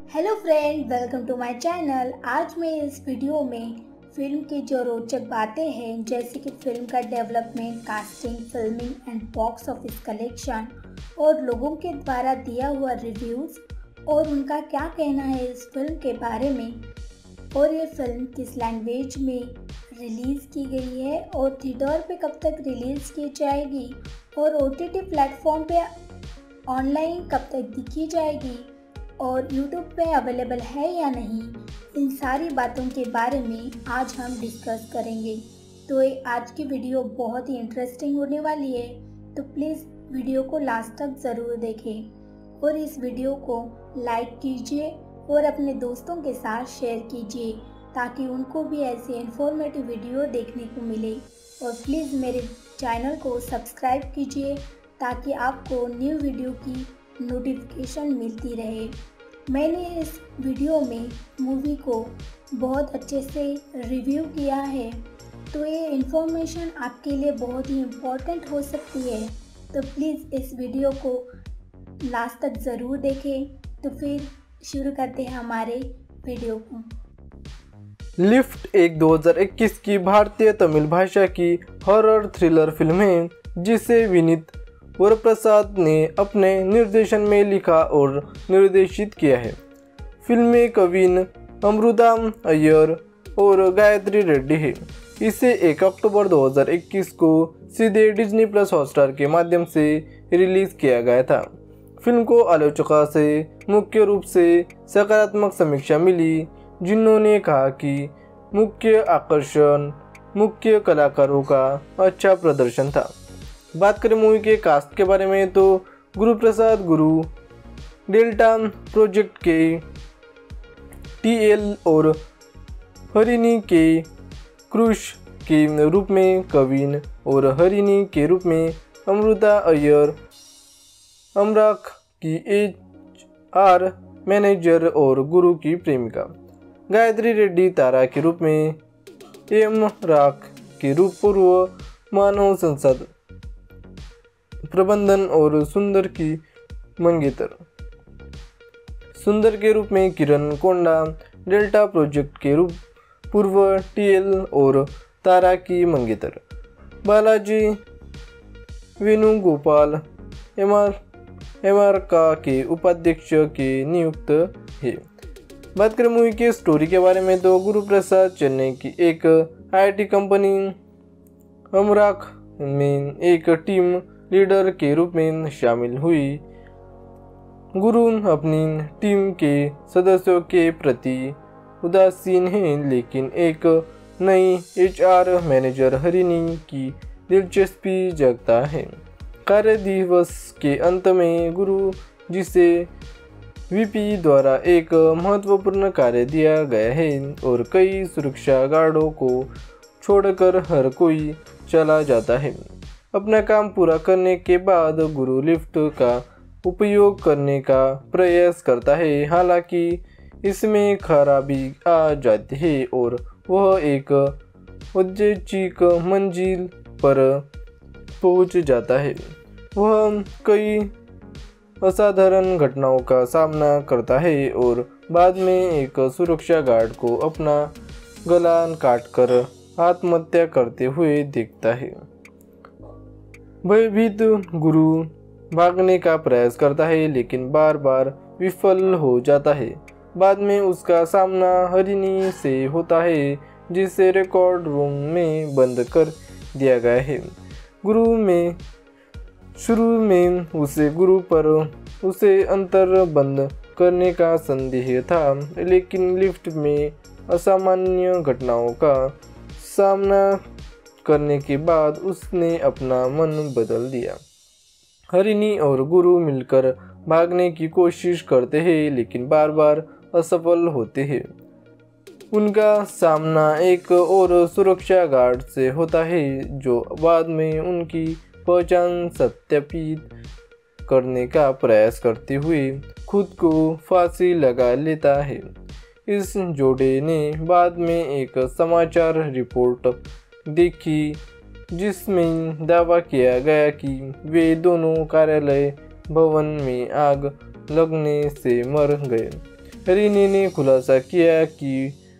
Hello friend, welcome to my channel. आज मैं इस वीडियो में फिल्म की जो रोचक बातें हैं, जैसे कि फिल्म का development, casting, filming and box office collection और लोगों के द्वारा दिया हुआ रिव्यूज़ और उनका क्या कहना है इस फिल्म के बारे में, और ये फिल्म किस लैंग्वेज में रिलीज़ की गई है और थिएटर पे कब तक रिलीज़ की जाएगी और OTT प्लेटफॉर्म पे ऑनलाइन कब तक दिखी जाएगी और YouTube पे अवेलेबल है या नहीं, इन सारी बातों के बारे में आज हम डिस्कस करेंगे। तो ये आज की वीडियो बहुत ही इंटरेस्टिंग होने वाली है, तो प्लीज़ वीडियो को लास्ट तक ज़रूर देखें और इस वीडियो को लाइक कीजिए और अपने दोस्तों के साथ शेयर कीजिए ताकि उनको भी ऐसी इन्फॉर्मेटिव वीडियो देखने को मिले। और प्लीज़ मेरे चैनल को सब्सक्राइब कीजिए ताकि आपको न्यू वीडियो की नोटिफिकेशन मिलती रहे। मैंने इस वीडियो में मूवी को बहुत अच्छे से रिव्यू किया है, तो ये इन्फॉर्मेशन आपके लिए बहुत ही इम्पोर्टेंट हो सकती है, तो प्लीज़ इस वीडियो को लास्ट तक ज़रूर देखें। तो फिर शुरू करते हैं हमारे वीडियो को। लिफ्ट एक 2021 की भारतीय तमिल भाषा की हॉरर थ्रिलर फिल्म है जिसे विनीत वरप्रसाद ने अपने निर्देशन में लिखा और निर्देशित किया है। फिल्म में कविन अमृता अय्यर और गायत्री रेड्डी है। इसे 1 अक्टूबर 2021 को सीधे डिज्नी प्लस हॉटस्टार के माध्यम से रिलीज किया गया था। फिल्म को आलोचकों से मुख्य रूप से सकारात्मक समीक्षा मिली, जिन्होंने कहा कि मुख्य आकर्षण मुख्य कलाकारों का अच्छा प्रदर्शन था। बात करें मूवी के कास्ट के बारे में तो गुरु प्रसाद गुरु, डेल्टा प्रोजेक्ट के TL और हरिणी के क्रुश के रूप में कविन और हरिणी के रूप में अमृता अय्यर, अमराक की HR मैनेजर और गुरु की प्रेमिका, गायत्री रेड्डी तारा के रूप में, राक के रूप पूर्व मानव संसाधन प्रबंधन और सुंदर की मंगेतर, सुंदर के रूप में किरण कोंडा, डेल्टा प्रोजेक्ट के रूप पूर्व TL और तारा की मंगेतर, बालाजी वेणुगोपाल MR के उपाध्यक्ष के नियुक्त है। बात करें मूवी के स्टोरी के बारे में तो गुरु प्रसाद चेन्नई की एक IT कंपनी अमराक में एक टीम लीडर के रूप में शामिल हुई। गुरु अपनी टीम के सदस्यों के प्रति उदासीन है, लेकिन एक नई HR मैनेजर हरिणी की दिलचस्पी जगता है। कार्य दिवस के अंत में गुरु, जिसे VP द्वारा एक महत्वपूर्ण कार्य दिया गया है और कई सुरक्षा गार्डों को छोड़कर हर कोई चला जाता है। अपना काम पूरा करने के बाद गुरु लिफ्ट का उपयोग करने का प्रयास करता है, हालांकि इसमें खराबी आ जाती है और वह एक औद्योगिक मंजिल पर पहुंच जाता है। वह कई असाधारण घटनाओं का सामना करता है और बाद में एक सुरक्षा गार्ड को अपना गला काटकर आत्महत्या करते हुए देखता है। भयभीत गुरु भागने का प्रयास करता है, लेकिन बार बार विफल हो जाता है। बाद में उसका सामना हरिणी से होता है, जिसे रिकॉर्ड रूम में बंद कर दिया गया है। शुरू में उसे अंतर बंद करने का संदेह था, लेकिन लिफ्ट में असामान्य घटनाओं का सामना करने के बाद उसने अपना मन बदल दिया। हरिणी और गुरु मिलकर भागने की कोशिश करते हैं, लेकिन बार बार असफल होते हैं। उनका सामना एक और सुरक्षा गार्ड से होता है, जो बाद में उनकी पहचान सत्यापित करने का प्रयास करते हुए खुद को फांसी लगा लेता है। इस जोड़े ने बाद में एक समाचार रिपोर्ट देखी जिसमें दावा किया गया कि वे दोनों कार्यालय भवन में आग लगने से मर गए। हरिनी ने खुलासा किया कि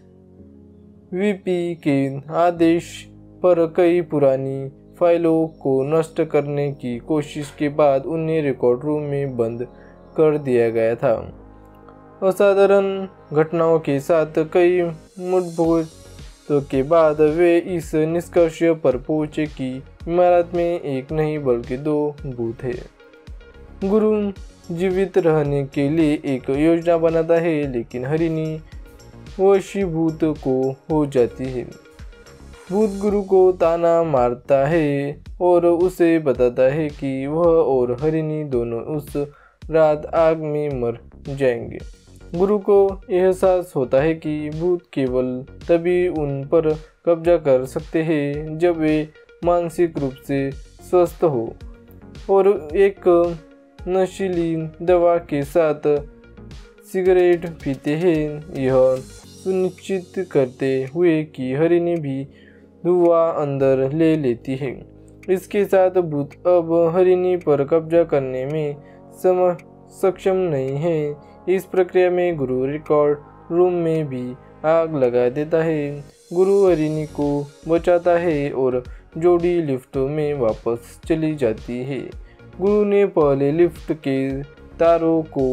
वीपी के आदेश पर कई पुरानी फाइलों को नष्ट करने की कोशिश के बाद उन्हें रिकॉर्ड रूम में बंद कर दिया गया था। असाधारण घटनाओं के साथ कई मुठभेड़ों के बाद वे इस निष्कर्ष पर पहुंचे कि इमारत में एक नहीं बल्कि 2 भूत हैं। गुरु जीवित रहने के लिए एक योजना बनाता है, लेकिन हरिनी वशीभूत को हो जाती है। भूत गुरु को ताना मारता है और उसे बताता है कि वह और हरिनी दोनों उस रात आग में मर जाएंगे। गुरु को एहसास होता है कि भूत केवल तभी उन पर कब्जा कर सकते हैं जब वे मानसिक रूप से स्वस्थ हो और एक नशीली दवा के साथ सिगरेट पीते हैं, यह सुनिश्चित करते हुए कि हरिनी भी धुआं अंदर ले लेती है। इसके साथ भूत अब हरिनी पर कब्जा करने में सक्षम नहीं है। इस प्रक्रिया में गुरु रिकॉर्ड रूम में भी आग लगा देता है। गुरु हरिनी को बचाता है और जोड़ी लिफ्ट में वापस चली जाती है। गुरु ने पहले लिफ्ट के तारों को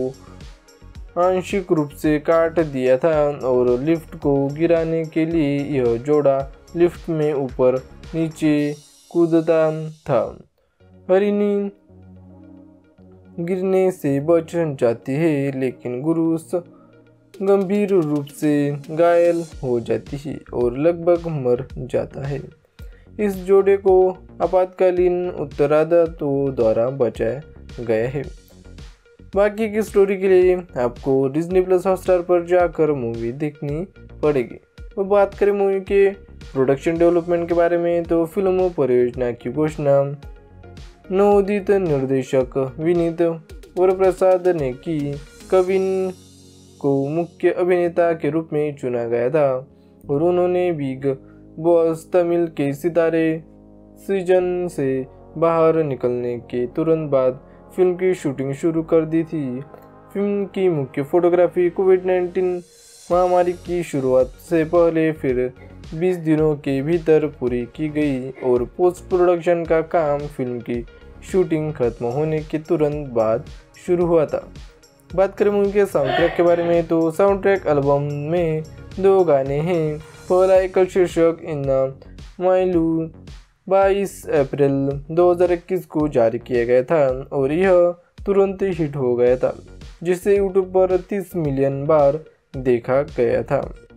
आंशिक रूप से काट दिया था और लिफ्ट को गिराने के लिए यह जोड़ा लिफ्ट में ऊपर नीचे कूदता था। हरिनी गिरने से बच जाती है, लेकिन गुरु गंभीर रूप से घायल हो जाती है और लगभग मर जाता है। इस जोड़े को आपातकालीन उत्तराधिकारियों द्वारा बचाया गया है। बाकी की स्टोरी के लिए आपको डिज्नी प्लस हॉटस्टार पर जाकर मूवी देखनी पड़ेगी। तो बात करें मूवी के प्रोडक्शन डेवलपमेंट के बारे में, तो फिल्म परियोजना की घोषणा नवोदित निर्देशक विनीत वरप्रसाद ने की। कविन को मुख्य अभिनेता के रूप में चुना गया था और उन्होंने बिग बॉस तमिल के सितारे सीजन से बाहर निकलने के तुरंत बाद फिल्म की शूटिंग शुरू कर दी थी। फिल्म की मुख्य फोटोग्राफी कोविड-19 महामारी की शुरुआत से पहले फिर 20 दिनों के भीतर पूरी की गई और पोस्ट प्रोडक्शन का काम फिल्म की शूटिंग खत्म होने के तुरंत बाद शुरू हुआ था। बात करें मूवी के साउंड ट्रैक के बारे में, तो साउंड ट्रैक एल्बम में 2 गाने हैं। पहला एकल शीर्षक इन माइलू 22 अप्रैल 2021 को जारी किया गया था और यह तुरंत हिट हो गया था, जिसे यूट्यूब पर 30 मिलियन बार देखा गया था।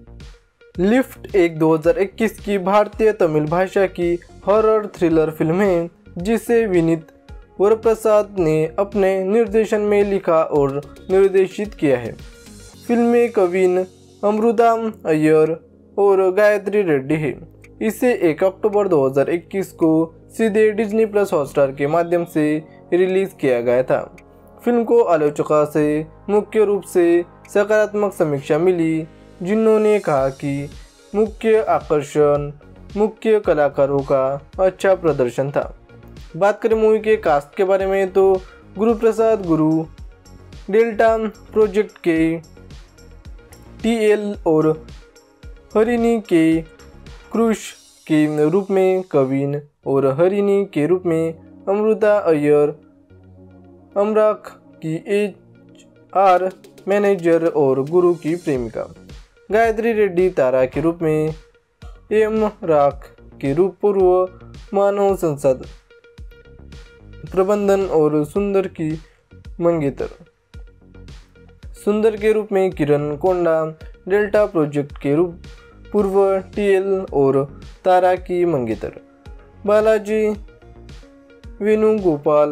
लिफ्ट एक 2021 की भारतीय तमिल भाषा की हॉरर थ्रिलर फिल्म है, जिसे विनीत वरप्रसाद ने अपने निर्देशन में लिखा और निर्देशित किया है। फिल्म में कविन अमृता अय्यर और गायत्री रेड्डी है। इसे 1 अक्टूबर 2021 को सीधे डिज्नी प्लस हॉटस्टार के माध्यम से रिलीज किया गया था। फिल्म को आलोचकों से मुख्य रूप से सकारात्मक समीक्षा मिली, जिन्होंने कहा कि मुख्य आकर्षण मुख्य कलाकारों का अच्छा प्रदर्शन था। बात करें मूवी के कास्ट के बारे में, तो गुरु प्रसाद गुरु, डेल्टा प्रोजेक्ट के TL और हरिनी के क्रुश के रूप में कविन और हरिनी के रूप में अमृता अय्यर, अमराक की HR मैनेजर और गुरु की प्रेमिका, गायत्री रेड्डी तारा के रूप में, राक के रूप पूर्व मानव संसाधन प्रबंधन और सुंदर के रूप में किरण कोंडा, डेल्टा प्रोजेक्ट के रूप पूर्व TL और तारा की मंगेतर, बालाजी वेणुगोपाल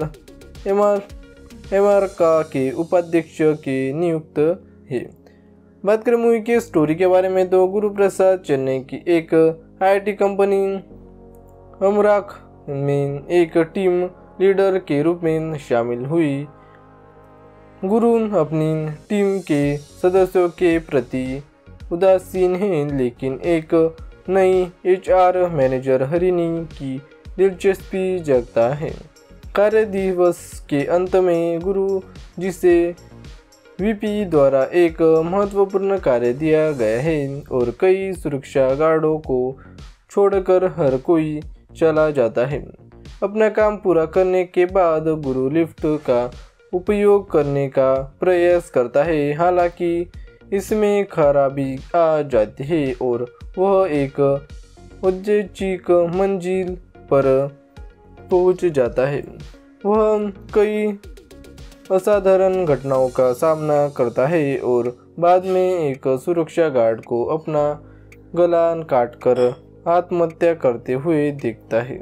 MRका के उपाध्यक्ष के नियुक्त है। बात करें मूवी के स्टोरी के बारे में, तो गुरु प्रसाद चेन्नई की एक IT कंपनी अमराक में एक टीम लीडर के रूप में शामिल हुई। गुरु अपनी टीम के सदस्यों के प्रति उदासीन है, लेकिन एक नई HR मैनेजर हरिनी की दिलचस्पी जगता है। कार्य दिवस के अंत में गुरु, जिसे वीपी द्वारा एक महत्वपूर्ण कार्य दिया गया है और कई सुरक्षा गार्डों को छोड़कर हर कोई चला जाता है। अपना काम पूरा करने के बाद गुरु लिफ्ट का उपयोग करने का प्रयास करता है, हालांकि इसमें खराबी आ जाती है और वह एक औद्योगिक मंजिल पर पहुंच जाता है। वह कई असाधारण घटनाओं का सामना करता है और बाद में एक सुरक्षा गार्ड को अपना गला काटकर आत्महत्या करते हुए देखता है।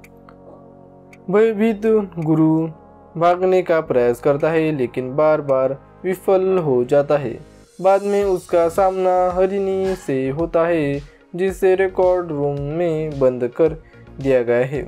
भयभीत गुरु भागने का प्रयास करता है लेकिन बार बार विफल हो जाता है। बाद में उसका सामना हरिणी से होता है, जिसे रिकॉर्ड रूम में बंद कर दिया गया है।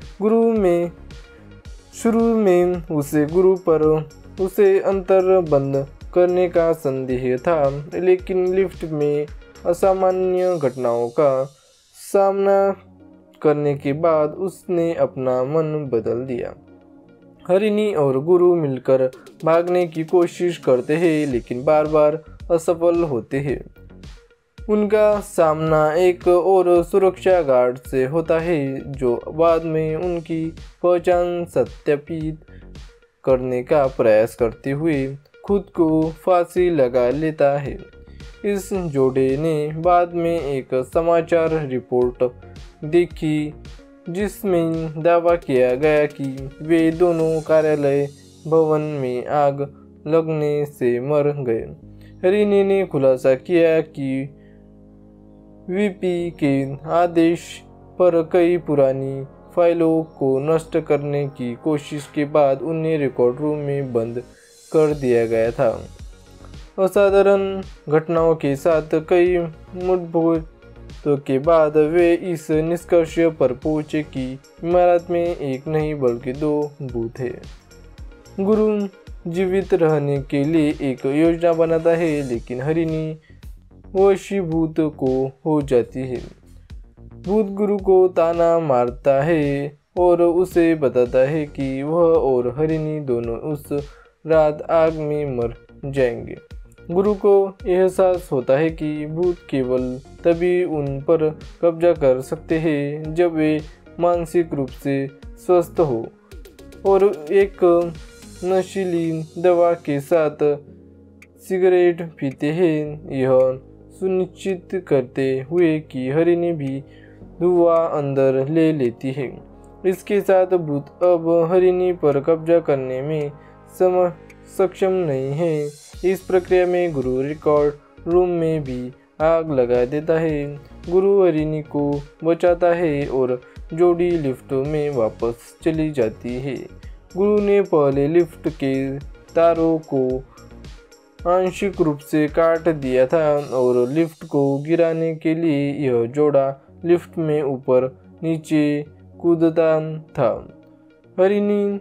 शुरू में उसे गुरु पर उसे अंतर बंद करने का संदेह था, लेकिन लिफ्ट में असामान्य घटनाओं का सामना करने के बाद उसने अपना मन बदल दिया। हरिणी और गुरु मिलकर भागने की कोशिश करते हैं लेकिन बार बार असफल होते हैं। उनका सामना एक और सुरक्षा गार्ड से होता है जो बाद में उनकी पहचान सत्यापित करने का प्रयास करते हुए खुद को फांसी लगा लेता है। इस जोड़े ने बाद में एक समाचार रिपोर्ट देखी जिसमें दावा किया गया कि वे दोनों कार्यालय भवन में आग लगने से मर गए। हरिणी ने खुलासा किया कि वीपी के आदेश पर कई पुरानी फाइलों को नष्ट करने की कोशिश के बाद उन्हें रिकॉर्ड रूम में बंद कर दिया गया था। असाधारण घटनाओं के साथ कई मुठभेड़ों के बाद वे इस निष्कर्ष पर पहुंचे कि इमारत में एक नहीं बल्कि दो भूत हैं। गुरु जीवित रहने के लिए एक योजना बनाता है लेकिन हरिणी वशीभूत को हो जाती है। भूत गुरु को ताना मारता है और उसे बताता है कि वह और हरिणी दोनों उस रात आग में मर जाएंगे। गुरु को एहसास होता है कि भूत केवल तभी उन पर कब्जा कर सकते हैं जब वे मानसिक रूप से स्वस्थ हो और एक नशीली दवा के साथ सिगरेट पीते हैं, यह सुनिश्चित करते हुए कि हरिणी भी धुआं अंदर ले लेती है। इसके साथ भूत अब हरिणी पर कब्जा करने में सक्षम नहीं है। इस प्रक्रिया में गुरु रिकॉर्ड रूम में भी आग लगा देता है। गुरु हरिणी को बचाता है और जोड़ी लिफ्ट में वापस चली जाती है। गुरु ने पहले लिफ्ट के तारों को आंशिक रूप से काट दिया था और लिफ्ट को गिराने के लिए यह जोड़ा लिफ्ट में ऊपर नीचे कूदता था। हरिणी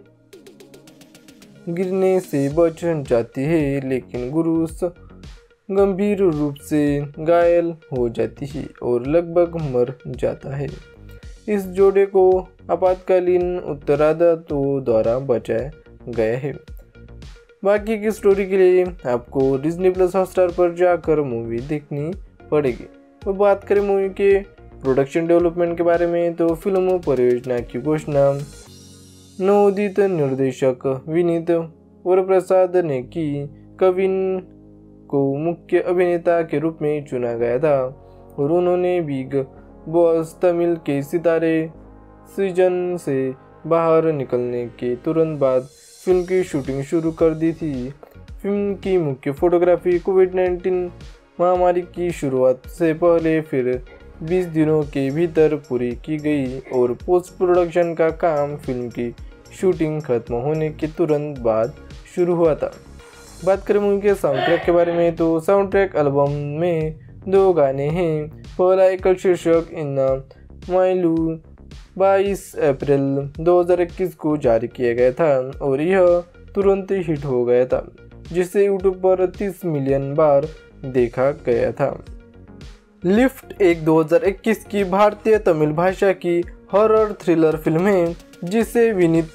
गिरने से बच जाती है लेकिन गुरु गंभीर रूप से घायल हो जाती है और लगभग मर जाता है। इस जोड़े को आपातकालीन उत्तराधिकारियों द्वारा बचाया गया है। बाकी की स्टोरी के लिए आपको डिज्नी प्लस हॉटस्टार पर जाकर मूवी देखनी पड़ेगी। तो बात करें मूवी के प्रोडक्शन डेवलपमेंट के बारे में तो फिल्म परियोजना की घोषणा नवोदित निर्देशक विनीत वरप्रसाद ने की। कविन को मुख्य अभिनेता के रूप में चुना गया था और उन्होंने बिग बॉस तमिल के सितारे सीजन से बाहर निकलने के तुरंत बाद फिल्म की शूटिंग शुरू कर दी थी। फिल्म की मुख्य फोटोग्राफी कोविड-19 महामारी की शुरुआत से पहले फिर 20 दिनों के भीतर पूरी की गई और पोस्ट प्रोडक्शन का काम फिल्म की शूटिंग खत्म होने के तुरंत बाद शुरू हुआ था। बात करें मूवी के साउंड ट्रैक के बारे में तो साउंड ट्रैक एल्बम में 2 गाने हैं। पहला एकल शीर्षक इन्ना माइलू 22 अप्रैल 2021 को जारी किया गया था और यह तुरंत हिट हो गया था, जिसे यूट्यूब पर 30 मिलियन बार देखा गया था। लिफ्ट एक 2021 की भारतीय तमिल भाषा की हॉरर थ्रिलर फिल्म है जिसे विनीत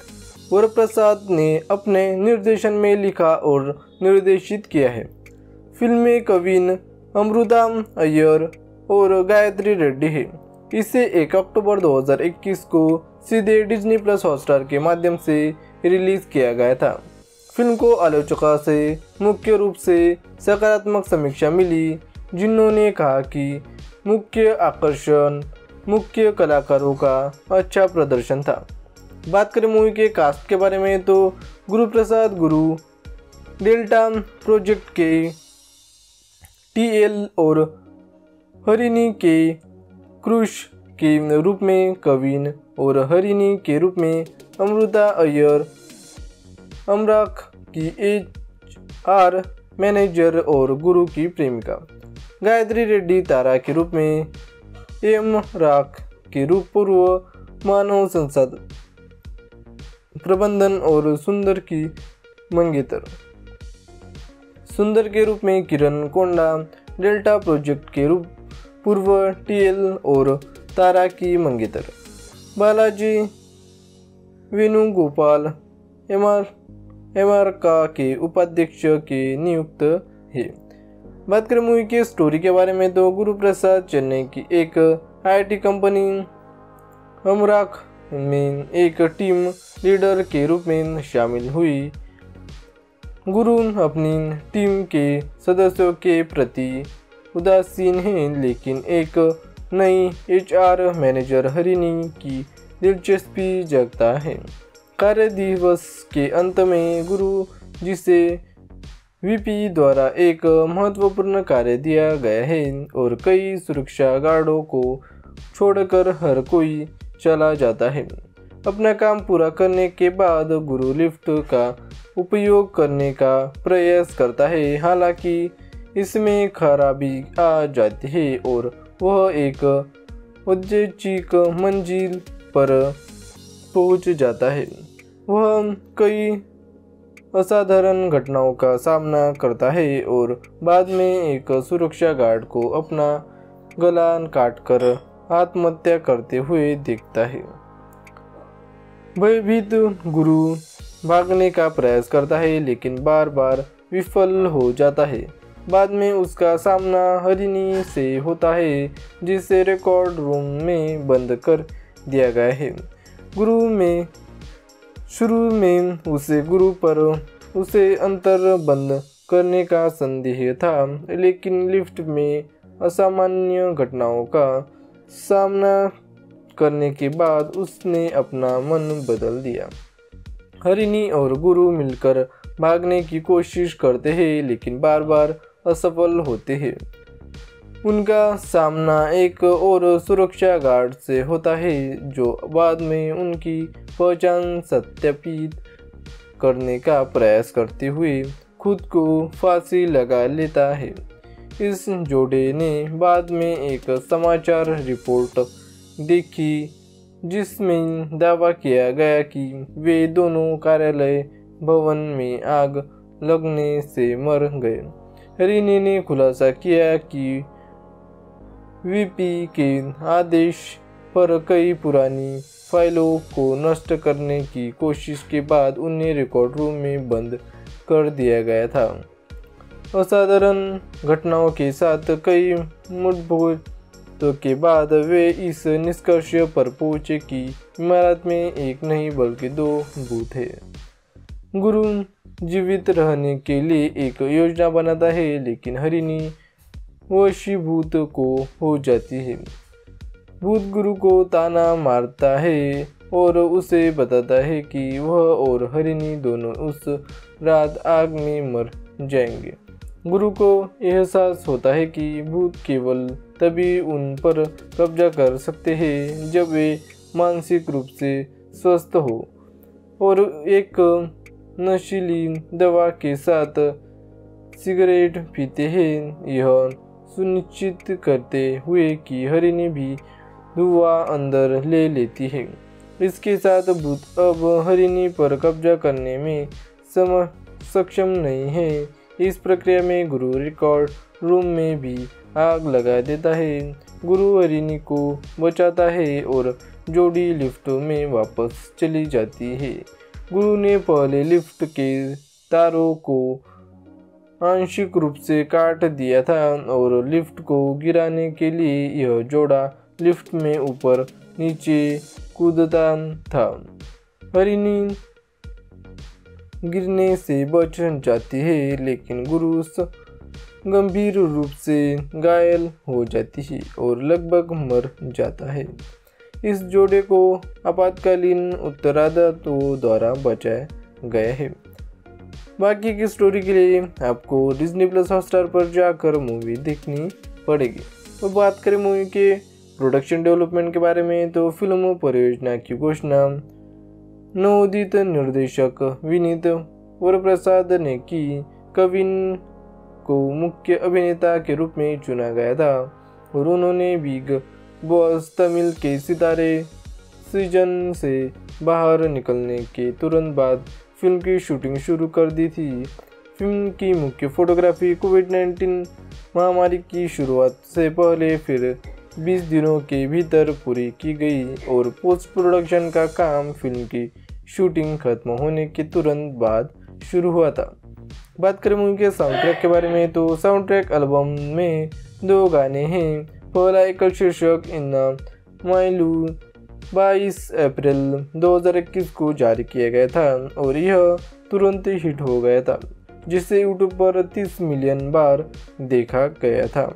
वरप्रसाद ने अपने निर्देशन में लिखा और निर्देशित किया है। फिल्म में कविन अमृता अय्यर और गायत्री रेड्डी है। इसे 1 अक्टूबर 2021 को सीधे डिज्नी प्लस हॉटस्टार के माध्यम से रिलीज किया गया था। फिल्म को आलोचकों से मुख्य रूप से सकारात्मक समीक्षा मिली, जिन्होंने कहा कि मुख्य आकर्षण मुख्य कलाकारों का अच्छा प्रदर्शन था। बात करें मूवी के कास्ट के बारे में तो गुरु प्रसाद गुरु, डेल्टा प्रोजेक्ट के TL और हरिणी के क्रुश के रूप में कविन और हरिणी के रूप में अमृता अय्यर, अमराक की HR मैनेजर और गुरु की प्रेमिका, गायत्री रेड्डी तारा के रूप में, राक के रूप पूर्व मानव संसाधन प्रबंधन और सुंदर की मंगेतर, सुंदर के रूप में किरण कोंडा, डेल्टा प्रोजेक्ट के रूप पूर्व TL और तारा की मंगेतर, बालाजी वेणुगोपाल MR के उपाध्यक्ष के नियुक्त है। बात करें मूवी के स्टोरी के बारे में तो गुरु प्रसाद चेन्नई की एक IT कंपनी अमराक में एक टीम लीडर के रूप में शामिल हुई। गुरु अपनी टीम के सदस्यों के प्रति उदासीन है, लेकिन एक नई HR मैनेजर हरिणी की दिलचस्पी जगता है। कार्य दिवस के अंत में गुरु, जिसे VP द्वारा एक महत्वपूर्ण कार्य दिया गया है और कई सुरक्षा गार्डों को छोड़कर हर कोई चला जाता है। अपना काम पूरा करने के बाद गुरु लिफ्ट का उपयोग करने का प्रयास करता है, हालांकि इसमें खराबी आ जाती है और वह एक औद्योगिक मंजिल पर पहुंच जाता है। वह कई असाधारण घटनाओं का सामना करता है और बाद में एक सुरक्षा गार्ड को अपना गला काटकर आत्महत्या करते हुए देखता है। भयभीत गुरु भागने का प्रयास करता है, लेकिन बार बार विफल हो जाता है। बाद में उसका सामना हरिणी से होता है, जिसे रिकॉर्ड रूम में बंद कर दिया गया है। शुरू में उसे गुरु पर उसे अंतर बंद करने का संदेह था, लेकिन लिफ्ट में असामान्य घटनाओं का सामना करने के बाद उसने अपना मन बदल दिया। हरिणी और गुरु मिलकर भागने की कोशिश करते हैं, लेकिन बार बार असफल होते हैं। उनका सामना एक और सुरक्षा गार्ड से होता है, जो बाद में उनकी पहचान सत्यापित करने का प्रयास करते हुए खुद को फांसी लगा लेता है। इस जोड़े ने बाद में एक समाचार रिपोर्ट देखी, जिसमें दावा किया गया कि वे दोनों कार्यालय भवन में आग लगने से मर गए। हरिणी ने खुलासा किया कि VP के आदेश पर कई पुरानी फाइलों को नष्ट करने की कोशिश के बाद उन्हें रिकॉर्ड रूम में बंद कर दिया गया था। असाधारण घटनाओं के साथ कई मुठभेड़ों के बाद वे इस निष्कर्ष पर पहुंचे कि इमारत में एक नहीं बल्कि 2 भूत हैं। गुरु जीवित रहने के लिए एक योजना बनाता है, लेकिन हरिणी वशीभूत को हो जाती है। भूत गुरु को ताना मारता है और उसे बताता है कि वह और हरिणी दोनों उस रात आग में मर जाएंगे। गुरु को एहसास होता है कि भूत केवल तभी उन पर कब्जा कर सकते हैं जब वे मानसिक रूप से स्वस्थ हो, और एक नशीली दवा के साथ सिगरेट पीते हैं, यह सुनिश्चित करते हुए कि हरिणी भी धुआं अंदर ले लेती है। इसके साथ भूत अब हरिणी पर कब्जा करने में सक्षम नहीं है। इस प्रक्रिया में गुरु रिकॉर्ड रूम में भी आग लगा देता है। गुरु हरिणी को बचाता है और जोड़ी लिफ्ट में वापस चली जाती है। गुरु ने पहले लिफ्ट के तारों को आंशिक रूप से काट दिया था और लिफ्ट को गिराने के लिए यह जोड़ा लिफ्ट में ऊपर नीचे कूदता था। हरिणी गिरने से बच जाती है, लेकिन गुरु गंभीर रूप से घायल हो जाती है और लगभग मर जाता है। इस जोड़े को आपातकालीन उत्तरादातों द्वारा बचाया गया है। बाकी की स्टोरी के लिए आपको डिज्नी प्लस हॉटस्टार पर जाकर मूवी देखनी पड़ेगी। तो बात करें मूवी के प्रोडक्शन डेवलपमेंट के बारे में, तो फिल्म परियोजना की घोषणा नवोदित निर्देशक विनीत वरप्रसाद ने की। कविन को मुख्य अभिनेता के रूप में चुना गया था और उन्होंने बिग बॉस तमिल के सितारे सीजन से बाहर निकलने के तुरंत बाद फिल्म की शूटिंग शुरू कर दी थी। फिल्म की मुख्य फोटोग्राफी कोविड-19 महामारी की शुरुआत से पहले फिर 20 दिनों के भीतर पूरी की गई और पोस्ट प्रोडक्शन का काम फिल्म की शूटिंग खत्म होने के तुरंत बाद शुरू हुआ था। बात करें मूवी के साउंड ट्रैक के बारे में, तो साउंड ट्रैक एल्बम में 2 गाने हैं। पहला एकल शीर्षक इन माइलू 22 अप्रैल 2021 को जारी किया गया था और यह तुरंत हिट हो गया था, जिसे यूट्यूब पर 30 मिलियन बार देखा गया था।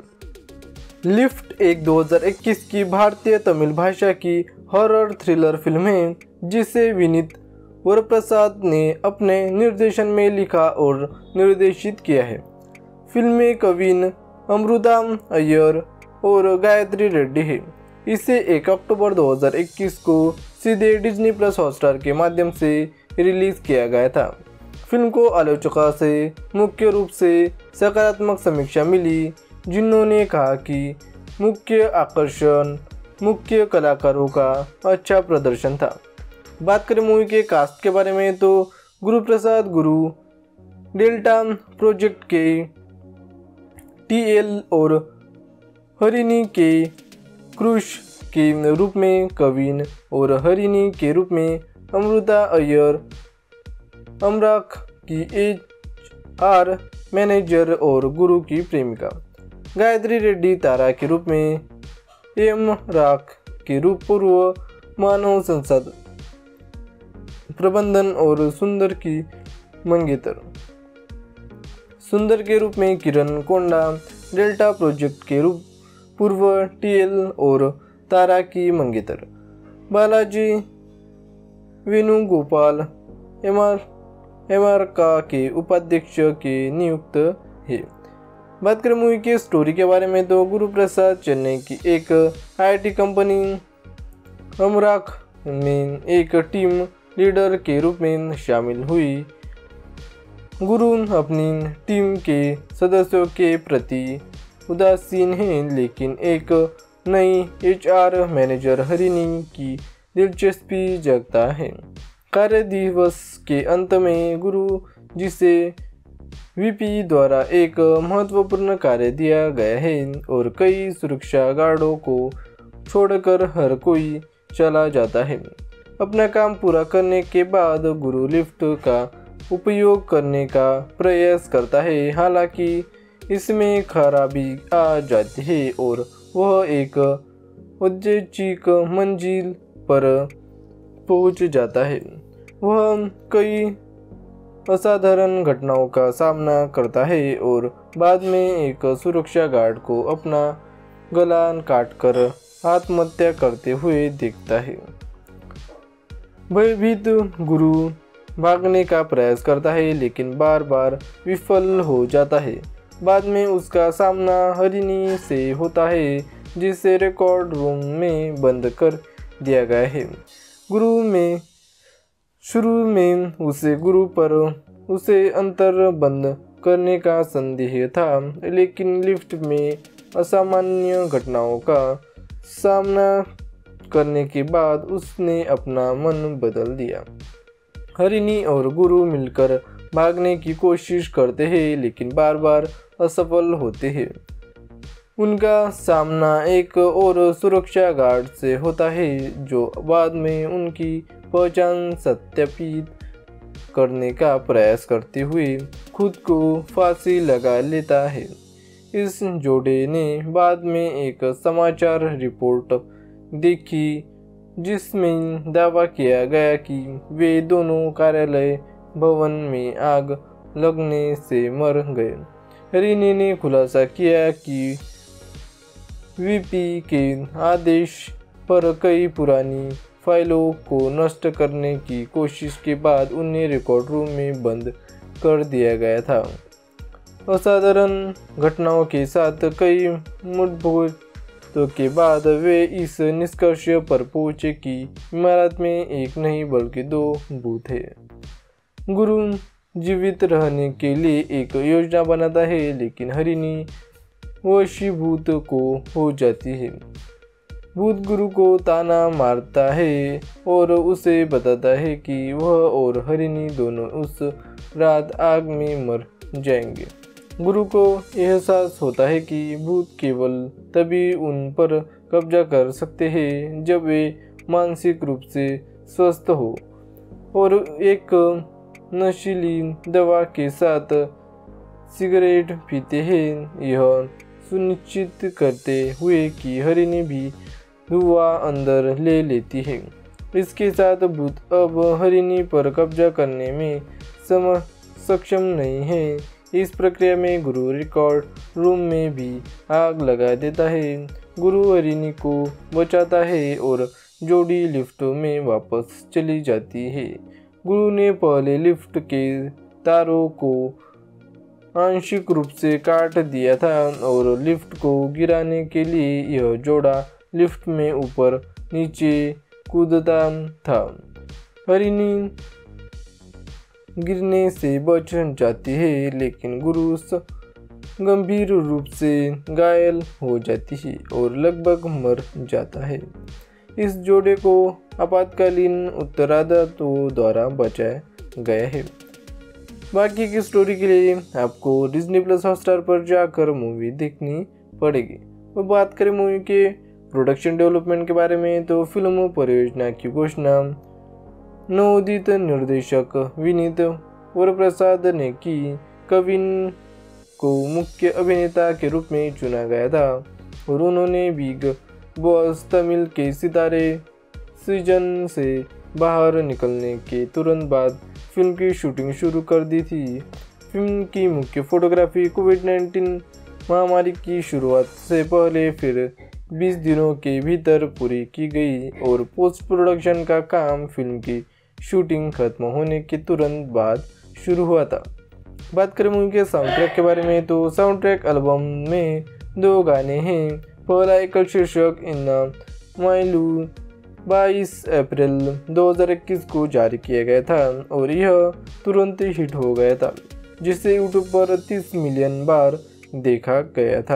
लिफ्ट एक 2021 की भारतीय तमिल भाषा की हॉरर थ्रिलर फिल्म है, जिसे विनीत वरप्रसाद ने अपने निर्देशन में लिखा और निर्देशित किया है। फिल्म में कविन अमृता अय्यर और गायत्री रेड्डी है। इसे 1 अक्टूबर 2021 को सीधे डिज्नी प्लस हॉटस्टार के माध्यम से रिलीज किया गया था। फिल्म को आलोचकों से मुख्य रूप से सकारात्मक समीक्षा मिली, जिन्होंने कहा कि मुख्य आकर्षण मुख्य कलाकारों का अच्छा प्रदर्शन था। बात करें मूवी के कास्ट के बारे में, तो गुरु प्रसाद गुरु डेल्टा प्रोजेक्ट के टीएल और हरिणी के क्रुश के रूप में कविन और हरिणी के रूप में अमृता अय्यर, अमराक की HR मैनेजर और गुरु की प्रेमिका, गायत्री रेड्डी तारा के रूप में, राक के रूप पूर्व मानव संसाधन प्रबंधन और सुंदर के रूप में किरण कोंडा, डेल्टा प्रोजेक्ट के रूप पूर्व टीएल और तारा की मंगेतर, बालाजी वेणुगोपाल एमआरका के उपाध्यक्ष के नियुक्त है। बात करें मूवी के स्टोरी के बारे में, तो गुरु प्रसाद चेन्नई की एक IT कंपनी अमराक में एक टीम लीडर के रूप में शामिल हुई। गुरु अपनी टीम के सदस्यों के प्रति उदासीन हैं, लेकिन एक नई HR मैनेजर हरिणी की दिलचस्पी जगता है। कार्य दिवस के अंत में गुरु, जिसे VP द्वारा एक महत्वपूर्ण कार्य दिया गया है और कई सुरक्षा गार्डों को छोड़कर हर कोई चला जाता है। अपना काम पूरा करने के बाद गुरु लिफ्ट का उपयोग करने का प्रयास करता है, हालांकि इसमें खराबी आ जाती है और वह एक औद्योगिक मंजिल पर पहुंच जाता है। वह कई असाधारण घटनाओं का सामना करता है और बाद में एक सुरक्षा गार्ड को अपना गला काटकर आत्महत्या करते हुए देखता है। भयभीत गुरु भागने का प्रयास करता है, लेकिन बार बार विफल हो जाता है। बाद में उसका सामना हरिणी से होता है, जिसे रिकॉर्ड रूम में बंद कर दिया गया है। शुरू में उसे अंतर बंद करने का संदेह था, लेकिन लिफ्ट में असामान्य घटनाओं का सामना करने के बाद उसने अपना मन बदल दिया। हरिणी और गुरु मिलकर भागने की कोशिश करते हैं, लेकिन बार बार असफल होते हैं। उनका सामना एक और सुरक्षा गार्ड से होता है, जो बाद में उनकी पहचान सत्यापित करने का प्रयास करते हुए खुद को फांसी लगा लेता है। इस जोड़े ने बाद में एक समाचार रिपोर्ट देखी जिसमें दावा किया गया कि वे दोनों कार्यालय भवन में आग लगने से मर गए। हरिनी ने खुलासा किया कि वीपी के आदेश पर कई पुरानी फाइलों को नष्ट करने की कोशिश के बाद उन्हें रिकॉर्ड रूम में बंद कर दिया गया था। असाधारण घटनाओं के साथ कई मुठभेड़ों के बाद वे इस निष्कर्ष पर पहुंचे कि इमारत में एक नहीं बल्कि 2 भूत हैं। गुरु जीवित रहने के लिए एक योजना बनाता है, लेकिन हरिनी वशीभूत को हो जाती है। भूत गुरु को ताना मारता है और उसे बताता है कि वह और हरिनी दोनों उस रात आग में मर जाएंगे। गुरु को एहसास होता है कि भूत केवल तभी उन पर कब्जा कर सकते हैं जब वे मानसिक रूप से स्वस्थ हो और एक नशीली दवा के साथ सिगरेट पीते हैं, यह सुनिश्चित करते हुए कि हरिनी भी धुआं अंदर ले लेती है। इसके साथ भूत अब हरिनी पर कब्जा करने में सक्षम नहीं है। इस प्रक्रिया में गुरु रिकॉर्ड रूम में भी आग लगा देता है। गुरु हरिनी को बचाता है और जोड़ी लिफ्ट में वापस चली जाती है। गुरु ने पहले लिफ्ट के तारों को आंशिक रूप से काट दिया था और लिफ्ट को गिराने के लिए यह जोड़ा लिफ्ट में ऊपर नीचे कूदता था। हरिनी गिरने से बच जाती है, लेकिन गुरु गंभीर रूप से घायल हो जाती है और लगभग मर जाता है। इस जोड़े को आपातकालीन उत्तरादाताओं द्वारा बचाया गया है। बाकी की स्टोरी के लिए आपको डिज्नी प्लस हॉटस्टार पर जाकर मूवी देखनी पड़ेगी। तो बात करें मूवी के प्रोडक्शन डेवलपमेंट के बारे में, तो फिल्म परियोजना की घोषणा नवोदित निर्देशक विनीत वरप्रसाद ने की। कविन को मुख्य अभिनेता के रूप में चुना गया था और उन्होंने बिग बॉस तमिल के सितारे सीजन से बाहर निकलने के तुरंत बाद फिल्म की शूटिंग शुरू कर दी थी। फिल्म की मुख्य फोटोग्राफी कोविड-19 महामारी की शुरुआत से पहले फिर 20 दिनों के भीतर पूरी की गई और पोस्ट प्रोडक्शन का काम फिल्म की शूटिंग खत्म होने के तुरंत बाद शुरू हुआ था। बात करें मूवी के साउंड ट्रैक के बारे में, तो साउंड ट्रैक एल्बम में 2 गाने हैं। पहला एकल शीर्षक इन्ना माइलू 22 अप्रैल 2021 को जारी किया गया था और यह तुरंत हिट हो गया था, जिसे यूट्यूब पर 30 मिलियन बार देखा गया था।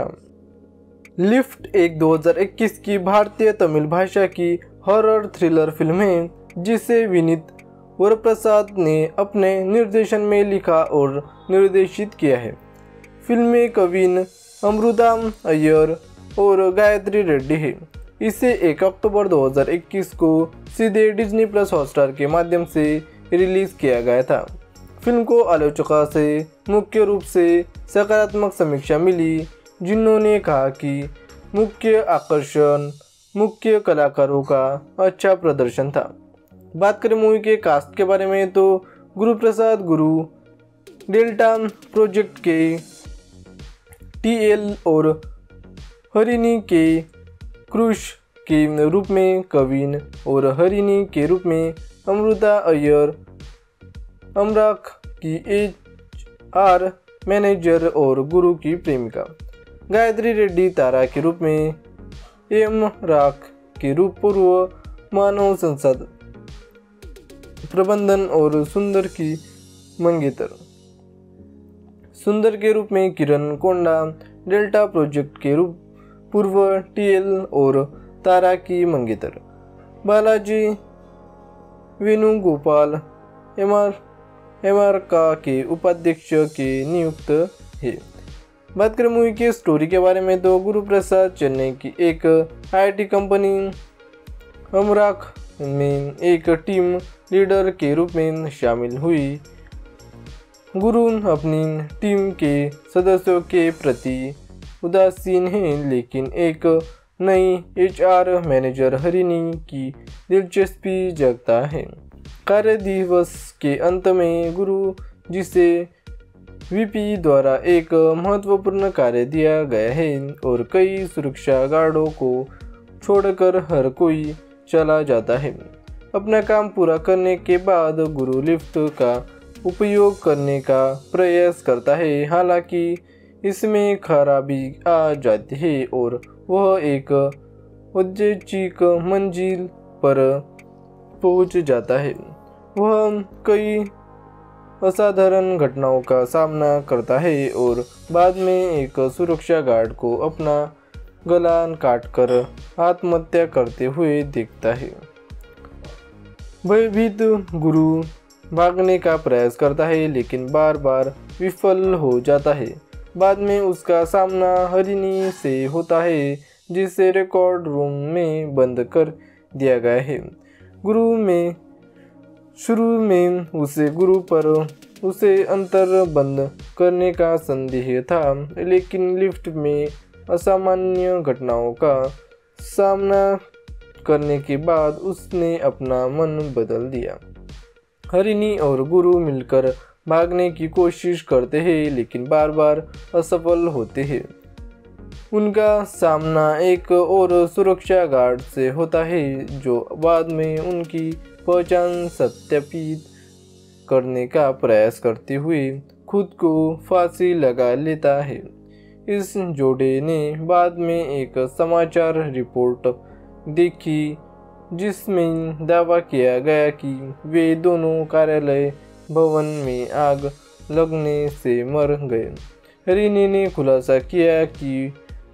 लिफ्ट एक 2021 की भारतीय तमिल भाषा की हॉरर थ्रिलर फिल्म है जिसे विनीत वरप्रसाद ने अपने निर्देशन में लिखा और निर्देशित किया है। फिल्म में कविन अमृता अय्यर और गायत्री रेड्डी है। इसे 1 अक्टूबर 2021 को सीधे डिज्नी प्लस हॉटस्टार के माध्यम से रिलीज किया गया था। फिल्म को आलोचकों से मुख्य रूप से सकारात्मक समीक्षा मिली, जिन्होंने कहा कि मुख्य आकर्षण मुख्य कलाकारों का अच्छा प्रदर्शन था। बात करें मूवी के कास्ट के बारे में, तो गुरु प्रसाद गुरु, डेल्टा प्रोजेक्ट के TL और हरिनी के क्रुश के रूप में कविन और हरिनी के रूप में अमृता अय्यर, अमराक की HR मैनेजर और गुरु की प्रेमिका, गायत्री रेड्डी तारा के रूप में, राक के रूप पूर्व मानव संसाधन प्रबंधन और सुंदर की मंगेतर, सुंदर के रूप में किरण कोंडा, डेल्टा प्रोजेक्ट के रूप पूर्व TL और तारा की मंगेतर, बालाजी वेणुगोपाल MR के उपाध्यक्ष के नियुक्त है। बात करें मूवी के स्टोरी के बारे में, तो गुरु प्रसाद चेन्नई की एक IT कंपनी अमराक में एक टीम लीडर के रूप में शामिल हुई। गुरु अपनी टीम के सदस्यों के प्रति उदासीन है, लेकिन एक नई HR मैनेजर हरिणी की दिलचस्पी जगता है। कार्य दिवस के अंत में गुरु, जिसे VP द्वारा एक महत्वपूर्ण कार्य दिया गया है और कई सुरक्षा गार्डों को छोड़कर हर कोई चला जाता है। अपना काम पूरा करने के बाद गुरु लिफ्ट का उपयोग करने का प्रयास करता है, हालांकि इसमें खराबी आ जाती है और वह एक औद्योगिक मंजिल पर पहुंच जाता है। वह कई असाधारण घटनाओं का सामना करता है और बाद में एक सुरक्षा गार्ड को अपना गला काटकर आत्महत्या करते हुए देखता है। भयभीत गुरु भागने का प्रयास करता है, लेकिन बार बार विफल हो जाता है। बाद में उसका सामना हरिणी से होता है, जिसे रिकॉर्ड रूम में बंद कर दिया गया है। शुरू में उसे गुरु पर उसे अंतर बंद करने का संदेह था, लेकिन लिफ्ट में असामान्य घटनाओं का सामना करने के बाद उसने अपना मन बदल दिया। हरिणी और गुरु मिलकर भागने की कोशिश करते हैं, लेकिन बार बार असफल होते हैं। उनका सामना एक और सुरक्षा गार्ड से होता है, जो बाद में उनकी पहचान सत्यापित करने का प्रयास करते हुए खुद को फांसी लगा लेता है। इस जोड़े ने बाद में एक समाचार रिपोर्ट देखी, जिसमें दावा किया गया कि वे दोनों कार्यालय भवन में आग लगने से मर गए। हरिणी ने खुलासा किया कि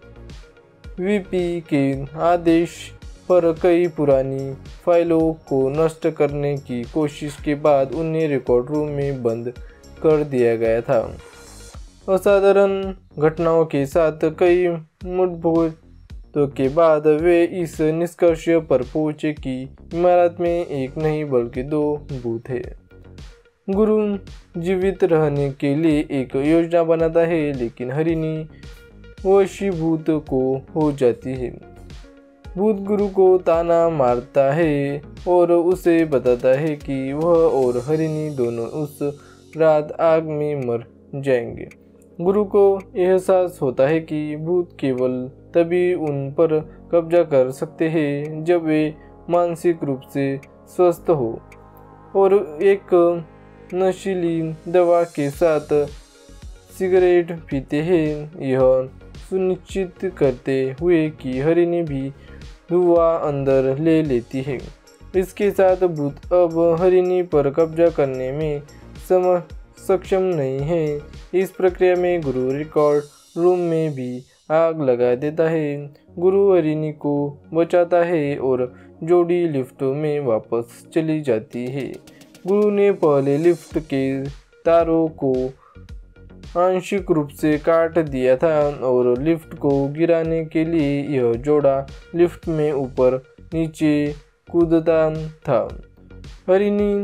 VP के आदेश पर कई पुरानी फाइलों को नष्ट करने की कोशिश के बाद उन्हें रिकॉर्ड रूम में बंद कर दिया गया था। असाधारण घटनाओं के साथ कई मुठभेड़ों के बाद वे इस निष्कर्ष पर पहुंचे कि इमारत में एक नहीं बल्कि 2 भूत हैं। गुरु जीवित रहने के लिए एक योजना बनाता है, लेकिन हरिणी वशीभूत को हो जाती है। भूत गुरु को ताना मारता है और उसे बताता है कि वह और हरिणी दोनों उस रात आग में मर जाएंगे। गुरु को एहसास होता है कि भूत केवल तभी उन पर कब्जा कर सकते हैं जब वे मानसिक रूप से स्वस्थ हो, और एक नशीली दवा के साथ सिगरेट पीते हैं, यह सुनिश्चित करते हुए कि हरिणी भी धुआं अंदर ले लेती है। इसके साथ भूत अब हरिणी पर कब्जा करने में सक्षम नहीं है। इस प्रक्रिया में गुरु रिकॉर्ड रूम में भी आग लगा देता है। गुरु हरिणी को बचाता है और जोड़ी लिफ्ट में वापस चली जाती है। गुरु ने पहले लिफ्ट के तारों को आंशिक रूप से काट दिया था और लिफ्ट को गिराने के लिए यह जोड़ा लिफ्ट में ऊपर नीचे कूदता था। हरिणी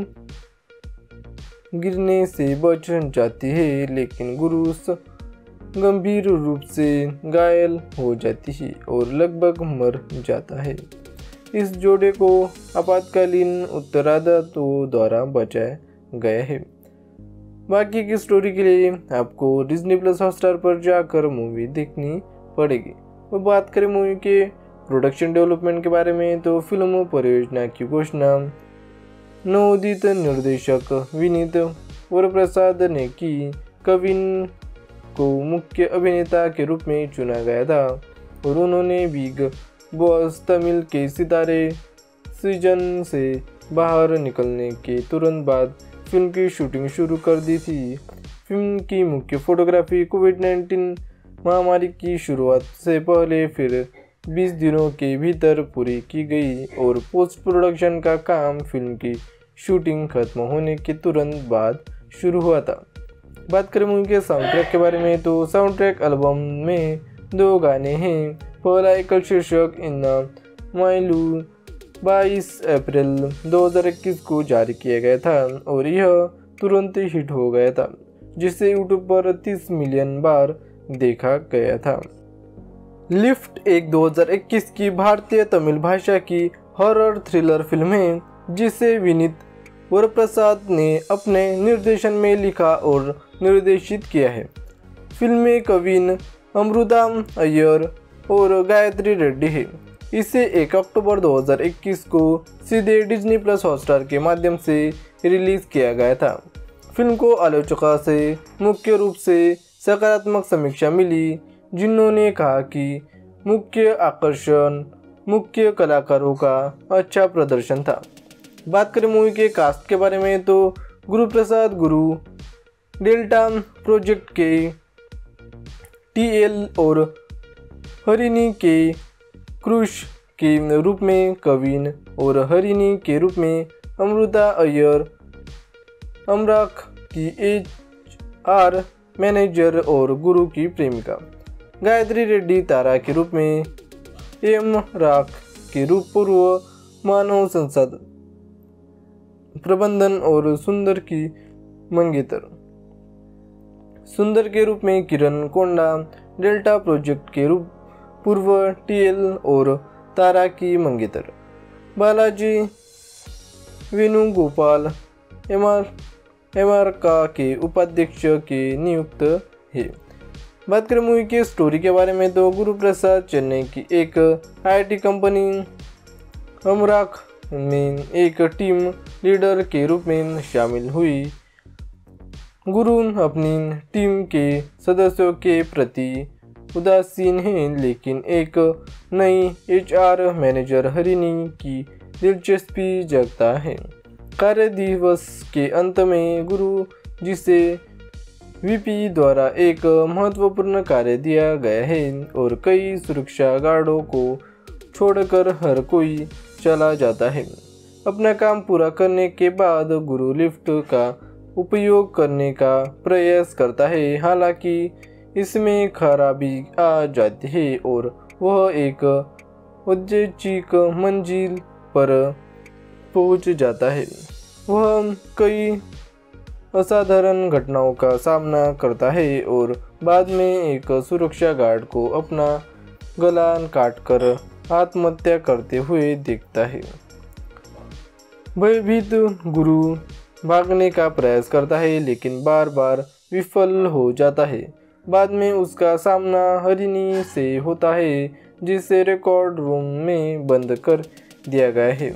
गिरने से बच जाती है, लेकिन गुरु गंभीर रूप से घायल हो जाती है और लगभग मर जाता है। इस जोड़े को आपातकालीन उत्तराधिकारियों द्वारा बचाया गया है। बाकी की स्टोरी के लिए आपको डिज्नी प्लस हॉटस्टार पर जाकर मूवी देखनी पड़ेगी। और बात करें मूवी के प्रोडक्शन डेवलपमेंट के बारे में, तो फिल्म परियोजना की घोषणा नवोदित निर्देशक विनीत वरप्रसाद ने की। कविन को मुख्य अभिनेता के रूप में चुना गया था और उन्होंने बिग बॉस तमिल के सितारे सीजन से बाहर निकलने के तुरंत बाद फिल्म की शूटिंग शुरू कर दी थी। फिल्म की मुख्य फोटोग्राफी कोविड-19 महामारी की शुरुआत से पहले फिर 20 दिनों के भीतर पूरी की गई और पोस्ट प्रोडक्शन का काम फिल्म की शूटिंग खत्म होने के तुरंत बाद शुरू हुआ था। बात करें मूवी के साउंड ट्रैक के बारे में, तो साउंड ट्रैक एल्बम में 2 गाने हैं। पहला एकल शीर्षक इन माइलू 22 अप्रैल 2021 को जारी किया गया था और यह तुरंत हिट हो गया था, जिसे यूट्यूब पर 30 मिलियन बार देखा गया था। लिफ्ट एक 2021 की भारतीय तमिल भाषा की हॉरर थ्रिलर फिल्म है, जिसे विनीत वरप्रसाद ने अपने निर्देशन में लिखा और निर्देशित किया है। फिल्म में कविन अमृता अय्यर और गायत्री रेड्डी है। इसे 1 अक्टूबर 2021 को सीधे डिज्नी प्लस हॉटस्टार के माध्यम से रिलीज किया गया था। फिल्म को आलोचकों से मुख्य रूप से सकारात्मक समीक्षा मिली, जिन्होंने कहा कि मुख्य आकर्षण मुख्य कलाकारों का अच्छा प्रदर्शन था। बात करें मूवी के कास्ट के बारे में तो गुरु प्रसाद गुरु, डेल्टा प्रोजेक्ट के TL और हरिणी के क्रूश के रूप में कविन और हरिणी के रूप में अमृता अय्यर, अमराक की HR मैनेजर और गुरु की प्रेमिका, गायत्री रेड्डी तारा के रूप में, राक के रूप पूर्व मानव संसाधन प्रबंधन और सुंदर की मंगेतर, सुंदर के रूप में किरण कोंडा, डेल्टा प्रोजेक्ट के रूप पूर्व TL और तारा की मंगेतर, बालाजी वेणुगोपाल MR के उपाध्यक्ष के नियुक्त है। बात करें मूवी के स्टोरी के बारे में तो गुरु प्रसाद चेन्नई की एक IT कंपनी अमराक में एक टीम लीडर के रूप में शामिल हुई। गुरु अपनी टीम के सदस्यों के प्रति उदासीन है, लेकिन एक नई HR मैनेजर हरिणी की दिलचस्पी जगता है। कार्य दिवस के अंत में गुरु, जिसे VP द्वारा एक महत्वपूर्ण कार्य दिया गया है और कई सुरक्षा गार्डों को छोड़कर हर कोई चला जाता है। अपना काम पूरा करने के बाद गुरु लिफ्ट का उपयोग करने का प्रयास करता है, हालांकि इसमें खराबी आ जाती है और वह एक औद्योगिक मंजिल पर पहुंच जाता है। वह कई असाधारण घटनाओं का सामना करता है और बाद में एक सुरक्षा गार्ड को अपना गला काटकर आत्महत्या करते हुए देखता है। भयभीत गुरु भागने का प्रयास करता है, लेकिन बार बार विफल हो जाता है। बाद में उसका सामना हरिणी से होता है, जिसे रिकॉर्ड रूम में बंद कर दिया गया है।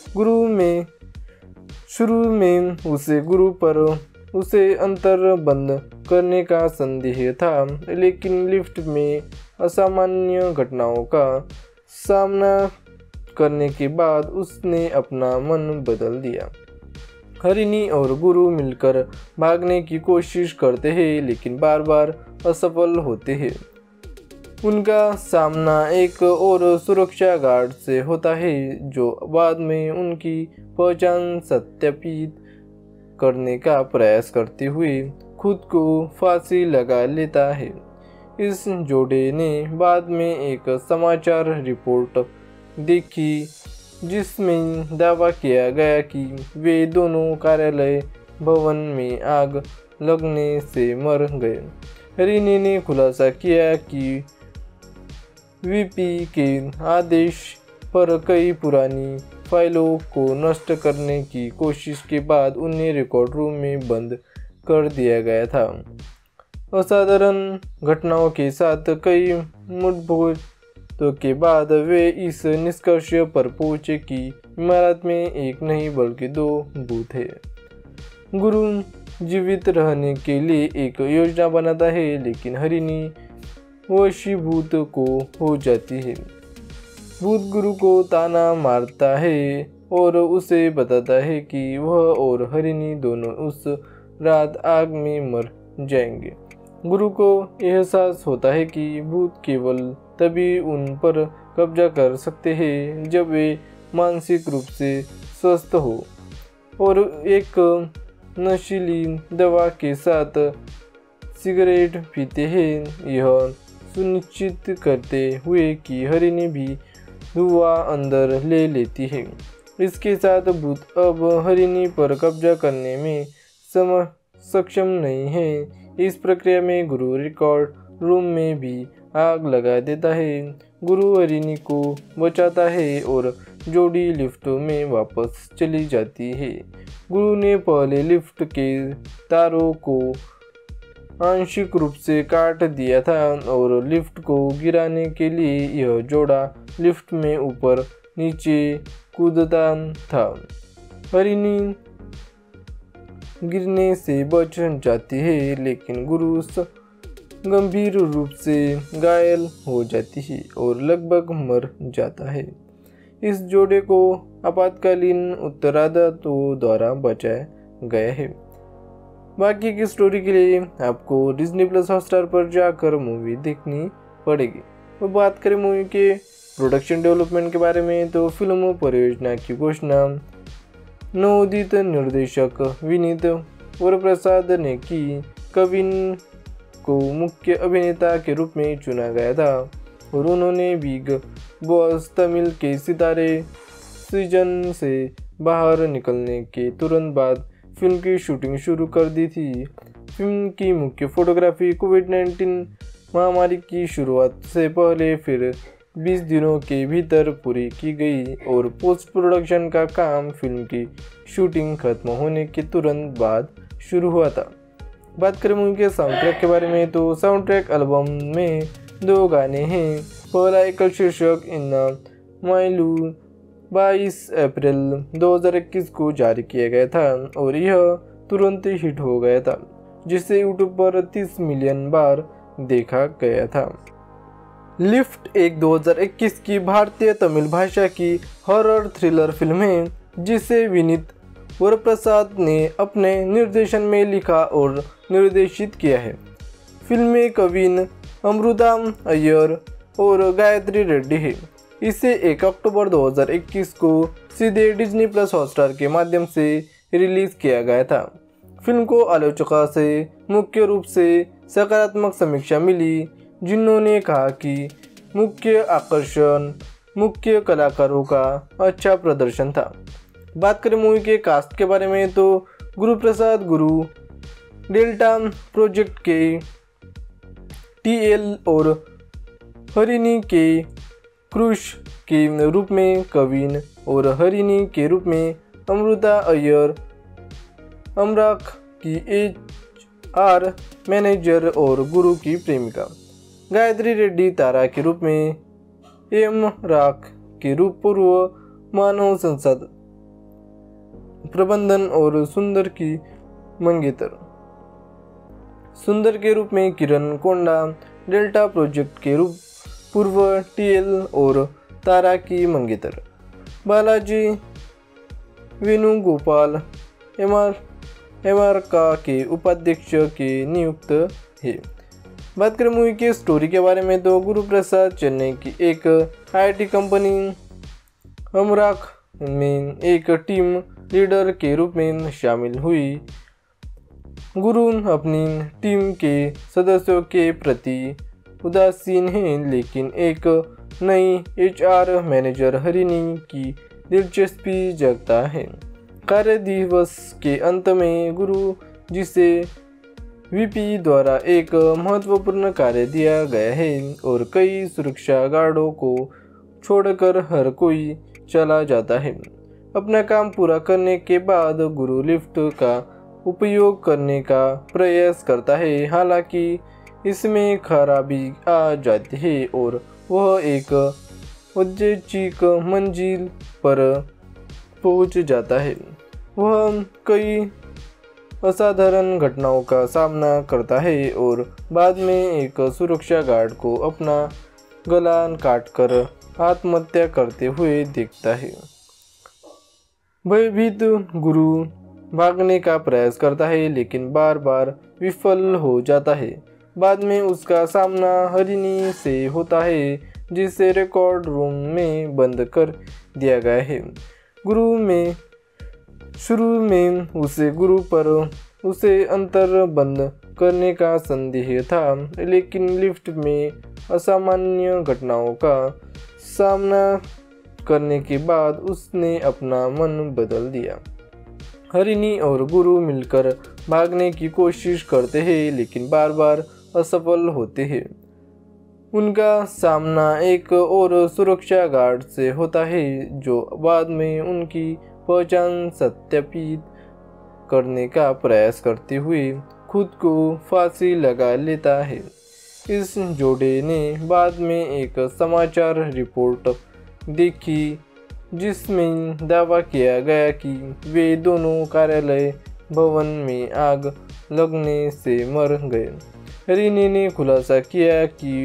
शुरू में उसे अंतर बंद करने का संदेह था, लेकिन लिफ्ट में असामान्य घटनाओं का सामना करने के बाद उसने अपना मन बदल दिया। हरिणी और गुरु मिलकर भागने की कोशिश करते हैं, लेकिन बार बार असफल होते हैं। उनका सामना एक और सुरक्षा गार्ड से होता है, जो बाद में उनकी पहचान सत्यापित करने का प्रयास करते हुए खुद को फांसी लगा लेता है। इस जोड़े ने बाद में एक समाचार रिपोर्ट देखी, जिसमें दावा किया गया कि वे दोनों कार्यालय भवन में आग लगने से मर गए। हरिणी ने खुलासा किया कि VP के आदेश पर कई पुरानी फाइलों को नष्ट करने की कोशिश के बाद उन्हें रिकॉर्ड रूम में बंद कर दिया गया था। असाधारण घटनाओं के साथ कई मुठभेड़ों के बाद वे इस निष्कर्ष पर पहुंचे कि इमारत में एक नहीं बल्कि 2 भूत हैं। गुरु जीवित रहने के लिए एक योजना बनाता है, लेकिन हरिणी वशीभूत को हो जाती है। भूत गुरु को ताना मारता है और उसे बताता है कि वह और हरिणी दोनों उस रात आग में मर जाएंगे। गुरु को एहसास होता है कि भूत केवल तभी उन पर कब्जा कर सकते हैं जब वे मानसिक रूप से स्वस्थ हो, और एक नशीली दवा के साथ सिगरेट पीते हैं, यह सुनिश्चित करते हुए कि हरिणी भी धुआं अंदर ले लेती है। इसके साथ भूत अब हरिणी पर कब्जा करने में सक्षम नहीं है। इस प्रक्रिया में गुरु रिकॉर्ड रूम में भी आग लगा देता है। गुरु हरिणी को बचाता है और जोड़ी लिफ्ट में वापस चली जाती है। गुरु ने पहले लिफ्ट के तारों को आंशिक रूप से काट दिया था और लिफ्ट को गिराने के लिए यह जोड़ा लिफ्ट में ऊपर नीचे कूदता था। हरिणी गिरने से बच जाती है, लेकिन गुरु गंभीर रूप से घायल हो जाती है और लगभग मर जाता है। इस जोड़े को आपातकालीन उत्तराधिकारियों द्वारा बचाया गया है। बाकी की स्टोरी के लिए आपको डिज्नी प्लस हॉटस्टार पर जाकर मूवी देखनी पड़ेगी। तो बात करें मूवी के प्रोडक्शन डेवलपमेंट के बारे में, तो फिल्म परियोजना की घोषणा नवोदित निर्देशक विनीत वरप्रसाद ने की। कविन को मुख्य अभिनेता के रूप में चुना गया था और उन्होंने बिग बॉस तमिल के सितारे सीजन से बाहर निकलने के तुरंत बाद फिल्म की शूटिंग शुरू कर दी थी। फिल्म की मुख्य फोटोग्राफी कोविड-19 महामारी की शुरुआत से पहले फिर 20 दिनों के भीतर पूरी की गई और पोस्ट प्रोडक्शन का काम फिल्म की शूटिंग खत्म होने के तुरंत बाद शुरू हुआ था। बात करें मूवी के साउंड ट्रैक के बारे में, तो साउंड ट्रैक एल्बम में 2 गाने हैं। पहला एकल शीर्षक इन्ना माइलू 22 अप्रैल 2021 को जारी किया गया था और यह तुरंत हिट हो गया था, जिसे यूट्यूब पर 30 मिलियन बार देखा गया था। लिफ्ट एक 2021 की भारतीय तमिल भाषा की हॉरर थ्रिलर फिल्म है, जिसे विनीत वरप्रसाद ने अपने निर्देशन में लिखा और निर्देशित किया है। फिल्म में कविन अमृता अय्यर और गायत्री रेड्डी है। इसे 1 अक्टूबर 2021 को सीधे डिज्नी प्लस हॉटस्टार के माध्यम से रिलीज किया गया था। फिल्म को आलोचकों से मुख्य रूप से सकारात्मक समीक्षा मिली, जिन्होंने कहा कि मुख्य आकर्षण मुख्य कलाकारों का अच्छा प्रदर्शन था। बात करें मूवी के कास्ट के बारे में, तो गुरु प्रसाद गुरु, डेल्टा प्रोजेक्ट के TL और हरिणी के क्रुश के रूप में कविन और हरिणी के रूप में अमृता अय्यर, अमराक की HR मैनेजर और गुरु की प्रेमिका, गायत्री रेड्डी तारा के रूप में, राक के रूप पूर्व मानव संसाधन प्रबंधन और सुंदर की मंगेतर, सुंदर के रूप में किरण कोंडा, डेल्टा प्रोजेक्ट के रूप पूर्व TL और तारा की मंगेतर, बालाजी वेणुगोपाल MR के उपाध्यक्ष के नियुक्त है। बात करें मूवी के स्टोरी के बारे में, तो गुरु प्रसाद चेन्नई की एक IT कंपनी अमराक में एक टीम लीडर के रूप में शामिल हुई। गुरु अपनी टीम के सदस्यों के प्रति उदासीन हैं, लेकिन एक नई HR मैनेजर हरिणी की दिलचस्पी जगता है। कार्य दिवस के अंत में गुरु, जिसे VP द्वारा एक महत्वपूर्ण कार्य दिया गया है और कई सुरक्षा गार्डों को छोड़कर हर कोई चला जाता है। अपना काम पूरा करने के बाद गुरु लिफ्ट का उपयोग करने का प्रयास करता है, हालांकि इसमें खराबी आ जाती है और वह एक औद्योगिक मंजिल पर पहुंच जाता है। वह कई असाधारण घटनाओं का सामना करता है और बाद में एक सुरक्षा गार्ड को अपना गला काटकर आत्महत्या करते हुए देखता है। भयभीत गुरु भागने का प्रयास करता है, लेकिन बार बार विफल हो जाता है। बाद में उसका सामना हरिणी से होता है, जिसे रिकॉर्ड रूम में बंद कर दिया गया है। शुरू में उसे गुरु पर उसे अंतर बंद करने का संदेह था, लेकिन लिफ्ट में असामान्य घटनाओं का सामना करने के बाद उसने अपना मन बदल दिया। हरिणी और गुरु मिलकर भागने की कोशिश करते हैं लेकिन बार बार असफल होते हैं। उनका सामना एक और सुरक्षा गार्ड से होता है जो बाद में उनकी पहचान सत्यापित करने का प्रयास करते हुए खुद को फांसी लगा लेता है। इस जोड़े ने बाद में एक समाचार रिपोर्ट देखी जिसमें दावा किया गया कि वे दोनों कार्यालय भवन में आग लगने से मर गए। हरिणी ने खुलासा किया कि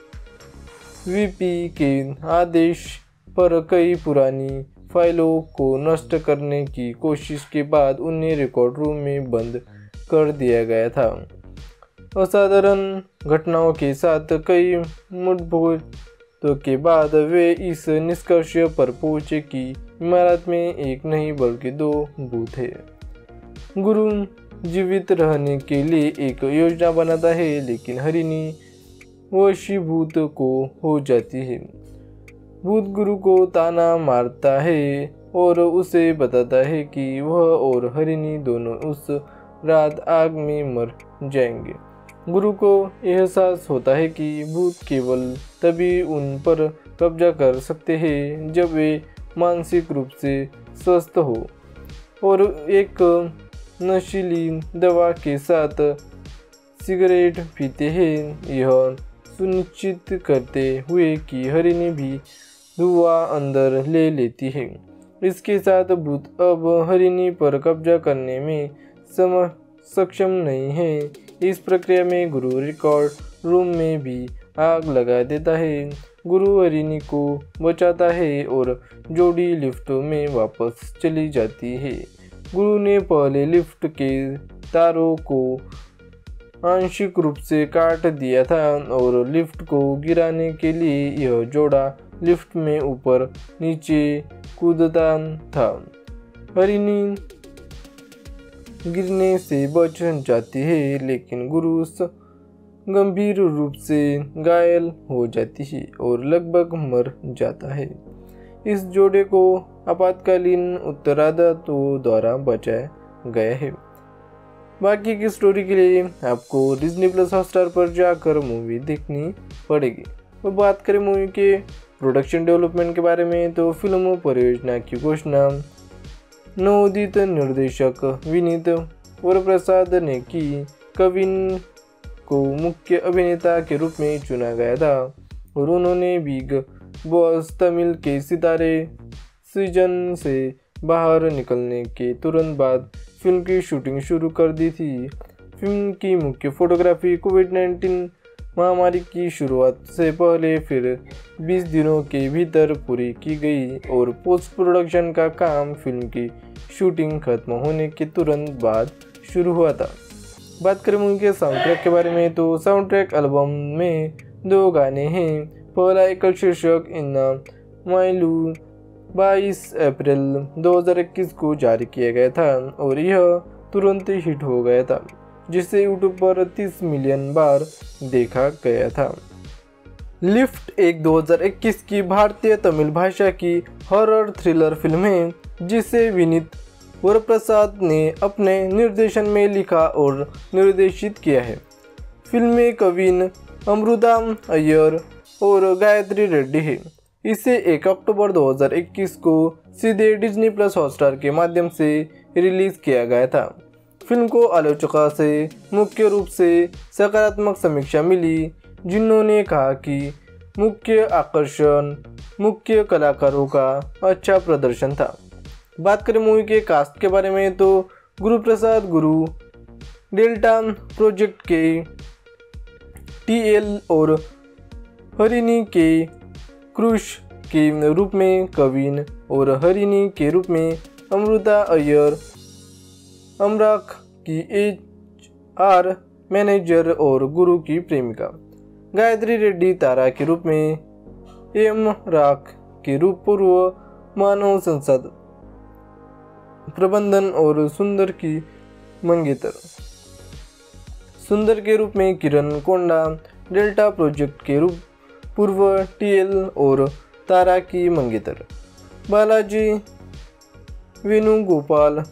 वीपी के आदेश पर कई पुरानी फाइलों को नष्ट करने की कोशिश के बाद उन्हें रिकॉर्ड रूम में बंद कर दिया गया था। असाधारण घटनाओं के साथ कई मुठभेड़ों के बाद वे इस निष्कर्ष पर पहुंचे कि इमारत में एक नहीं बल्कि 2 भूत हैं। गुरु जीवित रहने के लिए एक योजना बनाता है लेकिन हरिणी वशीभूत को हो जाती है। भूत गुरु को ताना मारता है और उसे बताता है कि वह और हरिणी दोनों उस रात आग में मर जाएंगे। गुरु को एहसास होता है कि भूत केवल तभी उन पर कब्जा कर सकते हैं जब वे मानसिक रूप से स्वस्थ हो और एक नशीली दवा के साथ सिगरेट पीते हैं, यह सुनिश्चित करते हुए कि हरिणी भी धुआं अंदर ले लेती है। इसके साथ भूत अब हरिणी पर कब्जा करने में सक्षम नहीं है। इस प्रक्रिया में गुरु रिकॉर्ड रूम में भी आग लगा देता है। गुरु हरिणी को बचाता है और जोड़ी लिफ्ट में वापस चली जाती है। गुरु ने पहले लिफ्ट के तारों को आंशिक रूप से काट दिया था और लिफ्ट को गिराने के लिए यह जोड़ा लिफ्ट में ऊपर नीचे कूदता था। हरिणी गिरने से बच जाती है लेकिन गुरु गंभीर रूप से घायल हो जाती है और लगभग मर जाता है। इस जोड़े को आपातकालीन उत्तराधिकारियों द्वारा बचाया गया है। बाकी की स्टोरी के लिए आपको डिज्नी प्लस हॉटस्टार पर जाकर मूवी देखनी पड़ेगी। तो बात करें मूवी के प्रोडक्शन डेवलपमेंट के बारे में तो फिल्म परियोजना की घोषणा नवोदित निर्देशक विनीत वरप्रसाद ने की। कविन को मुख्य अभिनेता के रूप में चुना गया था और उन्होंने बिग बॉस तमिल के सितारे सीजन से बाहर निकलने के तुरंत बाद फिल्म की शूटिंग शुरू कर दी थी। फिल्म की मुख्य फोटोग्राफी कोविड-19 महामारी की शुरुआत से पहले फिर 20 दिनों के भीतर पूरी की गई और पोस्ट प्रोडक्शन का काम फिल्म की शूटिंग खत्म होने के तुरंत बाद शुरू हुआ था। बात करें मूवी के साउंड ट्रैक के बारे में तो साउंड ट्रैक एल्बम में 2 गाने हैं। पहला एकल शीर्षक इन्ना माइलू 22 अप्रैल 2021 को जारी किया गया था और यह तुरंत हिट हो गया था जिसे यूट्यूब पर 30 मिलियन बार देखा गया था। लिफ्ट एक 2021 की भारतीय तमिल भाषा की हॉरर थ्रिलर फिल्म है जिसे विनीत वरप्रसाद ने अपने निर्देशन में लिखा और निर्देशित किया है। फिल्म में कविन अमृता अय्यर और गायत्री रेड्डी है। इसे 1 अक्टूबर 2021 को सीधे डिज्नी प्लस हॉटस्टार के माध्यम से रिलीज किया गया था। फिल्म को आलोचकों से मुख्य रूप से सकारात्मक समीक्षा मिली जिन्होंने कहा कि मुख्य आकर्षण मुख्य कलाकारों का अच्छा प्रदर्शन था। बात करें मूवी के कास्ट के बारे में तो गुरु प्रसाद गुरु डेल्टा प्रोजेक्ट के टीएल और हरिणी के क्रुश के रूप में कविन और हरिणी के रूप में अमृता अय्यर अमराक की HR मैनेजर और गुरु की प्रेमिका, गायत्री रेड्डी तारा के रूप में राक के रूप पूर्व मानव संसाधन प्रबंधन और सुंदर की मंगेतर सुंदर के रूप में किरण कोंडा, डेल्टा प्रोजेक्ट के रूप पूर्व टीएल और तारा की मंगेतर, बालाजी वेणुगोपाल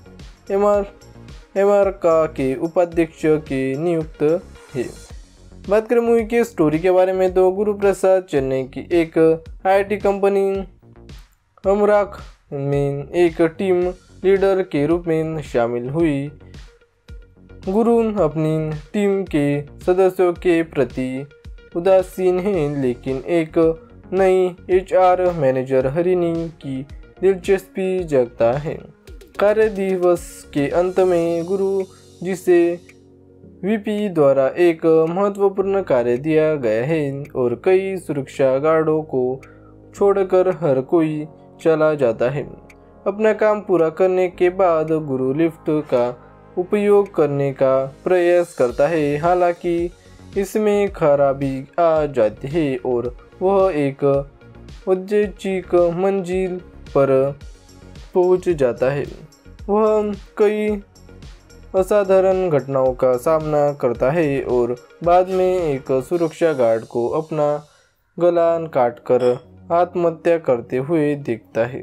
एमआरका के उपाध्यक्ष के नियुक्त है। बात करें मूवी की स्टोरी के बारे में तो गुरु प्रसाद चेन्नई की एक आईटी कंपनी अमराक में एक टीम लीडर के रूप में शामिल हुई। गुरु अपनी टीम के सदस्यों के प्रति उदासीन हैं, लेकिन एक नई एचआर मैनेजर हरिणी की दिलचस्पी जगता है। कार्य दिवस के अंत में गुरु, जिसे वीपी द्वारा एक महत्वपूर्ण कार्य दिया गया है और कई सुरक्षा गार्डों को छोड़कर हर कोई चला जाता है। अपना काम पूरा करने के बाद गुरु लिफ्ट का उपयोग करने का प्रयास करता है, हालांकि इसमें खराबी आ जाती है और वह एक औद्योगिक मंजिल पर पहुंच जाता है। वह कई असाधारण घटनाओं का सामना करता है और बाद में एक सुरक्षा गार्ड को अपना गला काटकर आत्महत्या करते हुए देखता है।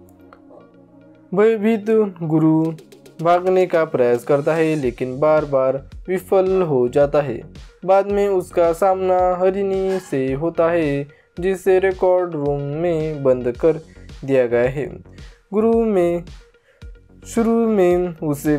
भयभीत गुरु भागने का प्रयास करता है, लेकिन बार बार विफल हो जाता है। बाद में उसका सामना हरिणी से होता है, जिसे रिकॉर्ड रूम में बंद कर दिया गया है। शुरू में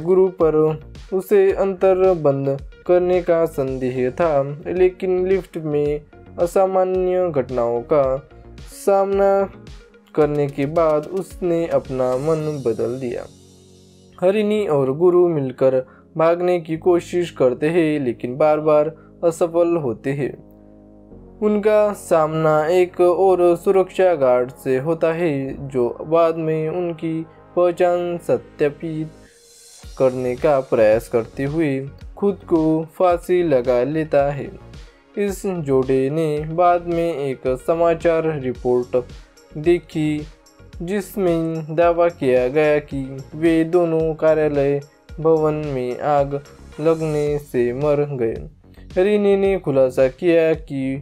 उसे अंतर बंद करने का संदेह था, लेकिन लिफ्ट में असामान्य घटनाओं का सामना करने के बाद उसने अपना मन बदल दिया। हरिणी और गुरु मिलकर भागने की कोशिश करते हैं, लेकिन बार बार असफल होते हैं। उनका सामना एक और सुरक्षा गार्ड से होता है, जो बाद में उनकी पहचान सत्यापित करने का प्रयास करते हुए खुद को फांसी लगा लेता है। इस जोड़े ने बाद में एक समाचार रिपोर्ट देखी, जिसमें दावा किया गया कि वे दोनों कार्यालय भवन में आग लगने से मर गए। हरिणी ने खुलासा किया कि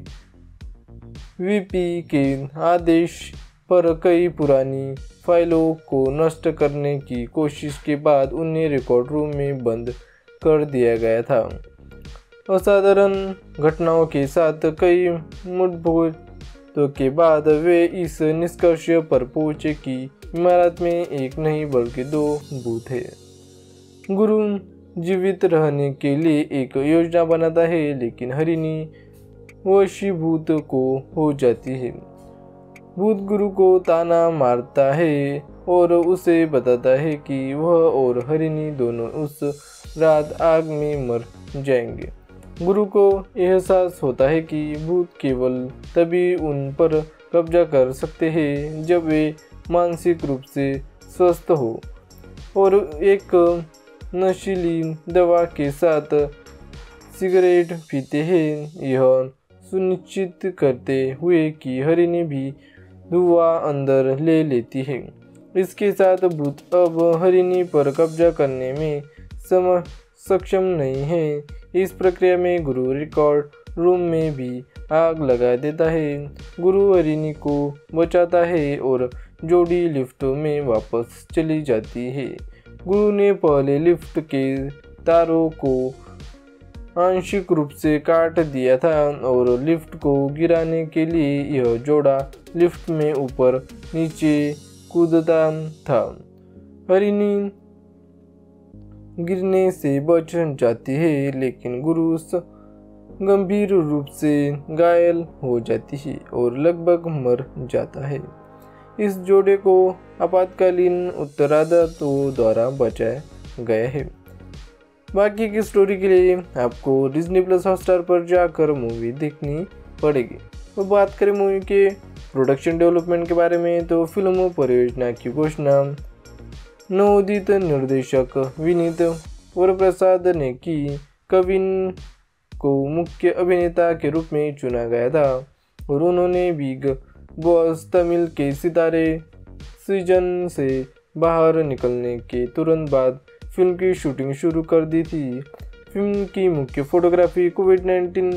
वीपी के आदेश पर कई पुरानी फाइलों को नष्ट करने की कोशिश के बाद उन्हें रिकॉर्ड रूम में बंद कर दिया गया था। असाधारण घटनाओं के साथ कई मुठभेड़ों के बाद वे इस निष्कर्ष पर पहुंचे कि इमारत में एक नहीं बल्कि दो भूत हैं। गुरु जीवित रहने के लिए एक योजना बनाता है, लेकिन हरिणी वशीभूत को हो जाती है। भूत गुरु को ताना मारता है और उसे बताता है कि वह और हरिणी दोनों उस रात आग में मर जाएंगे। गुरु को एहसास होता है कि भूत केवल तभी उन पर कब्जा कर सकते हैं जब वे मानसिक रूप से स्वस्थ हो, और एक नशीली दवा के साथ सिगरेट पीते हैं, यह सुनिश्चित करते हुए कि हरिणी भी धुआं अंदर ले लेती है। इसके साथ भूत अब हरिणी पर कब्जा करने में सक्षम नहीं है। इस प्रक्रिया में गुरु रिकॉर्ड रूम में भी आग लगा देता है। गुरु हरिणी को बचाता है और जोड़ी लिफ्ट में वापस चली जाती है। गुरु ने पहले लिफ्ट के तारों को आंशिक रूप से काट दिया था और लिफ्ट को गिराने के लिए यह जोड़ा लिफ्ट में ऊपर नीचे कूदता था। हरिणी गिरने से बच जाती है, लेकिन गुरु गंभीर रूप से घायल हो जाती है और लगभग मर जाता है। इस जोड़े को आपातकालीन उत्तराधिकारियों द्वारा बचाया गया है। बाकी की स्टोरी के लिए आपको डिज्नी प्लस हॉटस्टार पर जाकर मूवी देखनी पड़ेगी। तो बात करें मूवी के प्रोडक्शन डेवलपमेंट के बारे में, तो फिल्म परियोजना की घोषणा नवोदित निर्देशक विनीत वरप्रसाद ने की। कविन को मुख्य अभिनेता के रूप में चुना गया था और उन्होंने बिग बॉस तमिल के सितारे सीजन से बाहर निकलने के तुरंत बाद फिल्म की शूटिंग शुरू कर दी थी। फिल्म की मुख्य फोटोग्राफी कोविड-19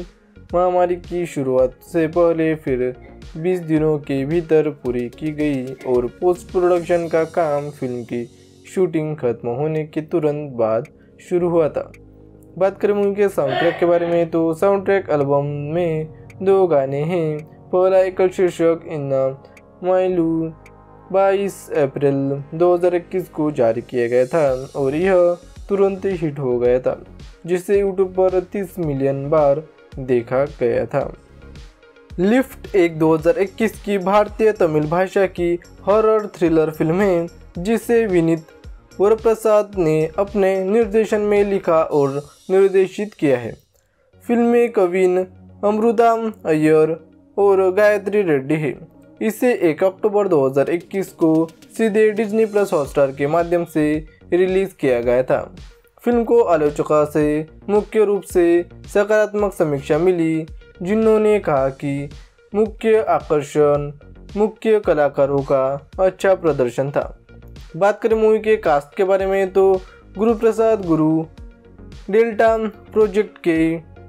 महामारी की शुरुआत से पहले फिर 20 दिनों के भीतर पूरी की गई और पोस्ट प्रोडक्शन का काम फिल्म की शूटिंग खत्म होने के तुरंत बाद शुरू हुआ था। बात करें मूवी के साउंड ट्रैक के बारे में तो साउंड ट्रैक एल्बम में 2 गाने हैं। पहला एकल शीर्षक इन्ना माइलू 22 अप्रैल 2021 को जारी किया गया था और यह तुरंत हिट हो गया था, जिसे यूट्यूब पर 30 मिलियन बार देखा गया था। लिफ्ट एक 2021 की भारतीय तमिल भाषा की हॉरर थ्रिलर फिल्म है, जिसे विनीत वरप्रसाद ने अपने निर्देशन में लिखा और निर्देशित किया है। फिल्म में कविन अमृता अय्यर और गायत्री रेड्डी है। इसे 1 अक्टूबर 2021 को सीधे डिज्नी प्लस हॉटस्टार के माध्यम से रिलीज किया गया था। फिल्म को आलोचकों से मुख्य रूप से सकारात्मक समीक्षा मिली, जिन्होंने कहा कि मुख्य आकर्षण मुख्य कलाकारों का अच्छा प्रदर्शन था। बात करें मूवी के कास्ट के बारे में तो गुरु प्रसाद गुरु डेल्टा प्रोजेक्ट के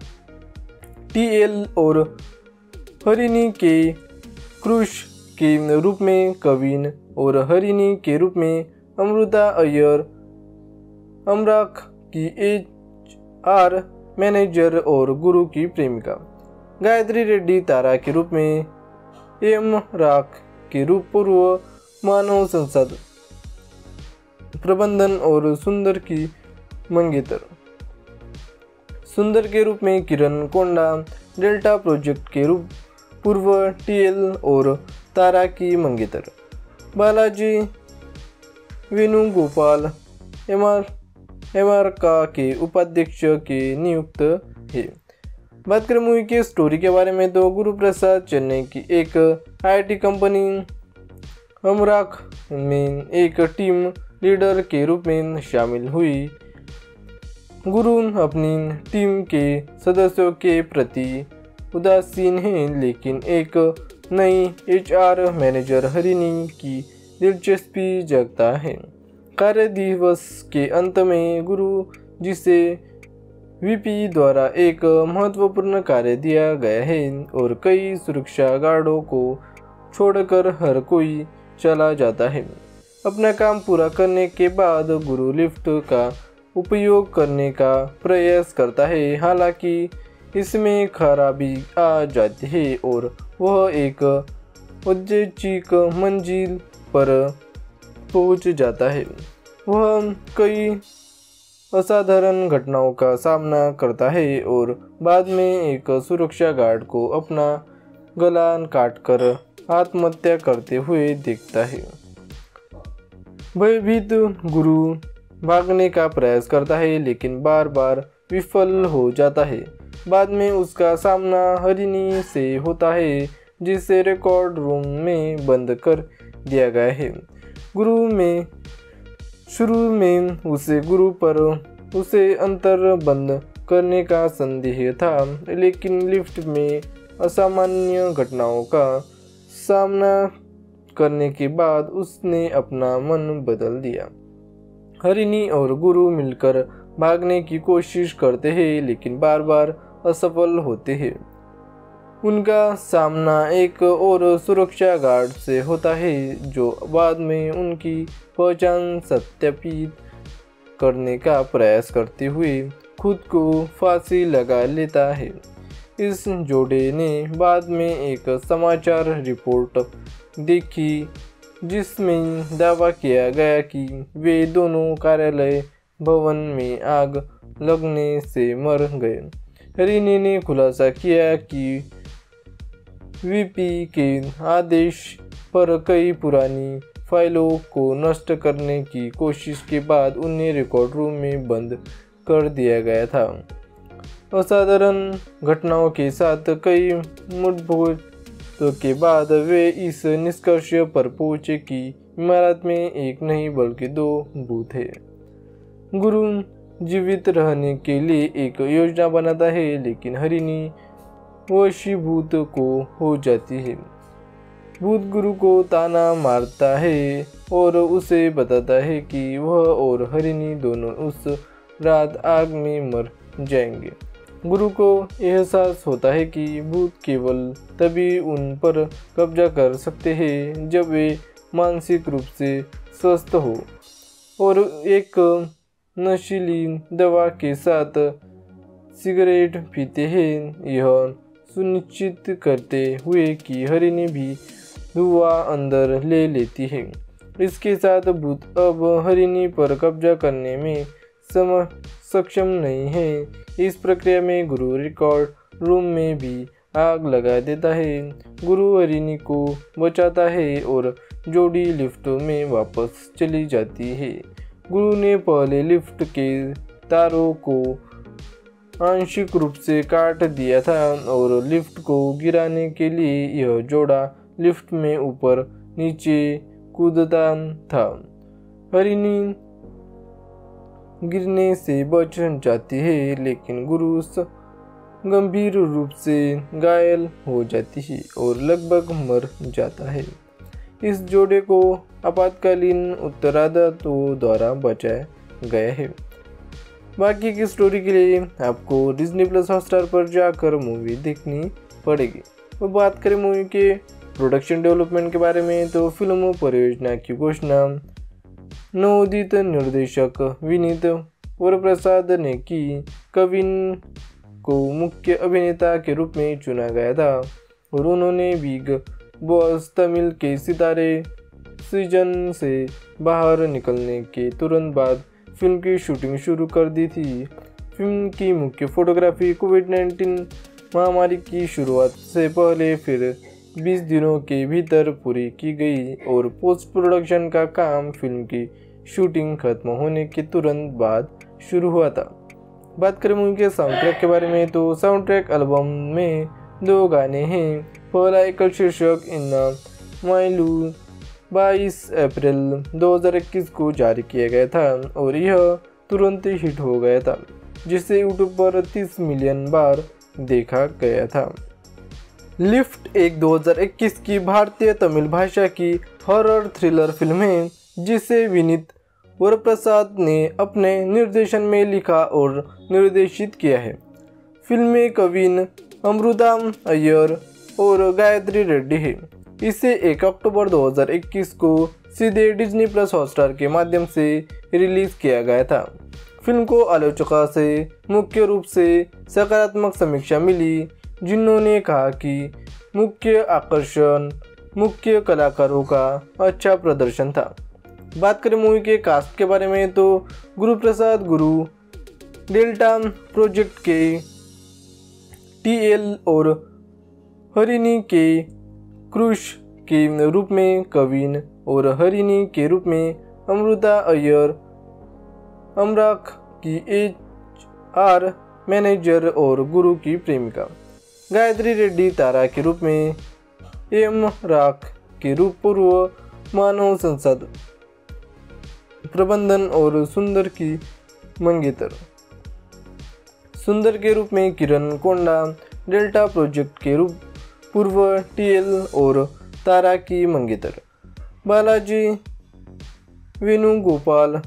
TL और हरिणी के क्रुश के रूप में कविन और हरिणी के रूप में अमृता अय्यर, अमराक की HR मैनेजर और गुरु की प्रेमिका, गायत्री रेड्डी तारा के रूप में, राक के रूप पूर्व मानव संसाधन प्रबंधन और सुंदर के रूप में किरण कोंडा, डेल्टा प्रोजेक्ट के रूप पूर्व TL और तारा की मंगेतर, बालाजी वेणुगोपाल MR के उपाध्यक्ष के नियुक्त है। बात करें मूवी के स्टोरी के बारे में तो गुरु प्रसाद चेन्नई की एक IT कंपनी अमराक में एक टीम लीडर के रूप में शामिल हुई। गुरु अपनी टीम के सदस्यों के प्रति उदासीन हैं, लेकिन एक नई HR मैनेजर हरिणी की दिलचस्पी जगता है। कार्य दिवस के अंत में गुरु, जिसे VP द्वारा एक महत्वपूर्ण कार्य दिया गया है और कई सुरक्षा गार्डों को छोड़कर हर कोई चला जाता है। अपना काम पूरा करने के बाद गुरु लिफ्ट का उपयोग करने का प्रयास करता है, हालांकि इसमें खराबी आ जाती है और वह एक औद्योगिक मंजिल पर पहुंच जाता है। वह कई असाधारण घटनाओं का सामना करता है और बाद में एक सुरक्षा गार्ड को अपना गला काटकर आत्महत्या करते हुए देखता है। भयभीत गुरु भागने का प्रयास करता है, लेकिन बार बार विफल हो जाता है। बाद में उसका सामना हरिणी से होता है, जिसे रिकॉर्ड रूम में बंद कर दिया गया है। शुरू में उसे गुरु पर उसे अंतर बंद करने का संदेह था, लेकिन लिफ्ट में असामान्य घटनाओं का सामना करने के बाद उसने अपना मन बदल दिया। हरिणी और गुरु मिलकर भागने की कोशिश करते हैं, लेकिन बार बार असफल होते हैं। उनका सामना एक और सुरक्षा गार्ड से होता है, जो बाद में उनकी पहचान सत्यापित करने का प्रयास करते हुए खुद को फांसी लगा लेता है। इस जोड़े ने बाद में एक समाचार रिपोर्ट देखी, जिसमें दावा किया गया कि वे दोनों कार्यालय भवन में आग लगने से मर गए। हरिणी ने खुलासा किया कि VP के आदेश पर कई पुरानी फाइलों को नष्ट करने की कोशिश के बाद उन्हें रिकॉर्ड रूम में बंद कर दिया गया था। असाधारण घटनाओं के साथ कई मुठभेड़ के बाद वे इस निष्कर्ष पर पहुंचे कि इमारत में एक नहीं बल्कि 2 भूत हैं। गुरु जीवित रहने के लिए एक योजना बनाता है, लेकिन हरिणी वशीभूत को हो जाती है। भूत गुरु को ताना मारता है और उसे बताता है कि वह और हरिणी दोनों उस रात आग में मर जाएंगे। गुरु को एहसास होता है कि भूत केवल तभी उन पर कब्जा कर सकते हैं जब वे मानसिक रूप से स्वस्थ हो और एक नशीली दवा के साथ सिगरेट पीते हैं, यह सुनिश्चित करते हुए कि हरिणी भी धुआं अंदर ले लेती है। इसके साथ भूत अब हरिणी पर कब्जा करने में सक्षम नहीं है। इस प्रक्रिया में गुरु रिकॉर्ड रूम में भी आग लगा देता है। गुरु हरिणी को बचाता है और जोड़ी लिफ्ट में वापस चली जाती है। गुरु ने पहले लिफ्ट के तारों को आंशिक रूप से काट दिया था और लिफ्ट को गिराने के लिए यह जोड़ा लिफ्ट में ऊपर नीचे कूदता था। हरिणी गिरने से बच जाती है, लेकिन गुरु गंभीर रूप से घायल हो जाती है और लगभग मर जाता है। इस जोड़े को आपातकालीन उत्तरादातों द्वारा बचाया गया है। बाकी की स्टोरी के लिए आपको डिज्नी प्लस हॉटस्टार पर जाकर मूवी देखनी पड़ेगी। तो बात करें मूवी के प्रोडक्शन डेवलपमेंट के बारे में, तो फिल्म परियोजना की घोषणा नवोदित निर्देशक विनीत वरप्रसाद ने की। कविन को मुख्य अभिनेता के रूप में चुना गया था और उन्होंने बिग बॉस तमिल के सितारे सीजन से बाहर निकलने के तुरंत बाद फिल्म की शूटिंग शुरू कर दी थी। फिल्म की मुख्य फोटोग्राफी कोविड-19 महामारी की शुरुआत से पहले फिर 20 दिनों के भीतर पूरी की गई और पोस्ट प्रोडक्शन का काम फिल्म की शूटिंग खत्म होने के तुरंत बाद शुरू हुआ था। बात करें मूवी के साउंड ट्रैक के बारे में, तो साउंड ट्रैक एल्बम में 2 गाने हैं। पहला एकल शीर्षक इन माइलू 22 अप्रैल 2021 को जारी किया गया था और यह तुरंत हिट हो गया था, जिसे यूट्यूब पर 30 मिलियन बार देखा गया था। लिफ्ट एक 2021 की भारतीय तमिल भाषा की हॉरर थ्रिलर फिल्म है, जिसे विनीत वरप्रसाद ने अपने निर्देशन में लिखा और निर्देशित किया है। फिल्म में कविन अमृता अय्यर और गायत्री रेड्डी है। इसे 1 अक्टूबर 2021 को सीधे डिज्नी प्लस हॉटस्टार के माध्यम से रिलीज किया गया था। फिल्म को आलोचकों से मुख्य रूप से सकारात्मक समीक्षा मिली, जिन्होंने कहा कि मुख्य आकर्षण मुख्य कलाकारों का अच्छा प्रदर्शन था। बात करें मूवी के कास्ट के बारे में, तो गुरु प्रसाद गुरु, डेल्टा प्रोजेक्ट के TL और हरिणी के क्रुश के रूप में कविन और हरिणी के रूप में अमृता अय्यर, अमराक की HR मैनेजर और गुरु की प्रेमिका, गायत्री रेड्डी तारा के रूप में, राक के रूप पूर्व मानव संसाधन प्रबंधन और सुंदर की मंगेतर, सुंदर के रूप में किरण कोंडा, डेल्टा प्रोजेक्ट के रूप पूर्व TL और तारा की मंगेतर, बालाजी वेणुगोपाल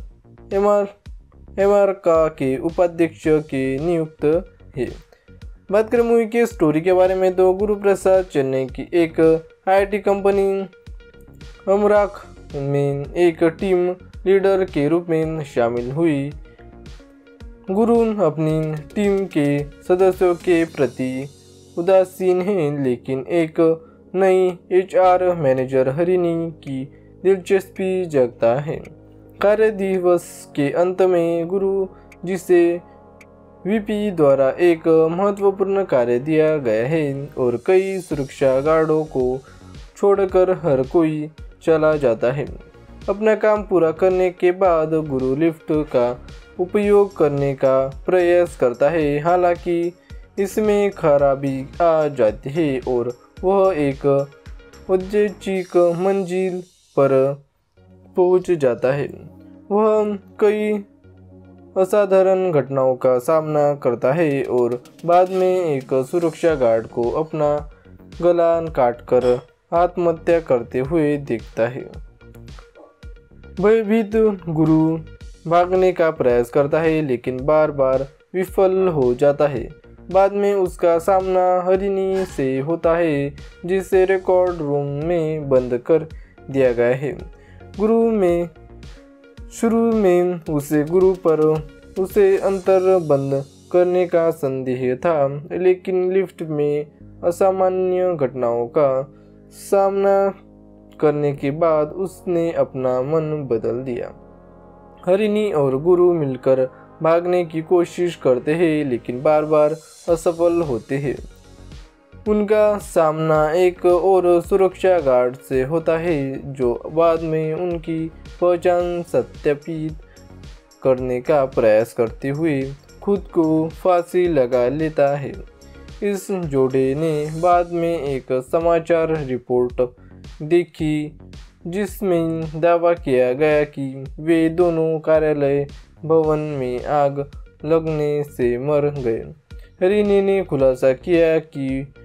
MR के उपाध्यक्ष के नियुक्त है। बात करें मूवी के स्टोरी के बारे में, तो गुरु प्रसाद चेन्नई की एक IT कंपनी अमराक में एक टीम लीडर के रूप में शामिल हुई। गुरु अपनी टीम के सदस्यों के प्रति उदासीन हैं, लेकिन एक नई HR मैनेजर हरिणी की दिलचस्पी जगता है। कार्य दिवस के अंत में गुरु, जिसे VP द्वारा एक महत्वपूर्ण कार्य दिया गया है और कई सुरक्षा गार्डों को छोड़कर हर कोई चला जाता है। अपना काम पूरा करने के बाद गुरु लिफ्ट का उपयोग करने का प्रयास करता है, हालांकि इसमें खराबी आ जाती है और वह एक औद्योगिक मंजिल पर पहुंच जाता है। वह कई असाधारण घटनाओं का सामना करता है और बाद में एक सुरक्षा गार्ड को अपना गला काटकर आत्महत्या करते हुए देखता है। भयभीत गुरु भागने का प्रयास करता है, लेकिन बार बार विफल हो जाता है। बाद में उसका सामना हरिणी से होता है जिसे रिकॉर्ड रूम में बंद कर दिया गया है। शुरू में उसे गुरु पर उसे अंतर बंद करने का संदेह था, लेकिन लिफ्ट में असामान्य घटनाओं का सामना करने के बाद उसने अपना मन बदल दिया। हरिणी और गुरु मिलकर भागने की कोशिश करते हैं, लेकिन बार बार असफल होते हैं। उनका सामना एक और सुरक्षा गार्ड से होता है जो बाद में उनकी पहचान सत्यापित करने का प्रयास करते हुए खुद को फांसी लगा लेता है। इस जोड़े ने बाद में एक समाचार रिपोर्ट देखी जिसमें दावा किया गया कि वे दोनों कार्यालय भवन में आग लगने से मर गए। हरिणी ने खुलासा किया कि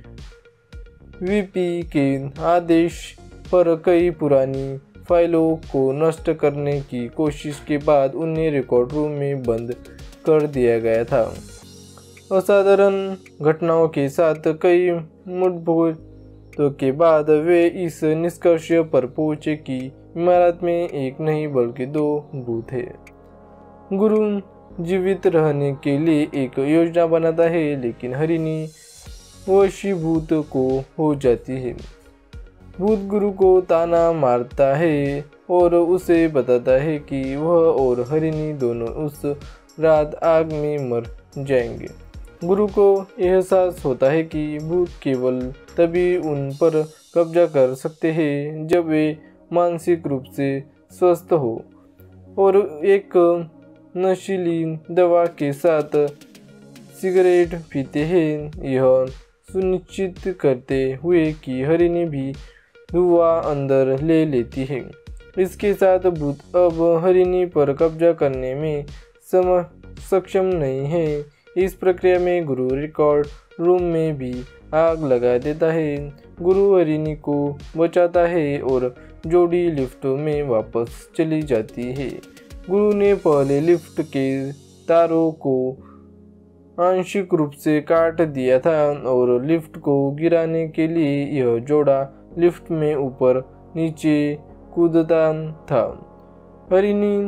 वीपी के आदेश पर कई पुरानी फाइलों को नष्ट करने की कोशिश के बाद उन्हें रिकॉर्ड रूम में बंद कर दिया गया था। असाधारण घटनाओं के साथ कई मुठभेड़ों के बाद वे इस निष्कर्ष पर पहुंचे कि इमारत में एक नहीं बल्कि 2 भूत हैं। गुरु जीवित रहने के लिए एक योजना बनाता है, लेकिन हरिणी वशीभूत को हो जाती है। भूत गुरु को ताना मारता है और उसे बताता है कि वह और हरिणी दोनों उस रात आग में मर जाएंगे। गुरु को एहसास होता है कि भूत केवल तभी उन पर कब्जा कर सकते हैं जब वे मानसिक रूप से स्वस्थ हो और एक नशीली दवा के साथ सिगरेट पीते हैं, यह सुनिश्चित करते हुए कि हरिणी भी धुआं अंदर ले लेती है। इसके साथ भूत अब हरिणी पर कब्जा करने में सक्षम नहीं है। इस प्रक्रिया में गुरु रिकॉर्ड रूम में भी आग लगा देता है। गुरु हरिणी को बचाता है और जोड़ी लिफ्ट में वापस चली जाती है। गुरु ने पहले लिफ्ट के तारों को आंशिक रूप से काट दिया था और लिफ्ट को गिराने के लिए यह जोड़ा लिफ्ट में ऊपर नीचे कूदता था। हरिणी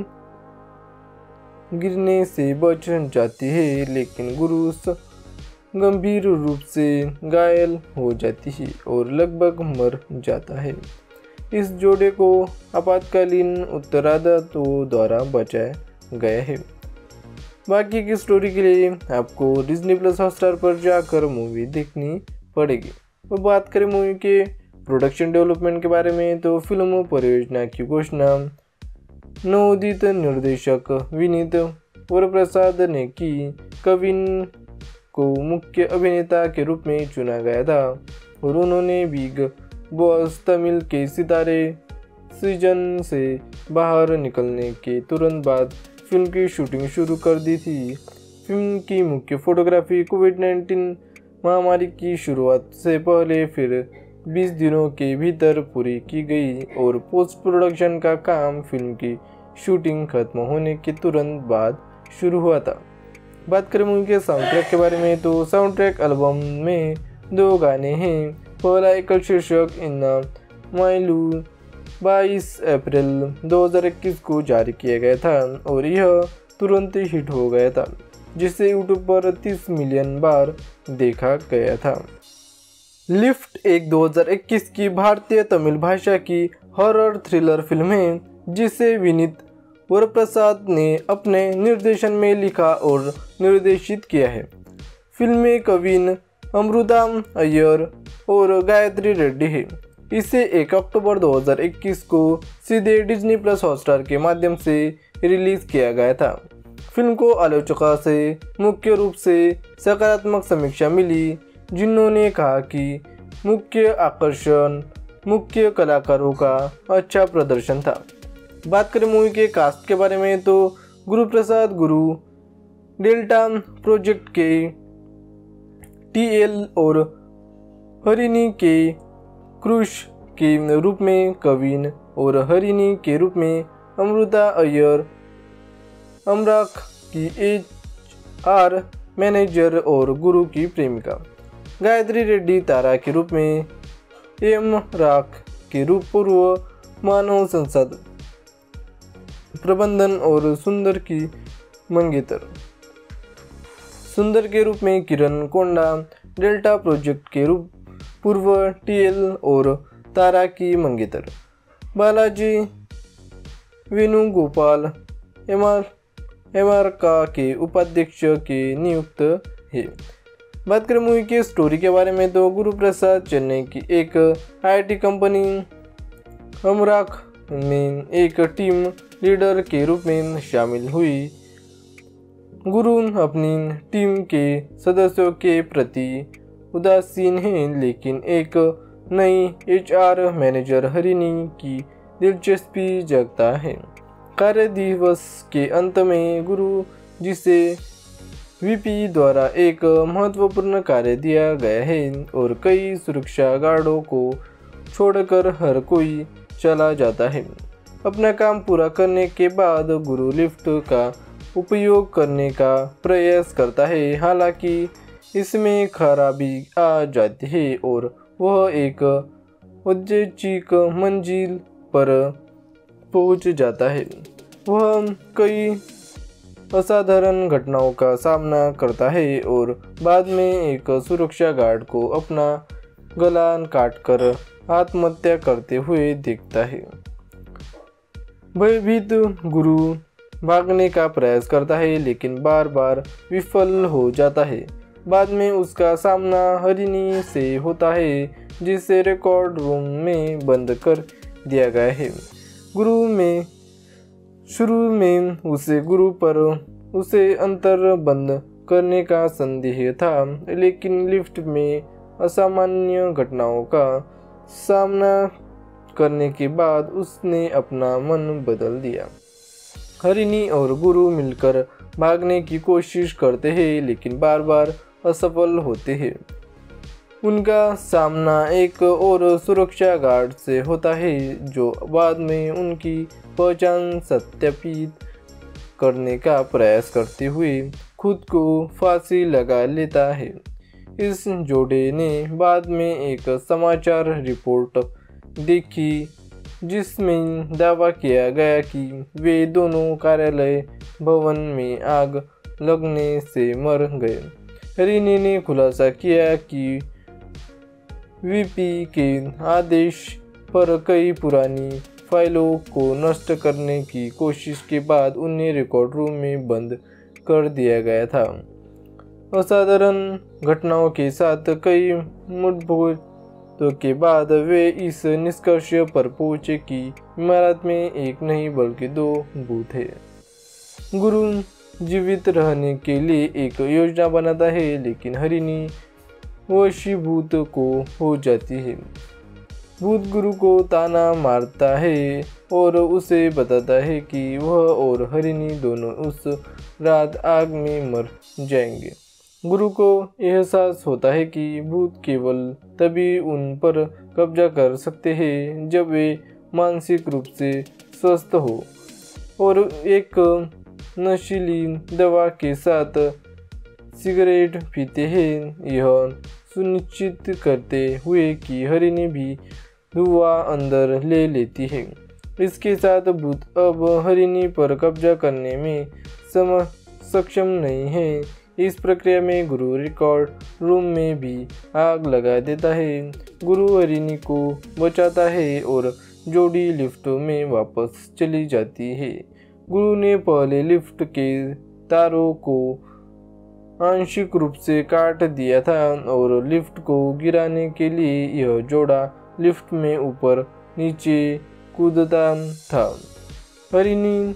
गिरने से बच जाती है, लेकिन गुरु गंभीर रूप से घायल हो जाती है और लगभग मर जाता है। इस जोड़े को आपातकालीन उत्तरादाताओं द्वारा बचाया गया है। बाकी की स्टोरी के लिए आपको डिज्नी प्लस हॉटस्टार पर जाकर मूवी देखनी पड़ेगी। तो बात करें मूवी के प्रोडक्शन डेवलपमेंट के बारे में, तो फिल्म परियोजना की घोषणा नवोदित निर्देशक विनीत वरप्रसाद ने की। कविन को मुख्य अभिनेता के रूप में चुना गया था और उन्होंने बिग बॉस तमिल के सितारे सीजन से बाहर निकलने के तुरंत बाद फिल्म की शूटिंग शुरू कर दी थी। फिल्म की मुख्य फोटोग्राफी कोविड-19 महामारी की शुरुआत से पहले फिर 20 दिनों के भीतर पूरी की गई और पोस्ट प्रोडक्शन का काम फिल्म की शूटिंग खत्म होने के तुरंत बाद शुरू हुआ था। बात करें मूवी के साउंड ट्रैक के बारे में, तो साउंड ट्रैक एल्बम में 2 गाने हैं। पहला एकल शीर्षक इन माइलू 22 अप्रैल 2021 को जारी किया गया था और यह तुरंत हिट हो गया था, जिसे यूट्यूब पर 30 मिलियन बार देखा गया था। लिफ्ट एक 2021 की भारतीय तमिल भाषा की हॉरर थ्रिलर फिल्म है जिसे विनीत वरप्रसाद ने अपने निर्देशन में लिखा और निर्देशित किया है। फिल्म में कविन अमृता अय्यर और गायत्री रेड्डी है। इसे 1 अक्टूबर 2021 को सीधे डिज्नी प्लस हॉटस्टार के माध्यम से रिलीज किया गया था। फिल्म को आलोचकों से मुख्य रूप से सकारात्मक समीक्षा मिली, जिन्होंने कहा कि मुख्य आकर्षण मुख्य कलाकारों का अच्छा प्रदर्शन था। बात करें मूवी के कास्ट के बारे में, तो गुरु प्रसाद गुरु, डेल्टा प्रोजेक्ट के TL और हरिणी के क्रुश के रूप में कविन और हरिणी के रूप में अमृता अय्यर, अमराक की HR मैनेजर और गुरु की प्रेमिका। गायत्री रेड्डी तारा के रूप में, एम राख के रूप पूर्व मानव संसाधन प्रबंधन और सुंदर की मंगेतर। सुंदर के रूप में किरण कोंडा, डेल्टा प्रोजेक्ट के रूप पूर्व टीएल और तारा की मंगेतर। बालाजी वेणुगोपाल एमआरका के उपाध्यक्ष के नियुक्त है। बात करें मूवी की स्टोरी के बारे में तो गुरु प्रसाद चेन्नई की एक आईटी कंपनी अमराक में एक टीम लीडर के रूप में शामिल हुई। गुरु अपनी टीम के सदस्यों के प्रति उदासीन है, लेकिन एक नई एचआर मैनेजर हरिणी की दिलचस्पी जगता है। कार्य दिवस के अंत में गुरु, जिसे वीपी द्वारा एक महत्वपूर्ण कार्य दिया गया है और कई सुरक्षा गार्डों को छोड़कर हर कोई चला जाता है। अपना काम पूरा करने के बाद गुरु लिफ्ट का उपयोग करने का प्रयास करता है, हालांकि इसमें खराबी आ जाती है और वह एक औद्योगिक मंजिल पर पहुंच जाता है। वह कई असाधारण घटनाओं का सामना करता है और बाद में एक सुरक्षा गार्ड को अपना गला काटकर आत्महत्या करते हुए देखता है। भयभीत गुरु भागने का प्रयास करता है, लेकिन बार बार विफल हो जाता है। बाद में उसका सामना हरिणी से होता है, जिसे रिकॉर्ड रूम में बंद कर दिया गया है। शुरू में उसे गुरु पर उसे अंतर बंद करने का संदेह था, लेकिन लिफ्ट में असामान्य घटनाओं का सामना करने के बाद उसने अपना मन बदल दिया। हरिणी और गुरु मिलकर भागने की कोशिश करते हैं, लेकिन बार बार असफल होते हैं। उनका सामना एक और सुरक्षा गार्ड से होता है, जो बाद में उनकी पहचान सत्यापित करने का प्रयास करते हुए खुद को फांसी लगा लेता है। इस जोड़े ने बाद में एक समाचार रिपोर्ट देखी, जिसमें दावा किया गया कि वे दोनों कार्यालय भवन में आग लगने से मर गए। हरिणी ने खुलासा किया कि वीपी के आदेश पर कई पुरानी फाइलों को नष्ट करने की कोशिश के बाद उन्हें रिकॉर्ड रूम में बंद कर दिया गया था। असाधारण घटनाओं के साथ कई मुठभेड़ों के बाद वे इस निष्कर्ष पर पहुंचे कि इमारत में एक नहीं बल्कि दो भूत हैं। गुरु जीवित रहने के लिए एक योजना बनाता है, लेकिन हरिणी वशीभूत को हो जाती है। भूत गुरु को ताना मारता है और उसे बताता है कि वह और हरिणी दोनों उस रात आग में मर जाएंगे। गुरु को एहसास होता है कि भूत केवल तभी उन पर कब्जा कर सकते हैं जब वे मानसिक रूप से स्वस्थ हो, और एक नशीली दवा के साथ सिगरेट पीते हैं, यह सुनिश्चित करते हुए कि हरिणी भी धुआं अंदर ले लेती है। इसके साथ भूत अब हरिणी पर कब्जा करने में सक्षम नहीं है। इस प्रक्रिया में गुरु रिकॉर्ड रूम में भी आग लगा देता है। गुरु हरिणी को बचाता है और जोड़ी लिफ्ट में वापस चली जाती है। गुरु ने पहले लिफ्ट के तारों को आंशिक रूप से काट दिया था और लिफ्ट को गिराने के लिए यह जोड़ा लिफ्ट में ऊपर नीचे कूदता था। हरिणी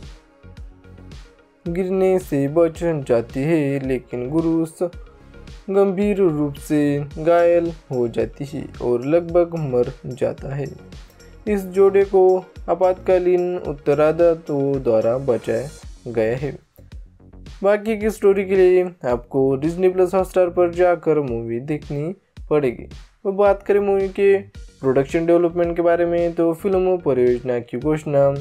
गिरने से बच जाती है, लेकिन गुरु गंभीर रूप से घायल हो जाती है और लगभग मर जाता है। इस जोड़े को आपातकालीन उत्तराधिकारियों द्वारा बचाया गया है। बाकी की स्टोरी के लिए आपको डिज्नी प्लस हॉटस्टार पर जाकर मूवी देखनी पड़ेगी। तो बात करें मूवी के प्रोडक्शन डेवलपमेंट के बारे में, तो फिल्म परियोजना की घोषणा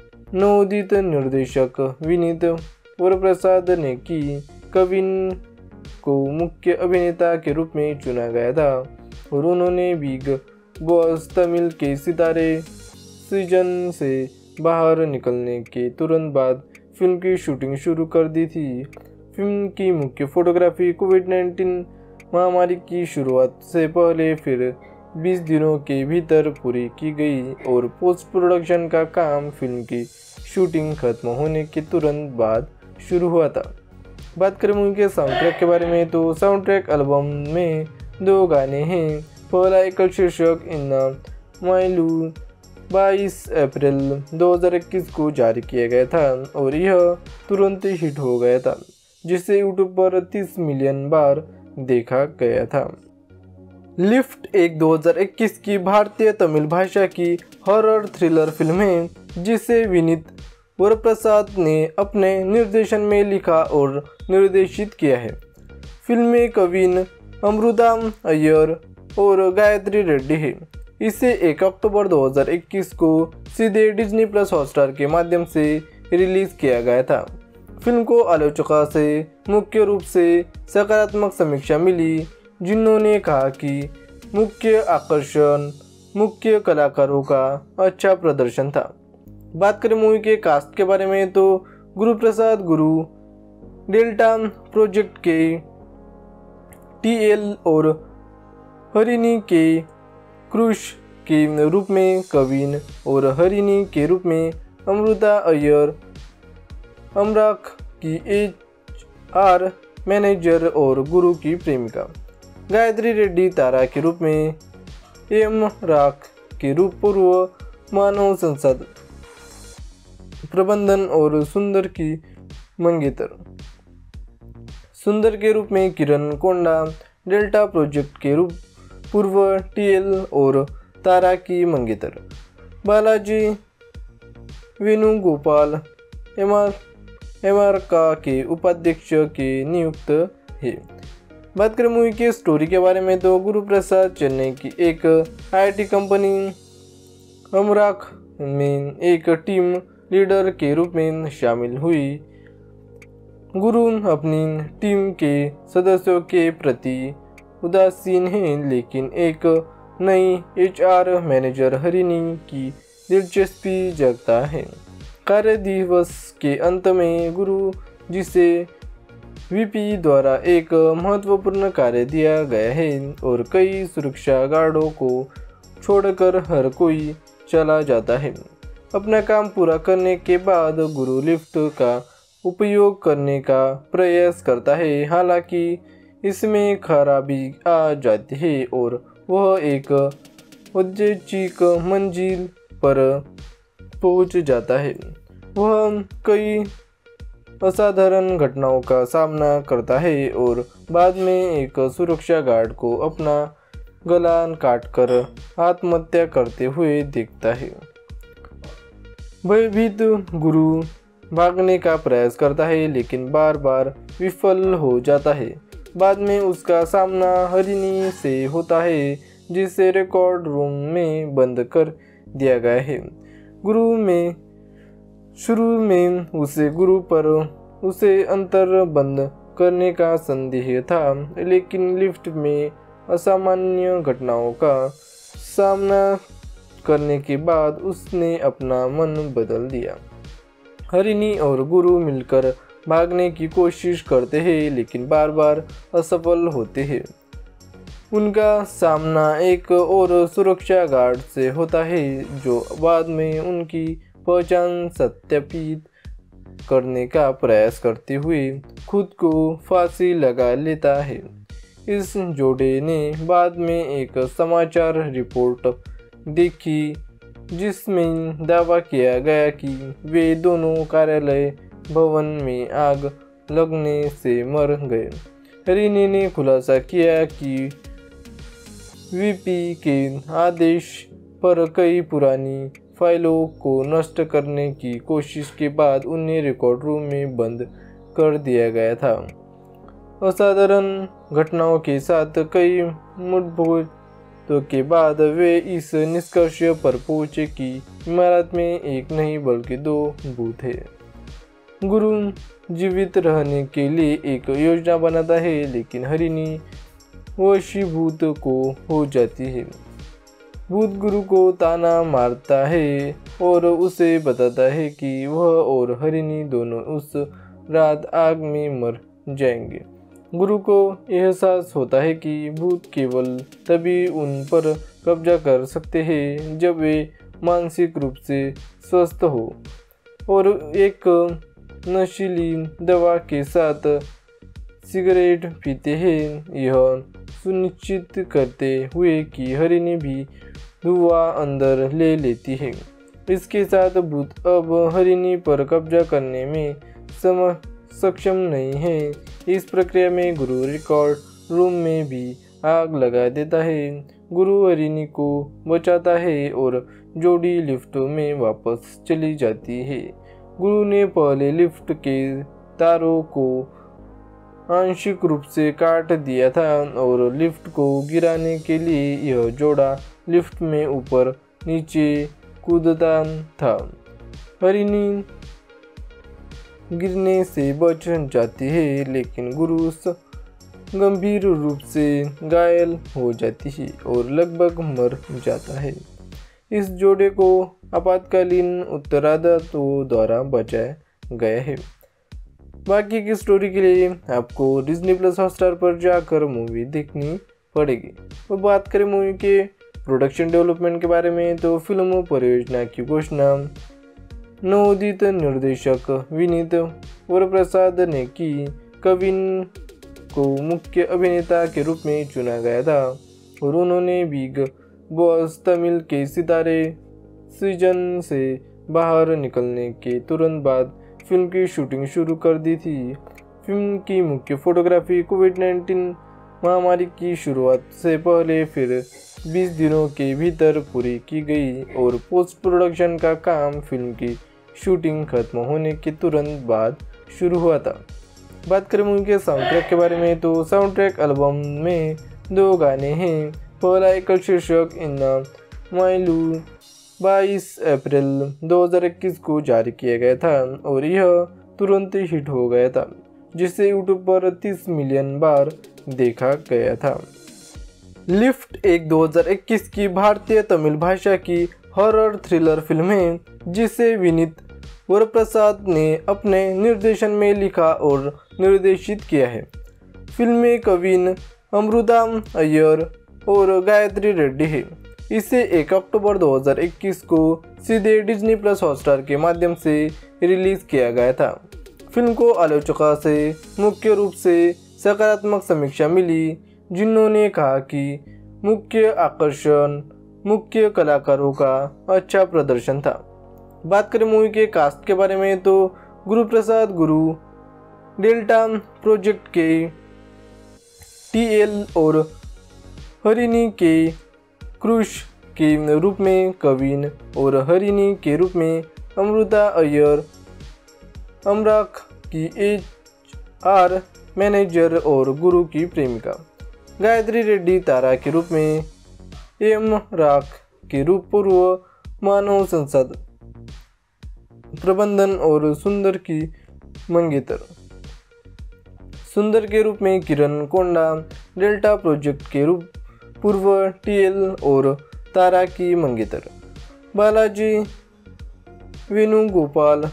नवोदित निर्देशक विनीत वरप्रसाद ने की। कविन को मुख्य अभिनेता के रूप में चुना गया था और उन्होंने बिग बॉस तमिल के सितारे सीजन से बाहर निकलने के तुरंत बाद फिल्म की शूटिंग शुरू कर दी थी। फिल्म की मुख्य फोटोग्राफी कोविड-19 महामारी की शुरुआत से पहले फिर 20 दिनों के भीतर पूरी की गई और पोस्ट प्रोडक्शन का काम फिल्म की शूटिंग खत्म होने के तुरंत बाद शुरू हुआ था। बात करें मूवी के साउंड ट्रैक के बारे में तो साउंड ट्रैक एल्बम में 2 गाने हैं। पहला एकल शीर्षक इन्ना माइलू 22 अप्रैल 2021 को जारी किया गया था और यह तुरंत हिट हो गया था, जिसे यूट्यूब पर 30 मिलियन बार देखा गया था। लिफ्ट एक 2021 की भारतीय तमिल भाषा की हॉरर थ्रिलर फिल्म है, जिसे विनीत वरप्रसाद ने अपने निर्देशन में लिखा और निर्देशित किया है। फिल्म में कविन अमृता अय्यर और गायत्री रेड्डी है। इसे 1 अक्टूबर 2021 को सीधे डिज्नी प्लस हॉटस्टार के माध्यम से रिलीज किया गया था। फिल्म को आलोचकों से मुख्य रूप से सकारात्मक समीक्षा मिली, जिन्होंने कहा कि मुख्य आकर्षण मुख्य कलाकारों का अच्छा प्रदर्शन था। बात करें मूवी के कास्ट के बारे में तो गुरु प्रसाद गुरु डेल्टा प्रोजेक्ट के टीएल और हरिणी के क्रुश के रूप में कविन और हरिणी के रूप में अमृता अय्यर, अमराक की HR मैनेजर और गुरु की प्रेमिका, गायत्री रेड्डी तारा के रूप में, राक के रूप पूर्व मानव संसाधन प्रबंधन और सुंदर की मंगेतर, सुंदर के रूप में किरण कोंडा, डेल्टा प्रोजेक्ट के रूप पूर्व टीएल और तारा की मंगेतर, बालाजी वेणुगोपाल एमआरका के उपाध्यक्ष के नियुक्त है। बात करें मूवी की स्टोरी के बारे में तो गुरु प्रसाद चेन्नई की एक IT कंपनी अमराक में एक टीम लीडर के रूप में शामिल हुई। गुरु अपनी टीम के सदस्यों के प्रति उदासीन है, लेकिन एक नई HR मैनेजर हरिणी की दिलचस्पी जगता है। कार्य दिवस के अंत में गुरु, जिसे VP द्वारा एक महत्वपूर्ण कार्य दिया गया है और कई सुरक्षा गार्डों को छोड़कर हर कोई चला जाता है। अपना काम पूरा करने के बाद गुरु लिफ्ट का उपयोग करने का प्रयास करता है, हालांकि इसमें खराबी आ जाती है और वह एक औद्योगिक मंजिल पर पहुंच जाता है। वह कई असाधारण घटनाओं का सामना करता है और बाद में एक सुरक्षा गार्ड को अपना गला काटकर आत्महत्या करते हुए देखता है। भयभीत गुरु भागने का प्रयास करता है, लेकिन बार बार विफल हो जाता है। बाद में उसका सामना हरिणी से होता है, जिसे रिकॉर्ड रूम में बंद कर दिया गया है। शुरू में उसे गुरु पर उसे अंतर बंद करने का संदेह था, लेकिन लिफ्ट में असामान्य घटनाओं का सामना करने के बाद उसने अपना मन बदल दिया। हरिणी और गुरु मिलकर भागने की कोशिश करते हैं, लेकिन बार बार असफल होते हैं। उनका सामना एक और सुरक्षा गार्ड से होता है, जो बाद में उनकी पहचान सत्यापित करने का प्रयास करते हुए खुद को फांसी लगा लेता है। इस जोड़े ने बाद में एक समाचार रिपोर्ट देखी, जिसमें दावा किया गया कि वे दोनों कार्यालय भवन में आग लगने से मर गए। हरिणी ने खुलासा किया कि VP के आदेश पर कई पुरानी फाइलों को नष्ट करने की कोशिश के बाद उन्हें रिकॉर्ड रूम में बंद कर दिया गया था। असाधारण घटनाओं के साथ कई मुठभेड़ों के बाद वे इस निष्कर्ष पर पहुंचे कि इमारत में एक नहीं बल्कि 2 भूत हैं। गुरु जीवित रहने के लिए एक योजना बनाता है, लेकिन हरिणी वशीभूत को हो जाती है। भूत गुरु को ताना मारता है और उसे बताता है कि वह और हरिणी दोनों उस रात आग में मर जाएंगे। गुरु को एहसास होता है कि भूत केवल तभी उन पर कब्जा कर सकते हैं जब वे मानसिक रूप से स्वस्थ हो, और एक नशीली दवा के साथ सिगरेट पीते हैं, यह सुनिश्चित करते हुए कि हरिणी भी धुआं अंदर ले लेती है। इसके साथ भूत अब हरिणी पर कब्जा करने में सक्षम नहीं है। इस प्रक्रिया में गुरु रिकॉर्ड रूम में भी आग लगा देता है। गुरु हरिणी को बचाता है और जोड़ी लिफ्ट में वापस चली जाती है। गुरु ने पहले लिफ्ट के तारों को आंशिक रूप से काट दिया था और लिफ्ट को गिराने के लिए यह जोड़ा लिफ्ट में ऊपर नीचे कूदता था। हरिणी गिरने से बच जाती है, लेकिन गुरु गंभीर रूप से घायल हो जाती है और लगभग मर जाता है। इस जोड़े को आपातकालीन उत्तरादाताओं द्वारा बचाया गया है। बाकी की स्टोरी के लिए आपको डिज्नी प्लस हॉटस्टार पर जाकर मूवी देखनी पड़ेगी। तो बात करें मूवी के प्रोडक्शन डेवलपमेंट के बारे में, तो फिल्म परियोजना की घोषणा नवोदित निर्देशक विनीत वरप्रसाद ने की। कविन को मुख्य अभिनेता के रूप में चुना गया था और उन्होंने बिग बॉस तमिल के सितारे सीजन से बाहर निकलने के तुरंत बाद फिल्म की शूटिंग शुरू कर दी थी। फिल्म की मुख्य फोटोग्राफी कोविड-19 महामारी की शुरुआत से पहले फिर 20 दिनों के भीतर पूरी की गई और पोस्ट प्रोडक्शन का काम फिल्म की शूटिंग खत्म होने के तुरंत बाद शुरू हुआ था। बात करें मूवी के साउंड ट्रैक के बारे में, तो साउंड ट्रैक एल्बम में 2 गाने हैं। पहला एकल शीर्षक इन माइलू 22 अप्रैल 2021 को जारी किया गया था और यह तुरंत हिट हो गया था, जिसे यूट्यूब पर 30 मिलियन बार देखा गया था। लिफ्ट एक 2021 की भारतीय तमिल भाषा की हॉरर थ्रिलर फिल्म है, जिसे विनीत वरप्रसाद ने अपने निर्देशन में लिखा और निर्देशित किया है। फिल्म में कविन अमृता अय्यर और गायत्री रेड्डी है। इसे 1 अक्टूबर 2021 को सीधे डिज्नी प्लस हॉटस्टार के माध्यम से रिलीज किया गया था। फिल्म को आलोचकों से मुख्य रूप से सकारात्मक समीक्षा मिली, जिन्होंने कहा कि मुख्य आकर्षण मुख्य कलाकारों का अच्छा प्रदर्शन था। बात करें मूवी के कास्ट के बारे में, तो गुरु प्रसाद गुरु डेल्टा प्रोजेक्ट के टीएल और हरिणी के क्रुश के रूप में कविन और हरिणी के रूप में अमृता अय्यर, अमराक की HR मैनेजर और गुरु की प्रेमिका, गायत्री रेड्डी तारा के रूप में, राक के रूप पूर्व मानव संसाधन प्रबंधन और सुंदर की मंगेतर, सुंदर के रूप में किरण कोंडा, डेल्टा प्रोजेक्ट के रूप पूर्व टीएल और तारा की मंगेतर, बालाजी वेणुगोपाल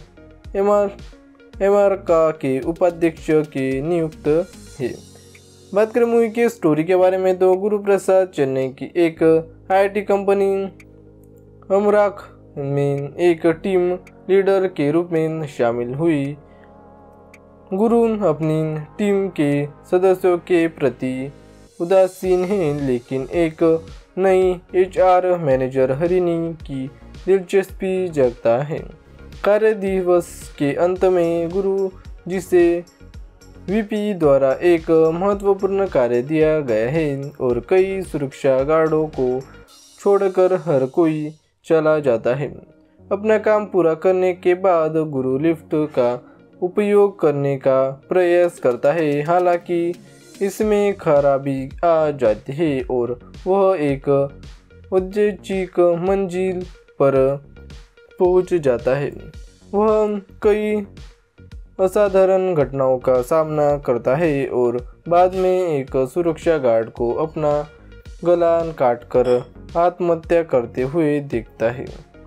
एमआरका के उपाध्यक्ष के नियुक्त है। बात करें मूवी के स्टोरी के बारे में, तो गुरु प्रसाद चेन्नई की एक IT कंपनी अमराक में एक टीम लीडर के रूप में शामिल हुई। गुरु अपनी टीम के सदस्यों के प्रति उदासीन हैं, लेकिन एक नई HR मैनेजर हरिणी की दिलचस्पी जगता है। कार्य दिवस के अंत में गुरु, जिसे VP द्वारा एक महत्वपूर्ण कार्य दिया गया है और कई सुरक्षा गार्डों को छोड़कर हर कोई चला जाता है। अपना काम पूरा करने के बाद गुरु लिफ्ट का उपयोग करने का प्रयास करता है, हालांकि इसमें खराबी आ जाती है और वह एक औद्योगिक मंजिल पर पहुंच जाता है। वह कई असाधारण घटनाओं का सामना करता है और बाद में एक सुरक्षा गार्ड को अपना गला काटकर आत्महत्या करते हुए देखता है।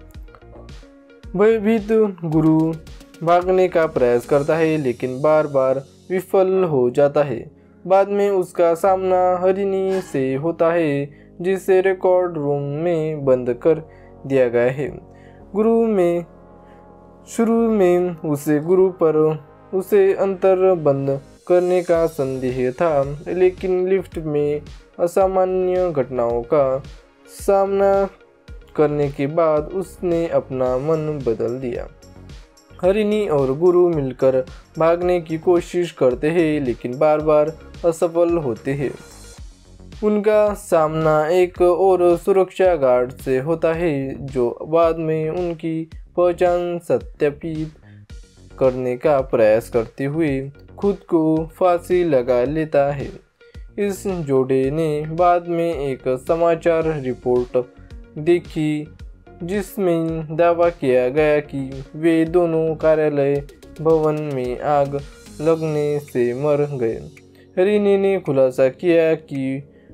भयभीत गुरु भागने का प्रयास करता है लेकिन बार बार विफल हो जाता है। बाद में उसका सामना हरिणी से होता है जिसे रिकॉर्ड रूम में बंद कर दिया गया है। शुरू में उसे गुरु पर उसे अंतर बंद करने का संदेह था, लेकिन लिफ्ट में असामान्य घटनाओं का सामना करने के बाद उसने अपना मन बदल दिया। हरिणी और गुरु मिलकर भागने की कोशिश करते हैं लेकिन बार बार असफल होते हैं। उनका सामना एक और सुरक्षा गार्ड से होता है जो बाद में उनकी पहचान सत्यापित करने का प्रयास करते हुए खुद को फांसी लगा लेता है। इस जोड़े ने बाद में एक समाचार रिपोर्ट देखी जिसमें दावा किया गया कि वे दोनों कार्यालय भवन में आग लगने से मर गए। हरिणी ने खुलासा किया कि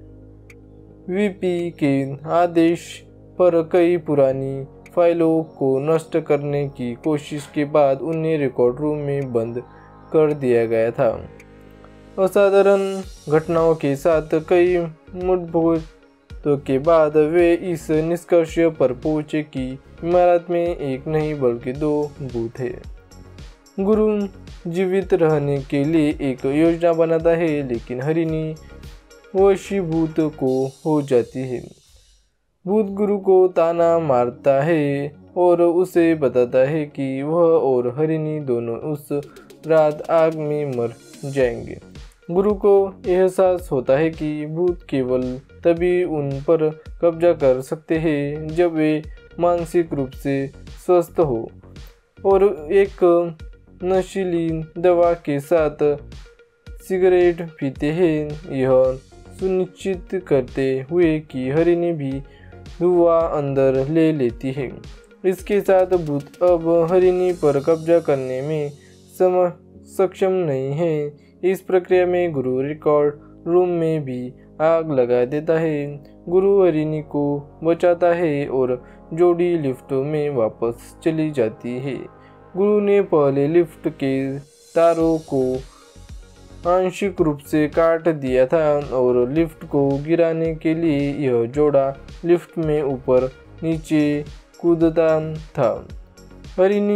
वीपी के आदेश पर कई पुरानी फाइलों को नष्ट करने की कोशिश के बाद उन्हें रिकॉर्ड रूम में बंद कर दिया गया था। असाधारण घटनाओं के साथ कई मुठभेड़ों के बाद वे इस निष्कर्ष पर पहुंचे कि इमारत में एक नहीं बल्कि 2 भूत हैं। गुरु जीवित रहने के लिए एक योजना बनाता है लेकिन हरिणी वशीभूत को हो जाती है। भूत गुरु को ताना मारता है और उसे बताता है कि वह और हरिणी दोनों उस रात आग में मर जाएंगे। गुरु को एहसास होता है कि भूत केवल तभी उन पर कब्जा कर सकते हैं जब वे मानसिक रूप से स्वस्थ हो और एक नशीली दवा के साथ सिगरेट पीते हैं, यह सुनिश्चित करते हुए कि हरिणी भी धुआं अंदर ले लेती है। इसके साथ भूत अब हरिणी पर कब्जा करने में सक्षम नहीं है। इस प्रक्रिया में गुरु रिकॉर्ड रूम में भी आग लगा देता है। गुरु हरिणी को बचाता है और जोड़ी लिफ्ट में वापस चली जाती है। गुरु ने पहले लिफ्ट के तारों को आंशिक रूप से काट दिया था और लिफ्ट को गिराने के लिए यह जोड़ा लिफ्ट में ऊपर नीचे कूदता था। हरिणी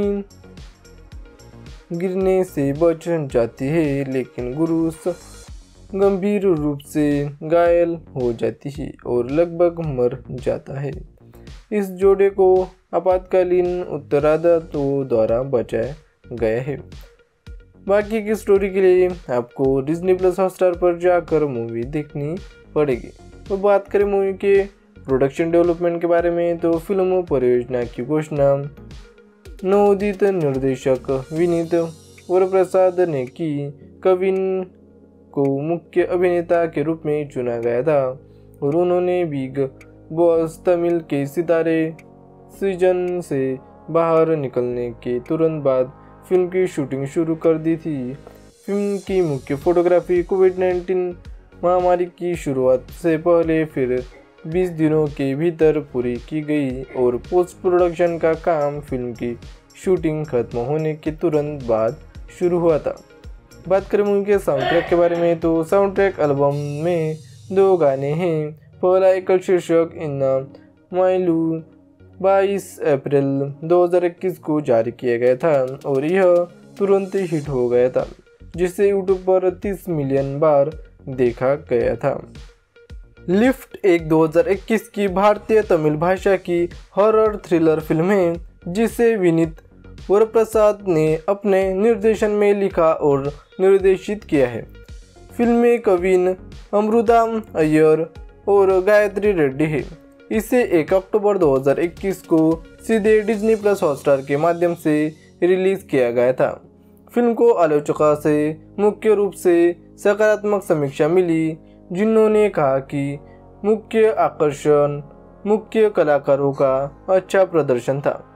गिरने से बच जाती है लेकिन गुरु गंभीर रूप से घायल हो जाती है और लगभग मर जाता है। इस जोड़े को आपातकालीन उत्तराधिकारियों द्वारा बचाया गया है। बाकी की स्टोरी के लिए आपको डिज्नी प्लस हॉटस्टार पर जाकर मूवी देखनी पड़ेगी। तो बात करें मूवी के प्रोडक्शन डेवलपमेंट के बारे में तो फिल्म परियोजना की घोषणा नवोदित निर्देशक विनीत वरप्रसाद ने की। कविन को मुख्य अभिनेता के रूप में चुना गया था और उन्होंने बिग बॉस तमिल के सितारे सीजन से बाहर निकलने के तुरंत बाद फिल्म की शूटिंग शुरू कर दी थी। फिल्म की मुख्य फोटोग्राफी कोविड-19 महामारी की शुरुआत से पहले फिर 20 दिनों के भीतर पूरी की गई और पोस्ट प्रोडक्शन का काम फिल्म की शूटिंग खत्म होने के तुरंत बाद शुरू हुआ था। बात करें मूवी के साउंड ट्रैक के बारे में तो साउंड ट्रैक एल्बम में 2 गाने हैं। पहला एकल शीर्षक इन्ना माइलू 22 अप्रैल 2021 को जारी किया गया था और यह तुरंत हिट हो गया था जिसे यूट्यूब पर 30 मिलियन बार देखा गया था। लिफ्ट एक 2021 की भारतीय तमिल भाषा की हॉरर थ्रिलर फिल्म है जिसे विनीत वरप्रसाद ने अपने निर्देशन में लिखा और निर्देशित किया है। फिल्म में कविन अमृता अय्यर और गायत्री रेड्डी है। इसे 1 अक्टूबर 2021 को सीधे डिज्नी प्लस हॉटस्टार के माध्यम से रिलीज किया गया था। फिल्म को आलोचकों से मुख्य रूप से सकारात्मक समीक्षा मिली जिन्होंने कहा कि मुख्य आकर्षण मुख्य कलाकारों का अच्छा प्रदर्शन था।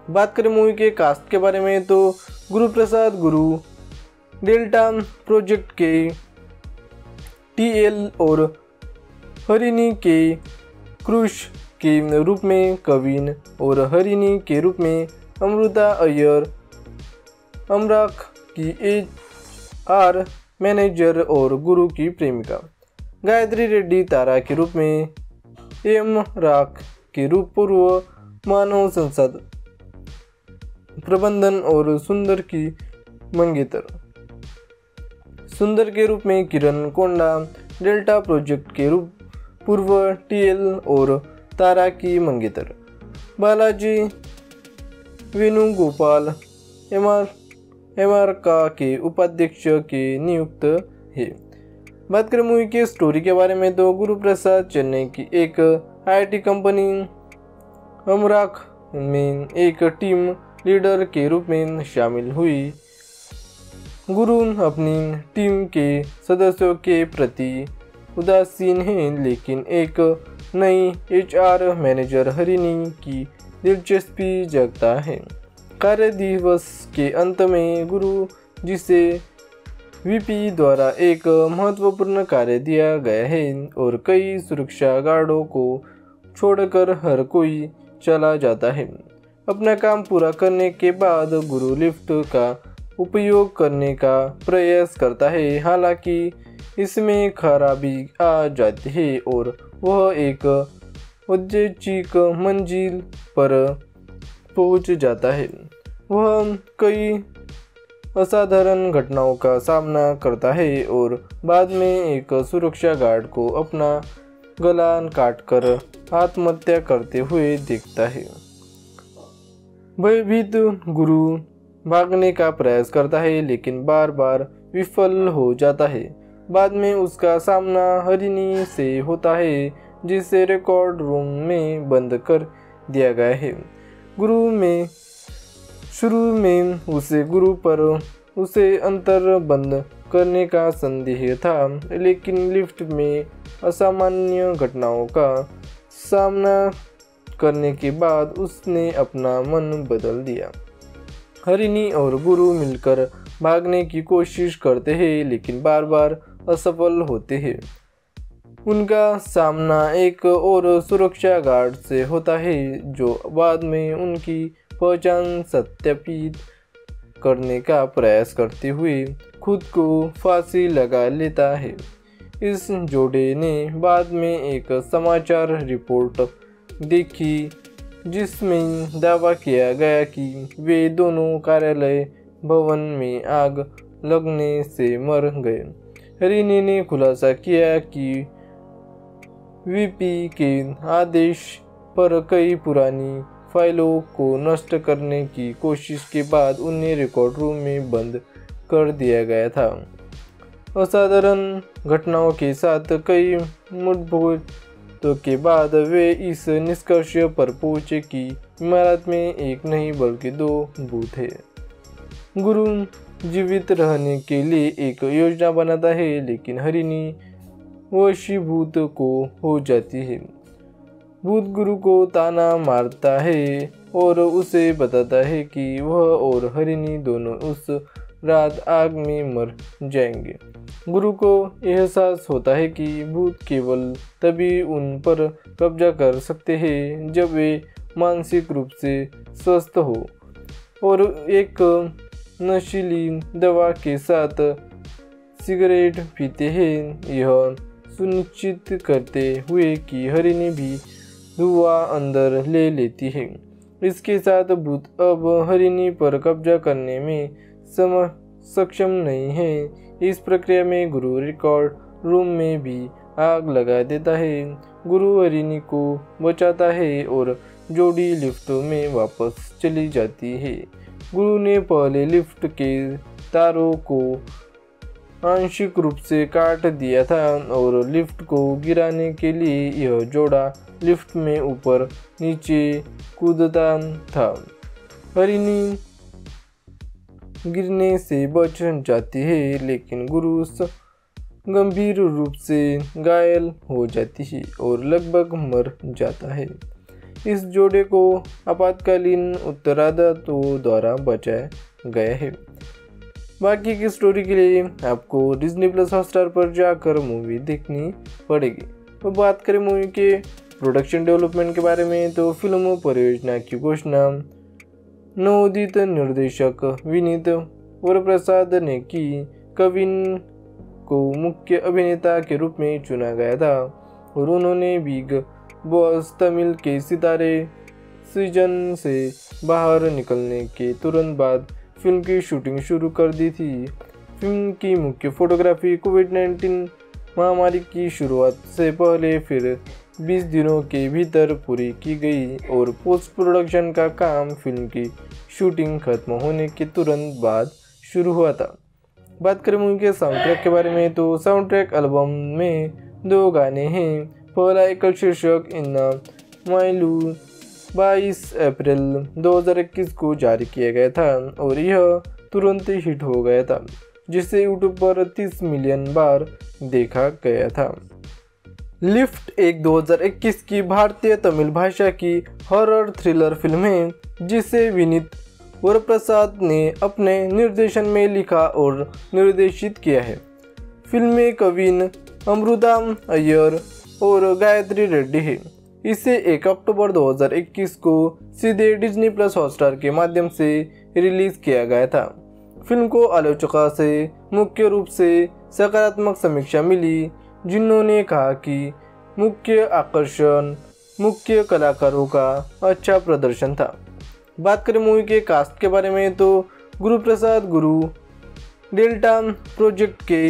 बात करें मूवी के कास्ट के बारे में तो गुरु प्रसाद गुरु डेल्टा प्रोजेक्ट के TL और हरिणी के क्रुश के रूप में कविन और हरिणी के रूप में अमृता अय्यर, अमराक की HR मैनेजर और गुरु की प्रेमिका, गायत्री रेड्डी तारा के रूप में, राक के रूप पूर्व मानव संसाधन प्रबंधन और सुंदर की मंगेतर, सुंदर के रूप में किरण कोंडा, डेल्टा प्रोजेक्ट के रूप पूर्व TL और तारा की मंगेतर, बालाजी वेणुगोपाल MR के उपाध्यक्ष के नियुक्त है। बात करें मूवी के स्टोरी के बारे में तो गुरु प्रसाद चेन्नई की एक IT कंपनी अमराक में एक टीम लीडर के रूप में शामिल हुई। गुरु अपनी टीम के सदस्यों के प्रति उदासीन है, लेकिन एक नई HR मैनेजर हरिणी की दिलचस्पी जगता है। कार्य दिवस के अंत में गुरु, जिसे VP द्वारा एक महत्वपूर्ण कार्य दिया गया है और कई सुरक्षा गार्डों को छोड़कर हर कोई चला जाता है। अपना काम पूरा करने के बाद गुरु लिफ्ट का उपयोग करने का प्रयास करता है, हालांकि इसमें खराबी आ जाती है और वह एक औद्योगिक मंजिल पर पहुंच जाता है। वह कई असाधारण घटनाओं का सामना करता है और बाद में एक सुरक्षा गार्ड को अपना गला काटकर आत्महत्या करते हुए देखता है। भयभीत गुरु भागने का प्रयास करता है, लेकिन बार बार विफल हो जाता है। बाद में उसका सामना हरिणी से होता है, जिसे रिकॉर्ड रूम में बंद कर दिया गया है। शुरू में उसे गुरु पर उसे अंतर बंद करने का संदेह था, लेकिन लिफ्ट में असामान्य घटनाओं का सामना करने के बाद उसने अपना मन बदल दिया। हरिणी और गुरु मिलकर भागने की कोशिश करते हैं, लेकिन बार बार असफल होते हैं। उनका सामना एक और सुरक्षा गार्ड से होता है, जो बाद में उनकी पहचान सत्यापित करने का प्रयास करते हुए खुद को फांसी लगा लेता है। इस जोड़े ने बाद में एक समाचार रिपोर्ट देखी, जिसमें दावा किया गया कि वे दोनों कार्यालय भवन में आग लगने से मर गए। हरिणी ने खुलासा किया कि VP के आदेश पर कई पुरानी फाइलों को नष्ट करने की कोशिश के बाद उन्हें रिकॉर्ड रूम में बंद कर दिया गया था। असाधारण घटनाओं के साथ कई मुठभेड़ों के बाद वे इस निष्कर्ष पर पहुंचे कि इमारत में एक नहीं बल्कि 2 भूत हैं। गुरु जीवित रहने के लिए एक योजना बनाता है, लेकिन हरिणी वशीभूत को हो जाती है। भूत गुरु को ताना मारता है और उसे बताता है कि वह और हरिणी दोनों उस रात आग में मर जाएंगे। गुरु को एहसास होता है कि भूत केवल तभी उन पर कब्जा कर सकते हैं जब वे मानसिक रूप से स्वस्थ हो और एक नशीली दवा के साथ सिगरेट पीते हैं, यह सुनिश्चित करते हुए कि हरिणी भी धुआं अंदर ले लेती है। इसके साथ भूत अब हरिणी पर कब्जा करने में सक्षम नहीं है। इस प्रक्रिया में गुरु रिकॉर्ड रूम में भी आग लगा देता है। गुरु हरिणी को बचाता है और जोड़ी लिफ्ट में वापस चली जाती है। गुरु ने पहले लिफ्ट के तारों को आंशिक रूप से काट दिया था और लिफ्ट को गिराने के लिए यह जोड़ा लिफ्ट में ऊपर नीचे कूदता था। हरिणी गिरने से बच जाती है, लेकिन गुरु गंभीर रूप से घायल हो जाती है और लगभग मर जाता है। इस जोड़े को आपातकालीन उत्तरादातों द्वारा बचाया गया है। बाकी की स्टोरी के लिए आपको डिज्नी प्लस हॉटस्टार पर जाकर मूवी देखनी पड़ेगी। तो बात करें मूवी के प्रोडक्शन डेवलपमेंट के बारे में, तो फिल्म परियोजना की घोषणा नवोदित निर्देशक विनीत वरप्रसाद ने की। कविन को मुख्य अभिनेता के रूप में चुना गया था और उन्होंने बिग बॉस तमिल के सितारे सीजन से बाहर निकलने के तुरंत बाद फिल्म की शूटिंग शुरू कर दी थी। फिल्म की मुख्य फोटोग्राफी कोविड-19 महामारी की शुरुआत से पहले फिर 20 दिनों के भीतर पूरी की गई और पोस्ट प्रोडक्शन का काम फिल्म की शूटिंग खत्म होने के तुरंत बाद शुरू हुआ था। बात करें मूवी के साउंड ट्रैक के बारे में, तो साउंड ट्रैक एल्बम में 2 गाने हैं। पहला एकल शीर्षक इन माइलू 22 अप्रैल 2021 को जारी किया गया था और यह तुरंत हिट हो गया था, जिसे यूट्यूब पर 30 मिलियन बार देखा गया था। लिफ्ट एक 2021 की भारतीय तमिल भाषा की हॉरर थ्रिलर फिल्म है, जिसे विनीत वरप्रसाद ने अपने निर्देशन में लिखा और निर्देशित किया है। फिल्म में कविन अमृता अय्यर और गायत्री रेड्डी है। इसे 1 अक्टूबर 2021 को सीधे डिज्नी प्लस हॉटस्टार के माध्यम से रिलीज किया गया था। फिल्म को आलोचकों से मुख्य रूप से सकारात्मक समीक्षा मिली, जिन्होंने कहा कि मुख्य आकर्षण मुख्य कलाकारों का अच्छा प्रदर्शन था। बात करें मूवी के कास्ट के बारे में, तो गुरु प्रसाद गुरु, डेल्टा प्रोजेक्ट के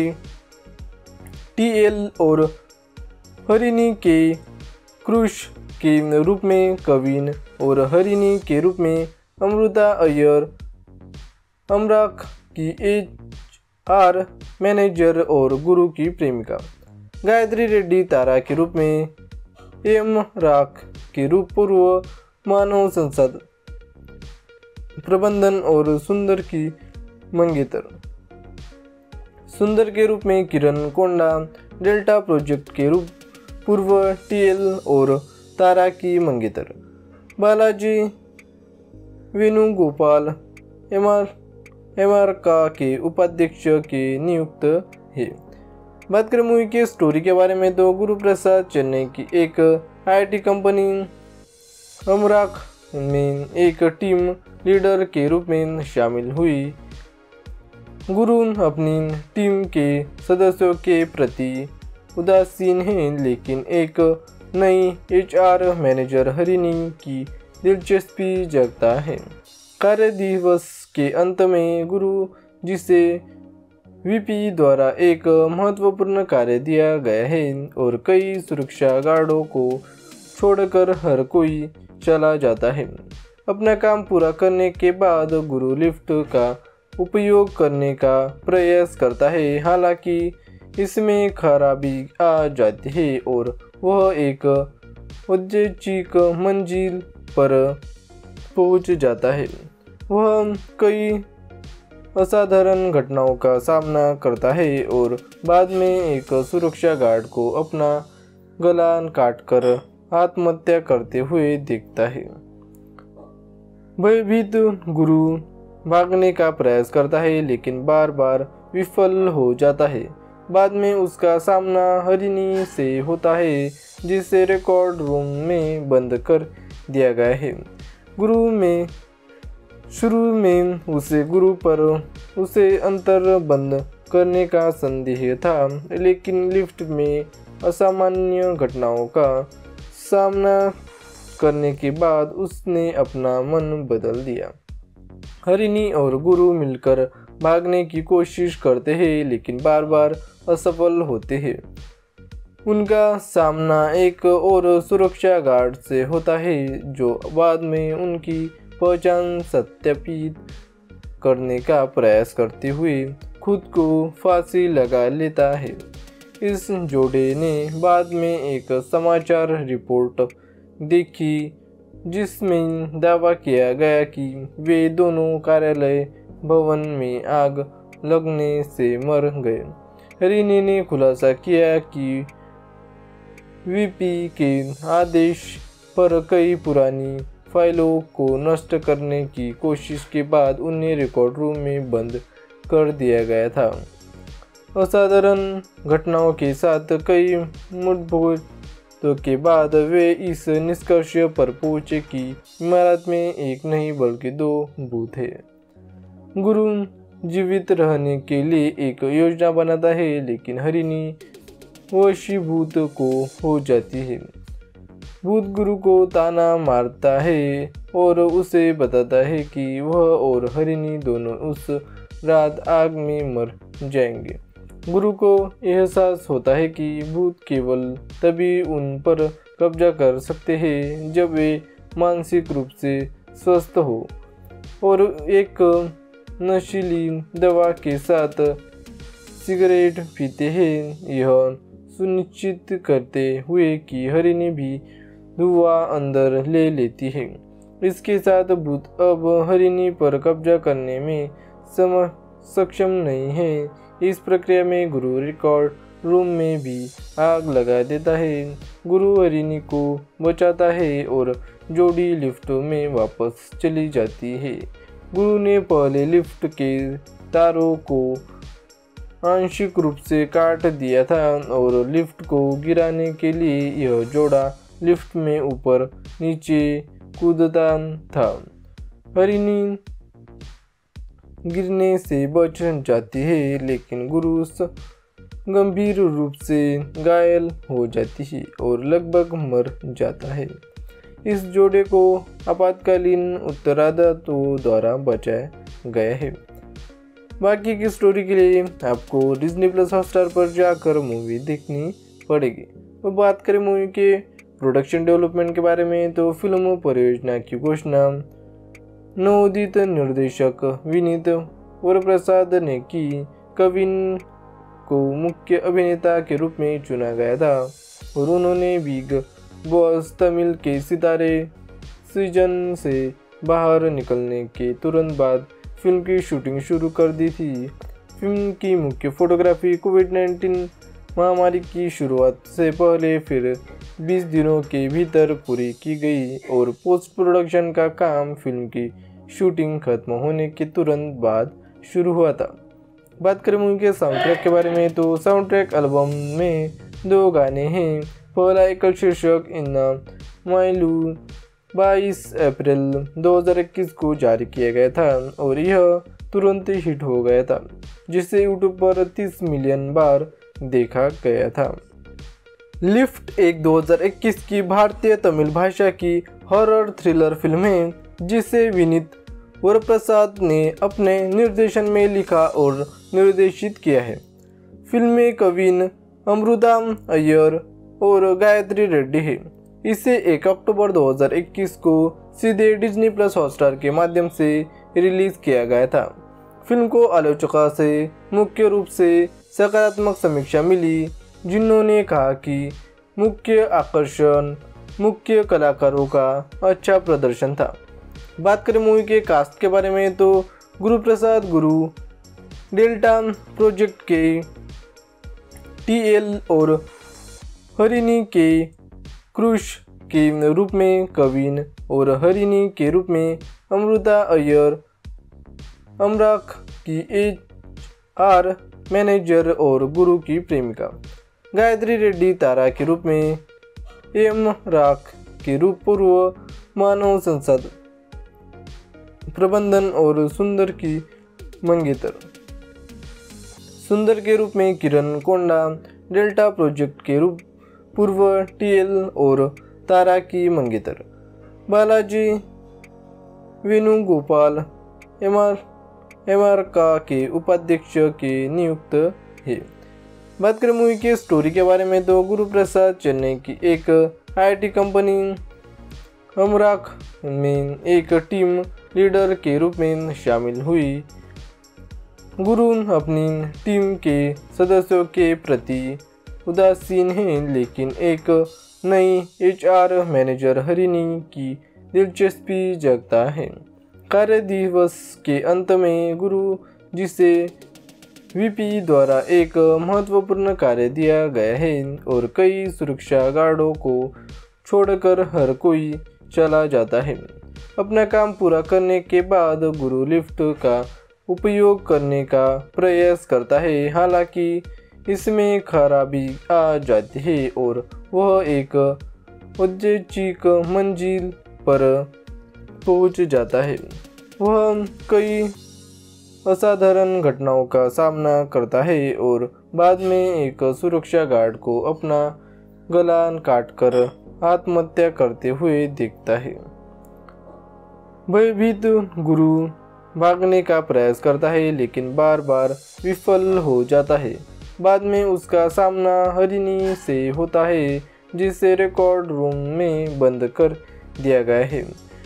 TL और हरिणी के क्रूश के रूप में कविन और हरिणी के रूप में अमृता अय्यर, अमराक की HR मैनेजर और गुरु की प्रेमिका, गायत्री रेड्डी तारा के रूप में, राक के रूप पूर्व मानव संसाधन प्रबंधन और सुंदर की मंगेतर, सुंदर के रूप में किरण कोंडा, डेल्टा प्रोजेक्ट के रूप पूर्व TL और तारा की मंगेतर, बालाजी वेणुगोपाल MRK के उपाध्यक्ष के नियुक्त है। बात करें मूवी के स्टोरी के बारे में, तो गुरु प्रसाद चेन्नई की एक IT कंपनी अमराक में एक टीम लीडर के रूप में शामिल हुई। गुरु अपनी टीम के सदस्यों के प्रति उदासीन है, लेकिन एक नई HR मैनेजर हरिणी की दिलचस्पी जगता है। कार्य दिवस के अंत में गुरु, जिसे VP द्वारा एक महत्वपूर्ण कार्य दिया गया है और कई सुरक्षा गार्डों को छोड़कर हर कोई चला जाता है। अपना काम पूरा करने के बाद गुरु लिफ्ट का उपयोग करने का प्रयास करता है, हालांकि इसमें खराबी आ जाती है और वह एक औद्योगिक मंजिल पर पहुंच जाता है। वह कई असाधारण घटनाओं का सामना करता है और बाद में एक सुरक्षा गार्ड को अपना गला काटकर आत्महत्या करते हुए देखता है। भयभीत गुरु भागने का प्रयास करता है, लेकिन बार बार विफल हो जाता है। बाद में उसका सामना हरिणी से होता है, जिसे रिकॉर्ड रूम में बंद कर दिया गया है। शुरू में उसे गुरु पर उसे अंतर बंद करने का संदेह था, लेकिन लिफ्ट में असामान्य घटनाओं का सामना करने के बाद उसने अपना मन बदल दिया। हरिणी और गुरु मिलकर भागने की कोशिश करते हैं, लेकिन बार बार असफल होते हैं। उनका सामना एक और सुरक्षा गार्ड से होता है, जो बाद में उनकी पहचान सत्यापित करने का प्रयास करते हुए खुद को फांसी लगा लेता है। इस जोड़े ने बाद में एक समाचार रिपोर्ट देखी, जिसमें दावा किया गया कि वे दोनों कार्यालय भवन में आग लगने से मर गए। हरिणी ने खुलासा किया कि VP के आदेश पर कई पुरानी फाइलों को नष्ट करने की कोशिश के बाद उन्हें रिकॉर्ड रूम में बंद कर दिया गया था। असाधारण घटनाओं के साथ कई मुठभेड़ों के बाद वे इस निष्कर्ष पर पहुंचे कि इमारत में एक नहीं बल्कि 2 भूत हैं। गुरु जीवित रहने के लिए एक योजना बनाता है, लेकिन हरिणी वशीभूत को हो जाती है। भूत गुरु को ताना मारता है और उसे बताता है कि वह और हरिणी दोनों उस रात आग में मर जाएंगे। गुरु को एहसास होता है कि भूत केवल तभी उन पर कब्जा कर सकते हैं जब वे मानसिक रूप से स्वस्थ हो और एक नशीली दवा के साथ सिगरेट पीते हैं, यह सुनिश्चित करते हुए कि हरिणी भी धुआं अंदर ले लेती है। इसके साथ भूत अब हरिणी पर कब्जा करने में सक्षम नहीं है। इस प्रक्रिया में गुरु रिकॉर्ड रूम में भी आग लगा देता है। गुरु हरिणी को बचाता है और जोड़ी लिफ्ट में वापस चली जाती है। गुरु ने पहले लिफ्ट के तारों को आंशिक रूप से काट दिया था और लिफ्ट को गिराने के लिए यह जोड़ा लिफ्ट में ऊपर नीचे कूदता था। हरिणी गिरने से बच जाती है, लेकिन गुरु गंभीर रूप से घायल हो जाती है और लगभग मर जाता है। इस जोड़े को आपातकालीन उत्तरादाताओं द्वारा बचाया गया है। बाकी की स्टोरी के लिए आपको डिज्नी प्लस हॉटस्टार पर जाकर मूवी देखनी पड़ेगी। तो बात करें मूवी के प्रोडक्शन डेवलपमेंट के बारे में, तो फिल्म परियोजना की घोषणा नवोदित निर्देशक विनीत वरप्रसाद ने की। कविन को मुख्य अभिनेता के रूप में चुना गया था और उन्होंने बिग बॉस तमिल के सितारे सीजन से बाहर निकलने के तुरंत बाद फिल्म की शूटिंग शुरू कर दी थी। फिल्म की मुख्य फोटोग्राफी कोविड-19 महामारी की शुरुआत से पहले फिर 20 दिनों के भीतर पूरी की गई और पोस्ट प्रोडक्शन का काम फिल्म की शूटिंग खत्म होने के तुरंत बाद शुरू हुआ था। बात करें मूवी के साउंड ट्रैक के बारे में, तो साउंड ट्रैक एल्बम में 2 गाने हैं। पहला एकल शीर्षक इन्ना माइलू 22 अप्रैल 2021 को जारी किया गया था और यह तुरंत हिट हो गया था, जिसे यूट्यूब पर 30 मिलियन बार देखा गया था। लिफ्ट एक 2021 की भारतीय तमिल भाषा की हॉरर थ्रिलर फिल्म है, जिसे विनीत वरप्रसाद ने अपने निर्देशन में लिखा और निर्देशित किया है। फिल्म में कविन अमृता अय्यर और गायत्री रेड्डी है। इसे 1 अक्टूबर 2021 को सीधे डिज्नी प्लस हॉटस्टार के माध्यम से रिलीज किया गया था। फिल्म को आलोचकों से मुख्य रूप से सकारात्मक समीक्षा मिली, जिन्होंने कहा कि मुख्य आकर्षण मुख्य कलाकारों का अच्छा प्रदर्शन था। बात करें मूवी के कास्ट के बारे में, तो गुरु प्रसाद गुरु, डेल्टा प्रोजेक्ट के TL और हरिणी के क्रुश के रूप में कविन और हरिणी के रूप में अमृता अय्यर, अमराक की HR मैनेजर और गुरु की प्रेमिका, गायत्री रेड्डी तारा के रूप में, राक के रूप पूर्व मानव संसाधन प्रबंधन और सुंदर की मंगेतर, सुंदर के रूप में किरण कोंडा, डेल्टा प्रोजेक्ट के रूप पूर्व TL और तारा की मंगेतर, बालाजी वेणुगोपाल MRK के उपाध्यक्ष के नियुक्त है। बात करें मूवी के स्टोरी के बारे में, तो गुरु प्रसाद चेन्नई की एक IT कंपनी अमराक में एक टीम लीडर के रूप में शामिल हुई। गुरु अपनी टीम के सदस्यों के प्रति उदासीन हैं, लेकिन एक नई HR मैनेजर हरिणी की दिलचस्पी जगता है। कार्य दिवस के अंत में गुरु, जिसे VP द्वारा एक महत्वपूर्ण कार्य दिया गया है और कई सुरक्षा गार्डों को छोड़कर हर कोई चला जाता है। अपना काम पूरा करने के बाद गुरु लिफ्ट का उपयोग करने का प्रयास करता है, हालांकि इसमें खराबी आ जाती है और वह एक औद्योगिक मंजिल पर पहुंच जाता है। वह कई असाधारण घटनाओं का सामना करता है और बाद में एक सुरक्षा गार्ड को अपना गला काटकर आत्महत्या करते हुए देखता है। भयभीत गुरु भागने का प्रयास करता है लेकिन बार बार विफल हो जाता है। बाद में उसका सामना हरिणी से होता है, जिसे रिकॉर्ड रूम में बंद कर दिया गया है।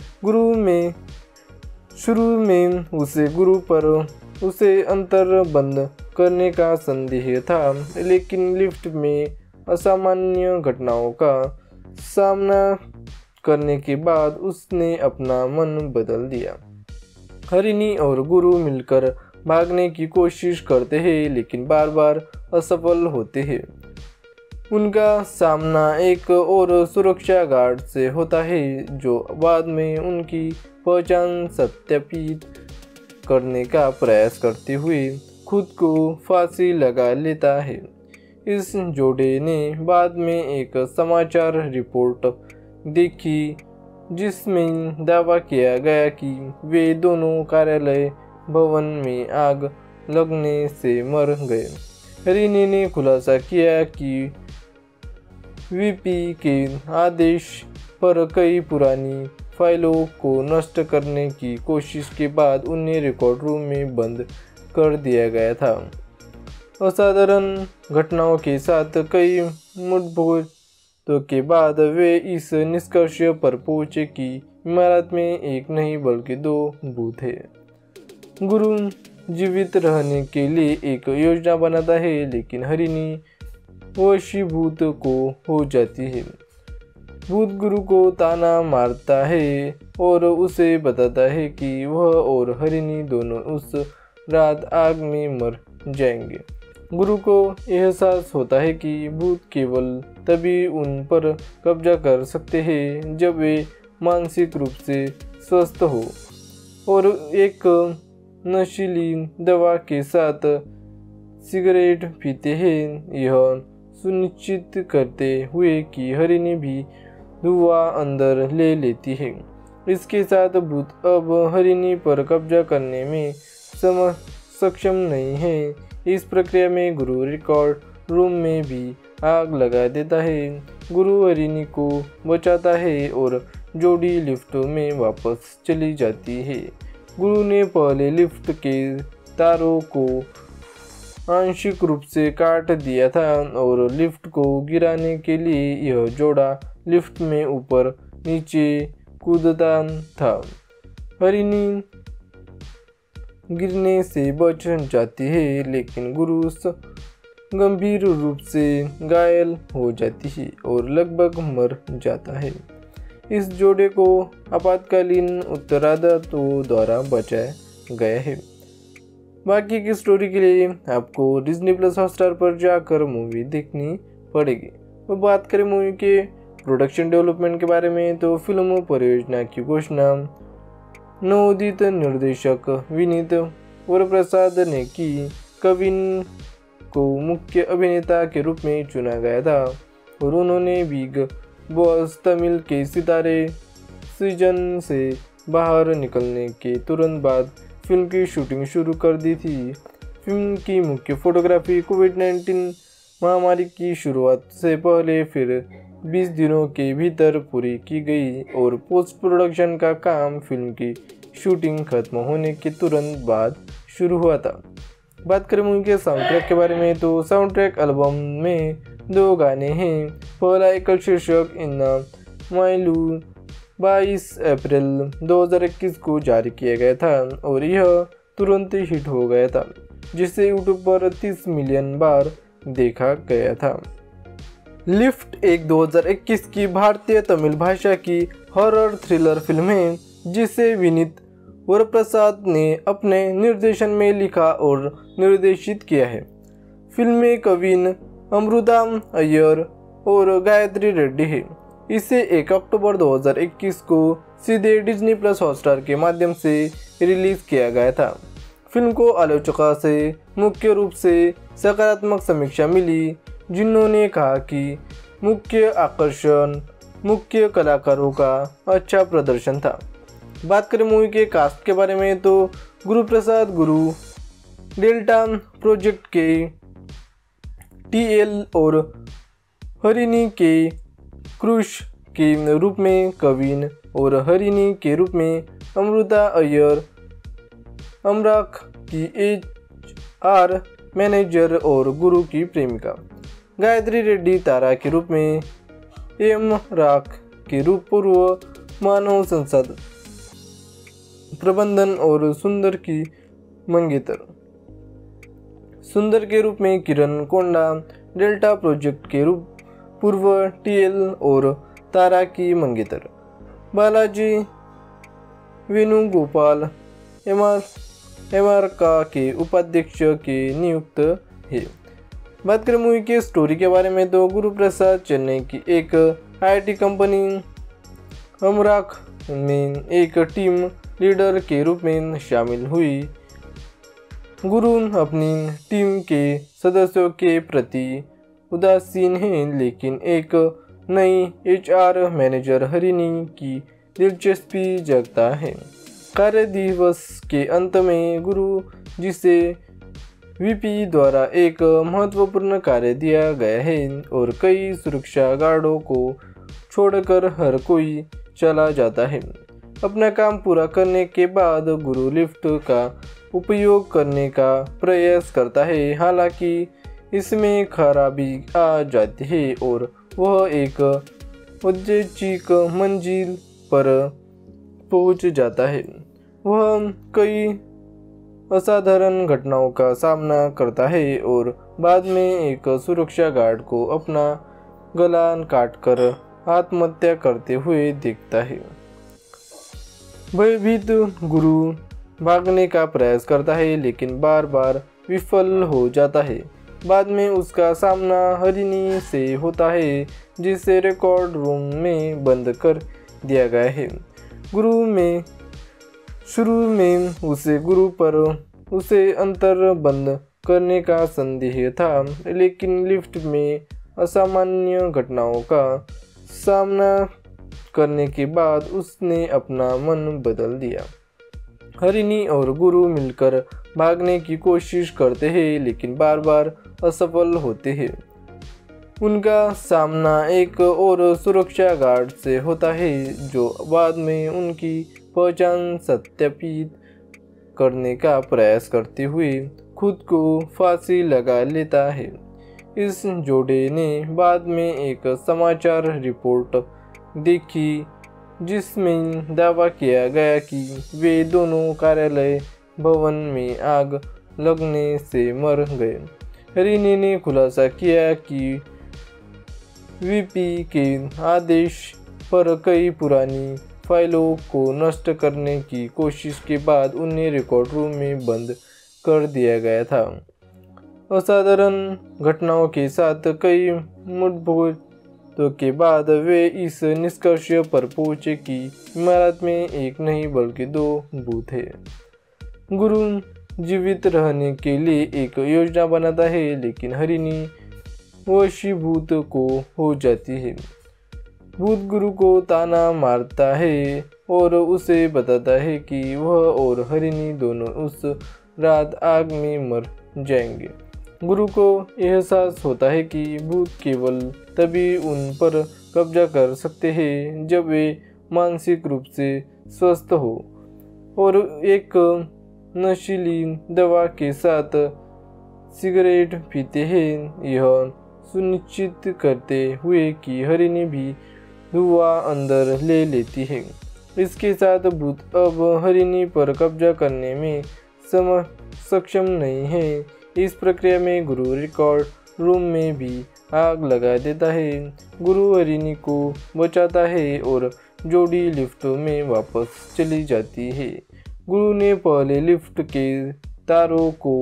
शुरू में उसे गुरु पर उसे अंतर बंद करने का संदेह था, लेकिन लिफ्ट में असामान्य घटनाओं का सामना करने के बाद उसने अपना मन बदल दिया। हरिणी और गुरु मिलकर भागने की कोशिश करते हैं लेकिन बार बार असफल होते हैं। उनका सामना एक और सुरक्षा गार्ड से होता है जो बाद में उनकी पहचान सत्यापित करने का प्रयास करते हुए खुद को फांसी लगा लेता है। इस जोड़े ने बाद में एक समाचार रिपोर्ट देखी जिसमें दावा किया गया कि वे दोनों कार्यालय भवन में आग लगने से मर गए। हरिणी ने खुलासा किया कि वीपी के आदेश पर कई पुरानी फाइलों को नष्ट करने की कोशिश के बाद उन्हें रिकॉर्ड रूम में बंद कर दिया गया था। असाधारण घटनाओं के साथ कई मुठभेड़ों के बाद वे इस निष्कर्ष पर पहुंचे कि इमारत में एक नहीं बल्कि दो भूत हैं। गुरु जीवित रहने के लिए एक योजना बनाता है लेकिन हरिणी वशीभूत को हो जाती है। भूत गुरु को ताना मारता है और उसे बताता है कि वह और हरिणी दोनों उस रात आग में मर जाएंगे। गुरु को एहसास होता है कि भूत केवल तभी उन पर कब्जा कर सकते हैं जब वे मानसिक रूप से स्वस्थ हो और एक नशीली दवा के साथ सिगरेट पीते हैं, यह सुनिश्चित करते हुए कि हरिणी भी धुआं अंदर ले लेती है। इसके साथ भूत अब हरिणी पर कब्जा करने में सक्षम नहीं है। इस प्रक्रिया में गुरु रिकॉर्ड रूम में भी आग लगा देता है। गुरु हरिणी को बचाता है और जोड़ी लिफ्ट में वापस चली जाती है। गुरु ने पहले लिफ्ट के तारों को आंशिक रूप से काट दिया था और लिफ्ट को गिराने के लिए यह जोड़ा लिफ्ट में ऊपर नीचे कूदता था। हरिणी गिरने से बच जाती है लेकिन गुरु गंभीर रूप से घायल हो जाती है और लगभग मर जाता है। इस जोड़े को आपातकालीन उत्तराधिकारियों द्वारा बचाया गया है। बाकी की स्टोरी के लिए आपको डिज्नी प्लस हॉटस्टार पर जाकर मूवी देखनी पड़ेगी। तो बात करें मूवी के प्रोडक्शन डेवलपमेंट के बारे में तो फिल्म परियोजना की घोषणा नवोदित निर्देशक विनीत वरप्रसाद ने की। कविन को मुख्य अभिनेता के रूप में चुना गया था और उन्होंने बिग बॉस तमिल के सितारे सीजन से बाहर निकलने के तुरंत बाद फिल्म की शूटिंग शुरू कर दी थी। फिल्म की मुख्य फोटोग्राफी कोविड-19 महामारी की शुरुआत से पहले फिर 20 दिनों के भीतर पूरी की गई और पोस्ट प्रोडक्शन का काम फिल्म की शूटिंग खत्म होने के तुरंत बाद शुरू हुआ था। बात करें मूवी के साउंड ट्रैक के बारे में तो साउंड ट्रैक एल्बम में 2 गाने हैं। पहला एकल शीर्षक इन माइलू 22 अप्रैल 2021 को जारी किया गया था और यह तुरंत हिट हो गया था, जिसे यूट्यूब पर 30 मिलियन बार देखा गया था। लिफ्ट एक 2021 की भारतीय तमिल भाषा की हॉरर थ्रिलर फिल्म है जिसे विनीत वरप्रसाद ने अपने निर्देशन में लिखा और निर्देशित किया है। फिल्म में कविन अमृता अय्यर और गायत्री रेड्डी है। इसे 1 अक्टूबर 2021 को सीधे डिज्नी प्लस हॉटस्टार के माध्यम से रिलीज किया गया था। फिल्म को आलोचकों से मुख्य रूप से सकारात्मक समीक्षा मिली, जिन्होंने कहा कि मुख्य आकर्षण मुख्य कलाकारों का अच्छा प्रदर्शन था। बात करें मूवी के कास्ट के बारे में तो गुरु प्रसाद गुरु डेल्टा प्रोजेक्ट के TL और हरिणी के क्रुश के रूप में कविन और हरिणी के रूप में अमृता अय्यर, अमराक की HR मैनेजर और गुरु की प्रेमिका, गायत्री रेड्डी तारा के रूप में, राक के रूप पूर्व मानव संसाधन प्रबंधन और सुंदर की मंगेतर, सुंदर के रूप में किरण कोंडा, डेल्टा प्रोजेक्ट के रूप पूर्व TL और तारा की मंगेतर, बालाजी वेणुगोपाल MRK के उपाध्यक्ष के नियुक्त है। बात करें मूवी के स्टोरी के बारे में तो गुरु प्रसाद चेन्नई की एक IT कंपनी अमराक में एक टीम लीडर के रूप में शामिल हुई। गुरु अपनी टीम के सदस्यों के प्रति उदासीन है, लेकिन एक नई HR मैनेजर हरिणी की दिलचस्पी जगता है। कार्य दिवस के अंत में गुरु, जिसे VP द्वारा एक महत्वपूर्ण कार्य दिया गया है और कई सुरक्षा गार्डों को छोड़कर हर कोई चला जाता है। अपना काम पूरा करने के बाद गुरु लिफ्ट का उपयोग करने का प्रयास करता है, हालांकि इसमें खराबी आ जाती है और वह एक औद्योगिक मंजिल पर पहुंच जाता है। वह कई असाधारण घटनाओं का सामना करता है और बाद में एक सुरक्षा गार्ड को अपना गला काटकर आत्महत्या करते हुए देखता है। भयभीत गुरु भागने का प्रयास करता है, लेकिन बार बार विफल हो जाता है। बाद में उसका सामना हरिणी से होता है, जिसे रिकॉर्ड रूम में बंद कर दिया गया है। शुरू में उसे अंतर बंद करने का संदेह था, लेकिन लिफ्ट में असामान्य घटनाओं का सामना करने के बाद उसने अपना मन बदल दिया। हरिणी और गुरु मिलकर भागने की कोशिश करते हैं, लेकिन बार बार असफल होते हैं। उनका सामना एक और सुरक्षा गार्ड से होता है, जो बाद में उनकी पहचान सत्यापित करने का प्रयास करते हुए खुद को फांसी लगा लेता है। इस जोड़े ने बाद में एक समाचार रिपोर्ट देखी, जिसमें दावा किया गया कि वे दोनों कार्यालय भवन में आग लगने से मर गए। हरिणी ने खुलासा किया कि VP के आदेश पर कई पुरानी फाइलों को नष्ट करने की कोशिश के बाद उन्हें रिकॉर्ड रूम में बंद कर दिया गया था। असाधारण घटनाओं के साथ कई मुठभेड़ों के बाद वे इस निष्कर्ष पर पहुंचे कि इमारत में एक नहीं बल्कि 2 भूत हैं। गुरु जीवित रहने के लिए एक योजना बनाता है, लेकिन हरिणी वशीभूत को हो जाती है। भूत गुरु को ताना मारता है और उसे बताता है कि वह और हरिणी दोनों उस रात आग में मर जाएंगे। गुरु को एहसास होता है कि भूत केवल तभी उन पर कब्जा कर सकते हैं जब वे मानसिक रूप से स्वस्थ हो और एक नशीली दवा के साथ सिगरेट पीते हैं, यह सुनिश्चित करते हुए कि हरिणी भी धुआं अंदर ले लेती है। इसके साथ भूत अब हरिणी पर कब्जा करने में सक्षम नहीं है। इस प्रक्रिया में गुरु रिकॉर्ड रूम में भी आग लगा देता है। गुरु हरिणी को बचाता है और जोड़ी लिफ्ट में वापस चली जाती है। गुरु ने पहले लिफ्ट के तारों को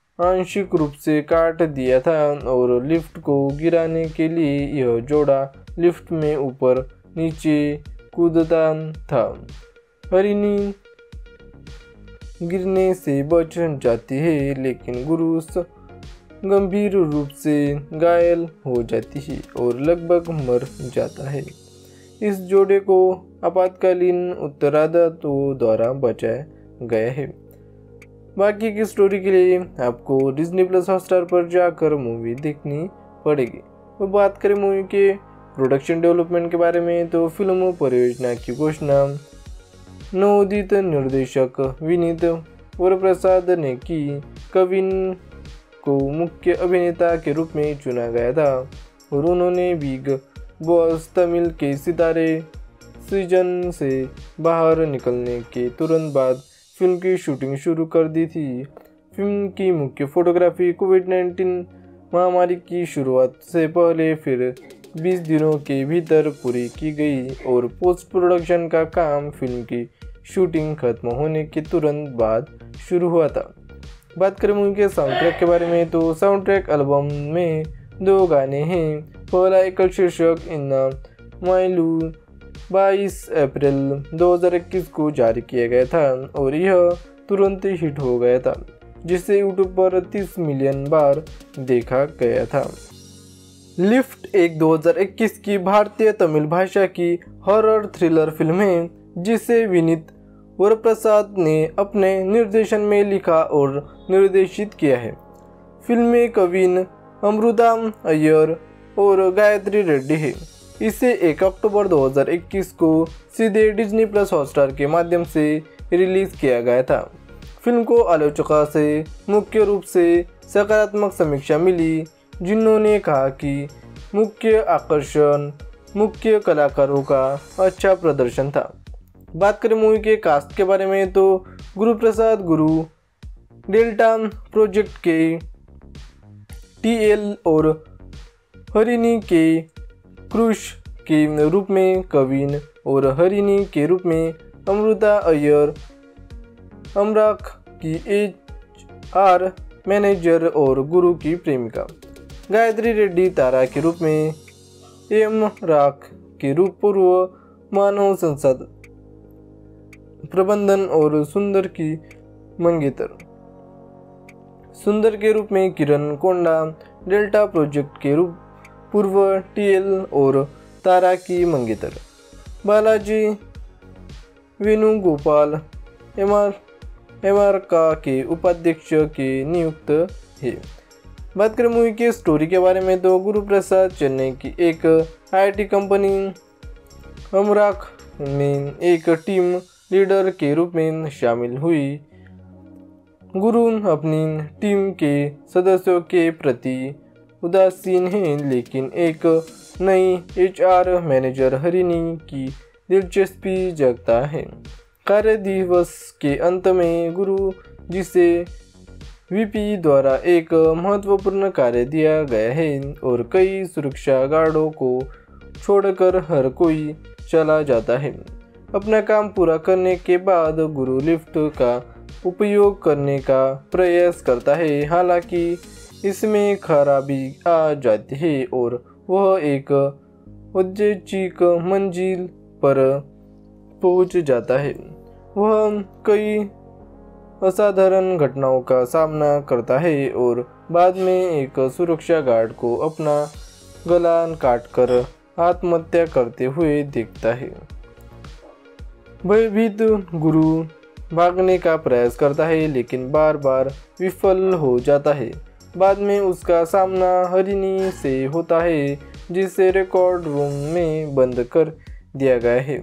आंशिक रूप से काट दिया था और लिफ्ट को गिराने के लिए यह जोड़ा लिफ्ट में ऊपर नीचे कूदता था। हरिणी गिरने से बच जाती है, लेकिन गुरु गंभीर रूप से घायल हो जाती है और लगभग मर जाता है। इस जोड़े को आपातकालीन उत्तरादाताओं द्वारा बचाया गया है। बाकी की स्टोरी के लिए आपको डिज्नी प्लस हॉटस्टार पर जाकर मूवी देखनी पड़ेगी। तो बात करें मूवी के प्रोडक्शन डेवलपमेंट के बारे में, तो फिल्म परियोजना की घोषणा नवोदित निर्देशक विनीत वरप्रसाद ने की। कविन को मुख्य अभिनेता के रूप में चुना गया था और उन्होंने बिग बॉस तमिल के सितारे सीजन से बाहर निकलने के तुरंत बाद फिल्म की शूटिंग शुरू कर दी थी। फिल्म की मुख्य फोटोग्राफी कोविड-19 महामारी की शुरुआत से पहले फिर 20 दिनों के भीतर पूरी की गई और पोस्ट प्रोडक्शन का काम फिल्म की शूटिंग खत्म होने के तुरंत बाद शुरू हुआ था। बात करें मूवी के साउंड ट्रैक के बारे में, तो साउंड ट्रैक एल्बम में 2 गाने हैं। पहला एकल शीर्षक इन्ना माइलू 22 अप्रैल 2021 को जारी किया गया था और यह तुरंत हिट हो गया था, जिसे यूट्यूब पर 30 मिलियन बार देखा गया था। लिफ्ट एक 2021 की भारतीय तमिल भाषा की हॉरर थ्रिलर फिल्म है, जिसे विनीत वरप्रसाद ने अपने निर्देशन में लिखा और निर्देशित किया है। फिल्म में कविन अमृता अय्यर और गायत्री रेड्डी है। इसे 1 अक्टूबर 2021 को सीधे डिज्नी प्लस हॉटस्टार के माध्यम से रिलीज किया गया था। फिल्म को आलोचकों से मुख्य रूप से सकारात्मक समीक्षा मिली, जिन्होंने कहा कि मुख्य आकर्षण मुख्य कलाकारों का अच्छा प्रदर्शन था। बात करें मूवी के कास्ट के बारे में, तो गुरु प्रसाद गुरु, डेल्टा प्रोजेक्ट के TL और हरिणी के क्रुश के रूप में कविन और हरिणी के रूप में अमृता अय्यर, अमराक की HR मैनेजर और गुरु की प्रेमिका, गायत्री रेड्डी तारा के रूप में, राक के रूप पूर्व मानव संसाधन प्रबंधन और सुंदर की मंगेतर, सुंदर के रूप में किरण कोंडा, डेल्टा प्रोजेक्ट के रूप पूर्व TL और तारा की मंगेतर, बालाजी वेणुगोपाल MR के उपाध्यक्ष के नियुक्त है। बात करें मूवी के स्टोरी के बारे में, तो गुरु प्रसाद चेन्नई की एक IT कंपनी अमराक में एक टीम लीडर के रूप में शामिल हुई। गुरु अपनी टीम के सदस्यों के प्रति उदासीन है, लेकिन एक नई HR मैनेजर हरिणी की दिलचस्पी जगता है। कार्य दिवस के अंत में गुरु, जिसे VP द्वारा एक महत्वपूर्ण कार्य दिया गया है और कई सुरक्षा गार्डों को छोड़कर हर कोई चला जाता है। अपना काम पूरा करने के बाद गुरु लिफ्ट का उपयोग करने का प्रयास करता है, हालांकि इसमें खराबी आ जाती है और वह एक औद्योगिक मंजिल पर पहुंच जाता है। वह कई असाधारण घटनाओं का सामना करता है और बाद में एक सुरक्षा गार्ड को अपना गला काटकर आत्महत्या करते हुए देखता है। भयभीत गुरु भागने का प्रयास करता है, लेकिन बार बार विफल हो जाता है। बाद में उसका सामना हरिणी से होता है, जिसे रिकॉर्ड रूम में बंद कर दिया गया है।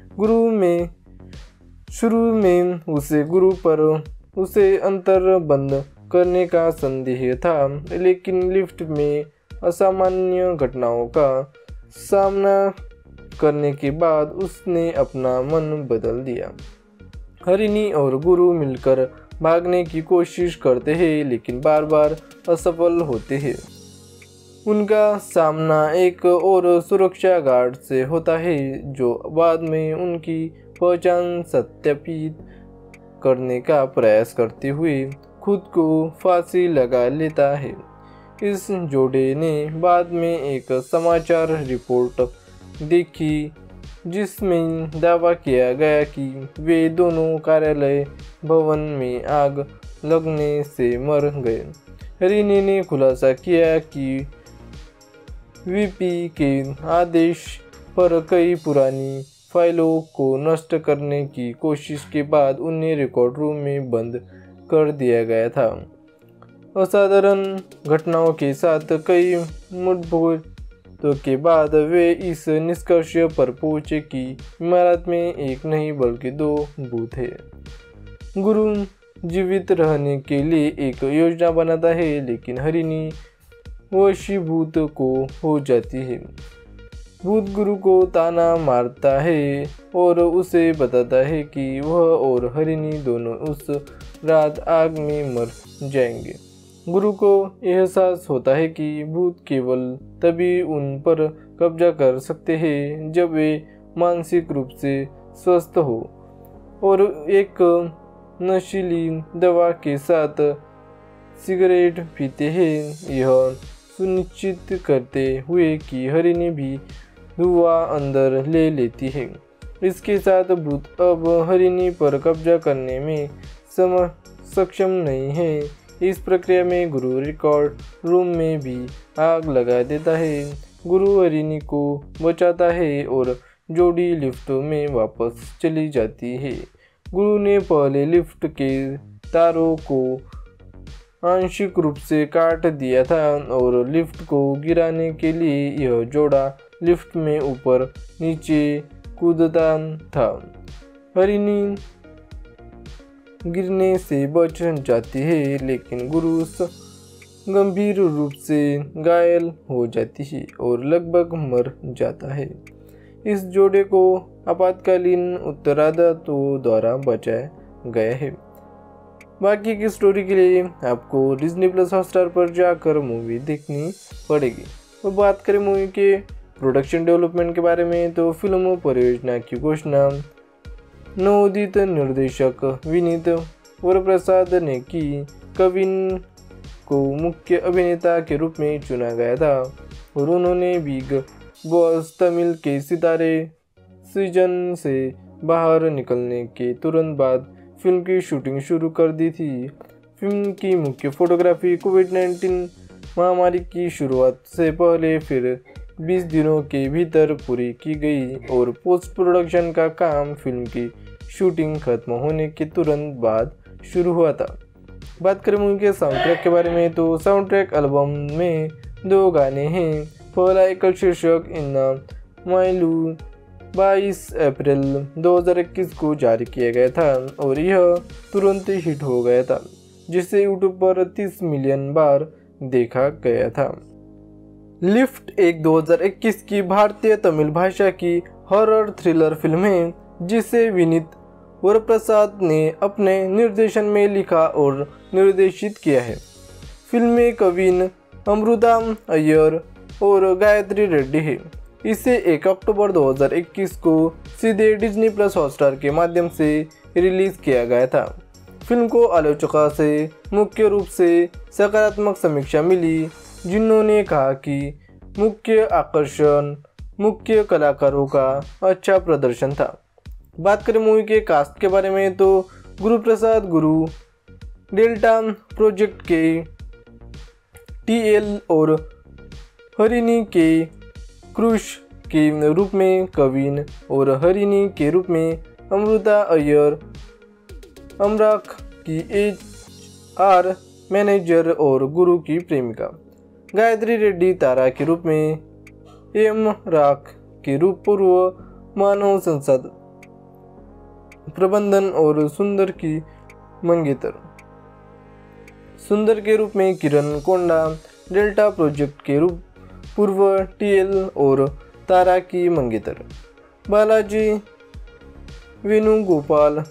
शुरू में उसे अंतर बंद करने का संदेह था, लेकिन लिफ्ट में असामान्य घटनाओं का सामना करने के बाद उसने अपना मन बदल दिया। हरिणी और गुरु मिलकर भागने की कोशिश करते हैं, लेकिन बार बार असफल होते हैं। उनका सामना एक और सुरक्षा गार्ड से होता है, जो बाद में उनकी पहचान सत्यापित करने का प्रयास करते हुए खुद को फांसी लगा लेता है। इस जोड़े ने बाद में एक समाचार रिपोर्ट देखी, जिसमें दावा किया गया कि वे दोनों कार्यालय भवन में आग लगने से मर गए। हरिनी ने खुलासा किया कि वीपी के आदेश पर कई पुरानी फाइलों को नष्ट करने की कोशिश के बाद उन्हें रिकॉर्ड रूम में बंद कर दिया गया था। असाधारण घटनाओं के साथ कई मुठभेड़ों के बाद वे इस निष्कर्ष पर पहुंचे कि इमारत में एक नहीं बल्कि 2 भूत हैं। गुरु जीवित रहने के लिए एक योजना बनाता है, लेकिन हरिणी वशीभूत को हो जाती है। भूत गुरु को ताना मारता है और उसे बताता है कि वह और हरिणी दोनों उस रात आग में मर जाएंगे। गुरु को एहसास होता है कि भूत केवल तभी उन पर कब्जा कर सकते हैं जब वे मानसिक रूप से स्वस्थ हो और एक नशीली दवा के साथ सिगरेट पीते हैं, यह सुनिश्चित करते हुए कि हरिणी भी धुआं अंदर ले लेती है। इसके साथ भूत अब हरिणी पर कब्जा करने में सक्षम नहीं है। इस प्रक्रिया में गुरु रिकॉर्ड रूम में भी आग लगा देता है। गुरु हरिणी को बचाता है और जोड़ी लिफ्ट में वापस चली जाती है। गुरु ने पहले लिफ्ट के तारों को आंशिक रूप से काट दिया था और लिफ्ट को गिराने के लिए यह जोड़ा लिफ्ट में ऊपर नीचे कूदता था। हरिणी गिरने से बच जाती है, लेकिन गुरु गंभीर रूप से घायल हो जाती है और लगभग मर जाता है। इस जोड़े को आपातकालीन उत्तरादातों द्वारा बचाया गया है। बाकी की स्टोरी के लिए आपको डिज्नी प्लस हॉटस्टार पर जाकर मूवी देखनी पड़ेगी। तो बात करें मूवी के प्रोडक्शन डेवलपमेंट के बारे में, तो फिल्म परियोजना की घोषणा नवोदित निर्देशक विनीत वरप्रसाद ने की। कविन को मुख्य अभिनेता के रूप में चुना गया था और उन्होंने बिग बॉस तमिल के सितारे सीजन से बाहर निकलने के तुरंत बाद फिल्म की शूटिंग शुरू कर दी थी। फिल्म की मुख्य फोटोग्राफी कोविड-19 महामारी की शुरुआत से पहले फिर 20 दिनों के भीतर पूरी की गई और पोस्ट प्रोडक्शन का काम फिल्म की शूटिंग खत्म होने के तुरंत बाद शुरू हुआ था। बात करें मूवी के साउंड ट्रैक के बारे में, तो साउंड ट्रैक एल्बम में 2 गाने हैं। पहला एकल शीर्षक इन्ना माइलू 22 अप्रैल 2021 को जारी किया गया था और यह तुरंत हिट हो गया था, जिसे यूट्यूब पर 30 मिलियन बार देखा गया था। लिफ्ट एक 2021 की भारतीय तमिल भाषा की हॉरर थ्रिलर फिल्म है, जिसे विनीत वरप्रसाद ने अपने निर्देशन में लिखा और निर्देशित किया है। फिल्म में कविन अमृता अय्यर और गायत्री रेड्डी है। इसे 1 अक्टूबर 2021 को सीधे डिज्नी प्लस हॉटस्टार के माध्यम से रिलीज किया गया था। फिल्म को आलोचकों से मुख्य रूप से सकारात्मक समीक्षा मिली, जिन्होंने कहा कि मुख्य आकर्षण मुख्य कलाकारों का अच्छा प्रदर्शन था। बात करें मूवी के कास्ट के बारे में, तो गुरु प्रसाद गुरु डेल्टा प्रोजेक्ट के टीएल और हरिणी के क्रुश के रूप में कविन और हरिणी के रूप में अमृता अय्यर, अमराक की HR मैनेजर और गुरु की प्रेमिका, गायत्री रेड्डी तारा के रूप में, राक के रूप पूर्व मानव संसाधन प्रबंधन और सुंदर की मंगेतर, सुंदर के रूप में किरण कोंडा, डेल्टा प्रोजेक्ट के रूप पूर्व टीएल और तारा की मंगेतर, बालाजी वेणुगोपाल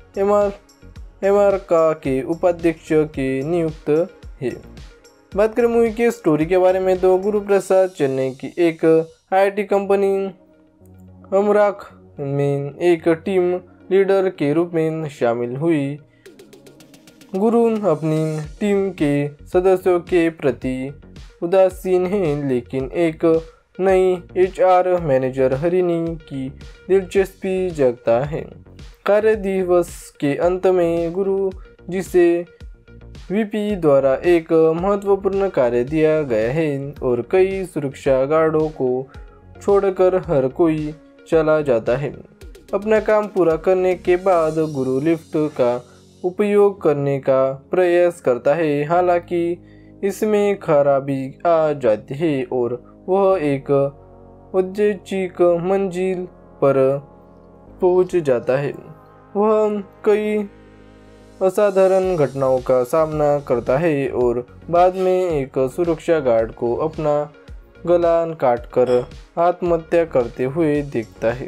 एमआरका के उपाध्यक्ष के नियुक्त है। बात करें मूवी के स्टोरी के बारे में, तो गुरु प्रसाद चेन्नई की एक IT कंपनी अमराक में एक टीम लीडर के रूप में शामिल हुई। गुरु अपनी टीम के सदस्यों के प्रति उदासीन हैं, लेकिन एक नई HR मैनेजर हरिणी की दिलचस्पी जगता है। कार्य दिवस के अंत में गुरु, जिसे VP द्वारा एक महत्वपूर्ण कार्य दिया गया है और कई सुरक्षा गार्डों को छोड़कर हर कोई चला जाता है। अपना काम पूरा करने के बाद गुरु लिफ्ट का उपयोग करने का प्रयास करता है, हालांकि इसमें खराबी आ जाती है और वह एक औद्योगिक मंजिल पर पहुंच जाता है। वह कई असाधारण घटनाओं का सामना करता है और बाद में एक सुरक्षा गार्ड को अपना गला काटकर आत्महत्या करते हुए देखता है।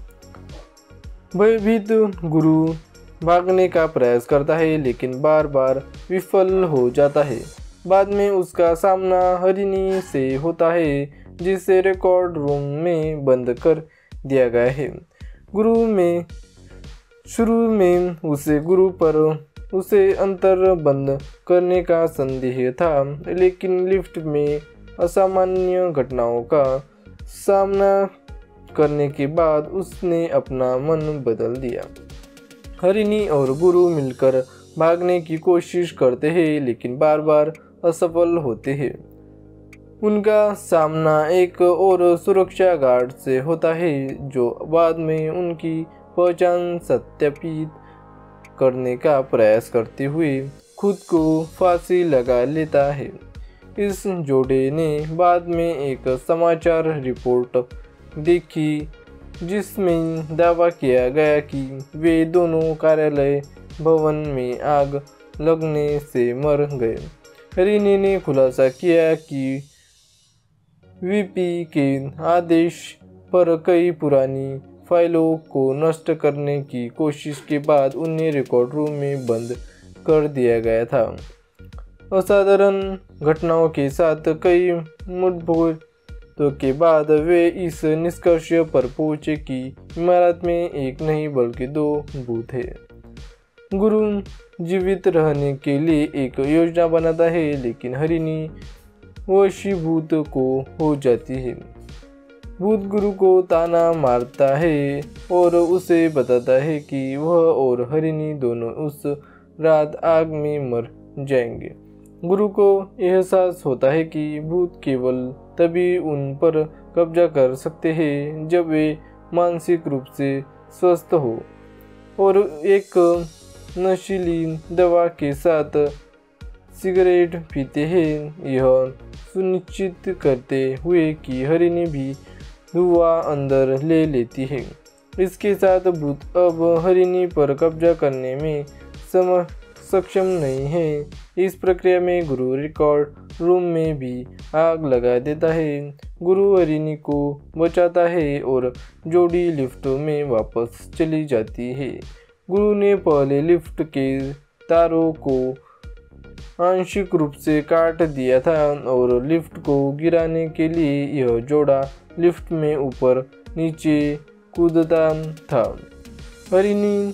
भयभीत गुरु भागने का प्रयास करता है लेकिन बार बार विफल हो जाता है। बाद में उसका सामना हरिणी से होता है, जिसे रिकॉर्ड रूम में बंद कर दिया गया है। शुरू में उसे गुरु पर उसे अंतर बंद करने का संदेह था, लेकिन लिफ्ट में असामान्य घटनाओं का सामना करने के बाद उसने अपना मन बदल दिया। हरिणी और गुरु मिलकर भागने की कोशिश करते हैं लेकिन बार बार असफल होते हैं। उनका सामना एक और सुरक्षा गार्ड से होता है, जो बाद में उनकी पहचान सत्यापित करने का प्रयास करते हुए खुद को फांसी लगा लेता है। इस जोड़े ने बाद में एक समाचार रिपोर्ट देखी जिसमें दावा किया गया कि वे दोनों कार्यालय भवन में आग लगने से मर गए। हरिणी ने खुलासा किया कि VP के आदेश पर कई पुरानी फाइलों को नष्ट करने की कोशिश के बाद उन्हें रिकॉर्ड रूम में बंद कर दिया गया था। असाधारण घटनाओं के साथ कई मुठभेड़ों के बाद वे इस निष्कर्ष पर पहुंचे कि इमारत में एक नहीं बल्कि 2 भूत हैं। गुरु जीवित रहने के लिए एक योजना बनाता है लेकिन हरिणी वशीभूत को हो जाती है। भूत गुरु को ताना मारता है और उसे बताता है कि वह और हरिणी दोनों उस रात आग में मर जाएंगे। गुरु को एहसास होता है कि भूत केवल तभी उन पर कब्जा कर सकते हैं जब वे मानसिक रूप से स्वस्थ हो और एक नशीली दवा के साथ सिगरेट पीते हैं, यह सुनिश्चित करते हुए कि हरिणी भी धुआं अंदर ले लेती है। इसके साथ भूत अब हरिणी पर कब्जा करने में सक्षम नहीं है। इस प्रक्रिया में गुरु रिकॉर्ड रूम में भी आग लगा देता है। गुरु हरिणी को बचाता है और जोड़ी लिफ्ट में वापस चली जाती है। गुरु ने पहले लिफ्ट के तारों को आंशिक रूप से काट दिया था और लिफ्ट को गिराने के लिए यह जोड़ा लिफ्ट में ऊपर नीचे कूदता था। हरिणी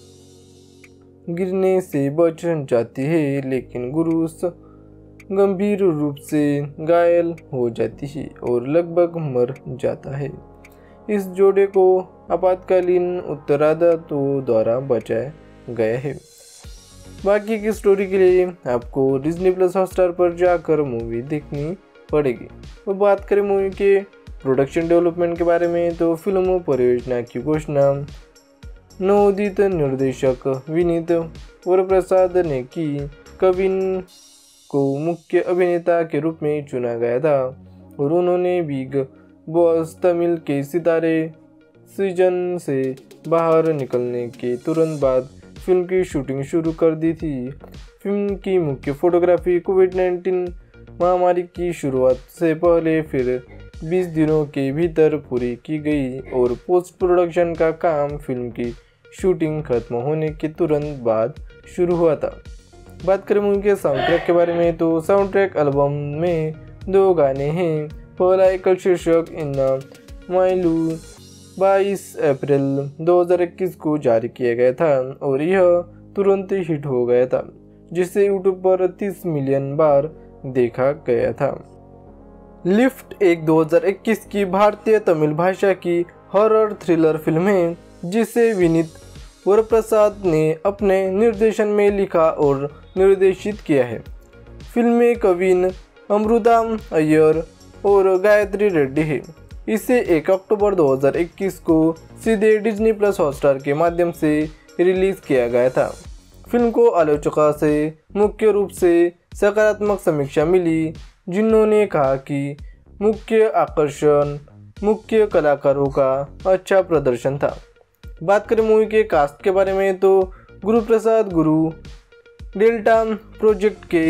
गिरने से बच जाती है लेकिन गुरु गंभीर रूप से घायल हो जाती है और लगभग मर जाता है। इस जोड़े को आपातकालीन उत्तराधिकारियों द्वारा बचाया गया है। बाकी की स्टोरी के लिए आपको Disney+ हॉटस्टार पर जाकर मूवी देखनी पड़ेगी। तो बात करें मूवी के प्रोडक्शन डेवलपमेंट के बारे में, तो फिल्म परियोजना की घोषणा नवोदित निर्देशक विनीत वरप्रसाद ने की। कविन को मुख्य अभिनेता के रूप में चुना गया था और उन्होंने बिग बॉस तमिल के सितारे सीजन से बाहर निकलने के तुरंत बाद फिल्म की शूटिंग शुरू कर दी थी। फिल्म की मुख्य फोटोग्राफी कोविड-19 महामारी की शुरुआत से पहले फिर 20 दिनों के भीतर पूरी की गई और पोस्ट प्रोडक्शन का काम फिल्म की शूटिंग खत्म होने के तुरंत बाद शुरू हुआ था। बात करें मूवी के साउंड ट्रैक के बारे में, तो साउंड ट्रैक एल्बम में 2 गाने हैं। पहला एकल शीर्षक इन माइलू 22 अप्रैल 2021 को जारी किया गया था और यह तुरंत हिट हो गया था, जिसे यूट्यूब पर 30 मिलियन बार देखा गया था। लिफ्ट एक 2021 की भारतीय तमिल भाषा की हॉरर थ्रिलर फिल्म है जिसे विनीत वरप्रसाद ने अपने निर्देशन में लिखा और निर्देशित किया है। फिल्म में कविन अमृता अय्यर और गायत्री रेड्डी है। इसे 1 अक्टूबर 2021 को सीधे डिज्नी प्लस हॉटस्टार के माध्यम से रिलीज किया गया था। फिल्म को आलोचकों से मुख्य रूप से सकारात्मक समीक्षा मिली, जिन्होंने कहा कि मुख्य आकर्षण मुख्य कलाकारों का अच्छा प्रदर्शन था। बात करें मूवी के कास्ट के बारे में तो गुरु प्रसाद गुरु, डेल्टा प्रोजेक्ट के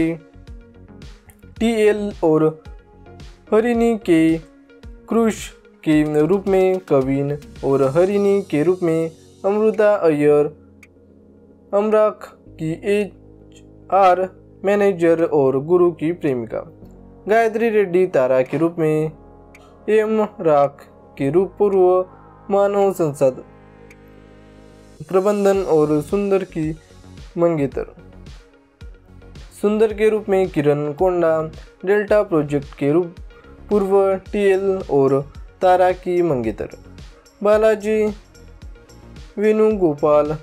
TL और हरिणी के क्रुश के रूप में कविन और हरिणी के रूप में अमृता अय्यर, अमराक की HR मैनेजर और गुरु की प्रेमिका, गायत्री रेड्डी तारा के रूप में, राक के रूप पूर्व मानव संसाधन प्रबंधन और सुंदर की मंगेतर, सुंदर के रूप में किरण कोंडा, डेल्टा प्रोजेक्ट के रूप पूर्व TL और तारा की मंगेतर, बालाजी वेणुगोपाल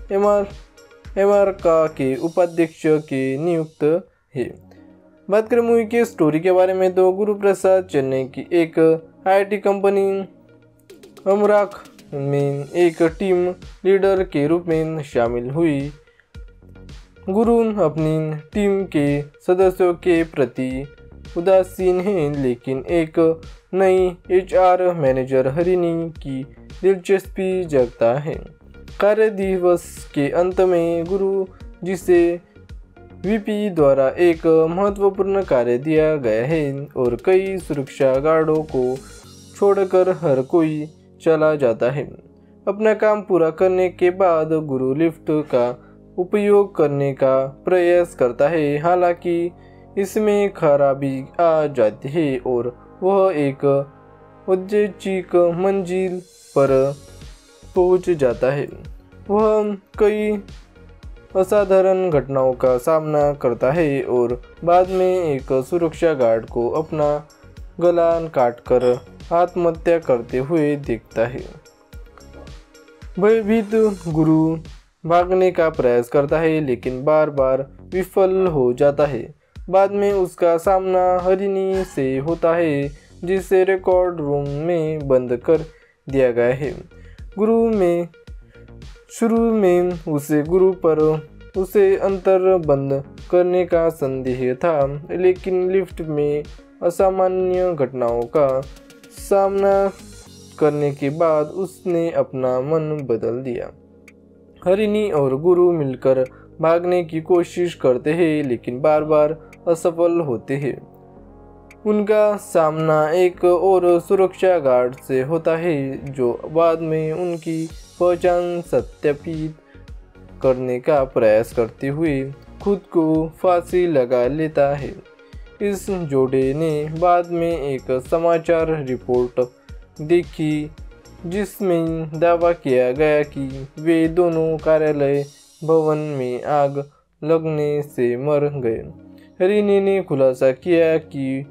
MRK के उपाध्यक्ष के नियुक्त है। बात करें मूवी के स्टोरी के बारे में तो गुरु प्रसाद चेन्नई की एक IT कंपनी अमराक में एक टीम लीडर के रूप में शामिल हुई। गुरु अपनी टीम के सदस्यों के प्रति उदासीन है, लेकिन एक नई HR मैनेजर हरिणी की दिलचस्पी जगता है। कार्य दिवस के अंत में गुरु, जिसे VP द्वारा एक महत्वपूर्ण कार्य दिया गया है और कई सुरक्षा गार्डों को छोड़कर हर कोई चला जाता है। अपना काम पूरा करने के बाद गुरु लिफ्ट का उपयोग करने का प्रयास करता है, हालांकि इसमें खराबी आ जाती है और वह एक औद्योगिक मंजिल पर पहुंच जाता है। वह कई असाधारण घटनाओं का सामना करता है और बाद में एक सुरक्षा गार्ड को अपना गला काटकर आत्महत्या करते हुए देखता है। भयभीत गुरु भागने का प्रयास करता है, लेकिन बार बार विफल हो जाता है। बाद में उसका सामना हरिणी से होता है, जिसे रिकॉर्ड रूम में बंद कर दिया गया है। शुरू में उसे अंतर बंद करने का संदेह था, लेकिन लिफ्ट में असामान्य घटनाओं का सामना करने के बाद उसने अपना मन बदल दिया। हरिणी और गुरु मिलकर भागने की कोशिश करते हैं, लेकिन बार बार असफल होते हैं। उनका सामना एक और सुरक्षा गार्ड से होता है, जो बाद में उनकी पहचान सत्यापित करने का प्रयास करते हुए खुद को फांसी लगा लेता है। इस जोड़े ने बाद में एक समाचार रिपोर्ट देखी जिसमें दावा किया गया कि वे दोनों कार्यालय भवन में आग लगने से मर गए। हरिणी ने खुलासा किया कि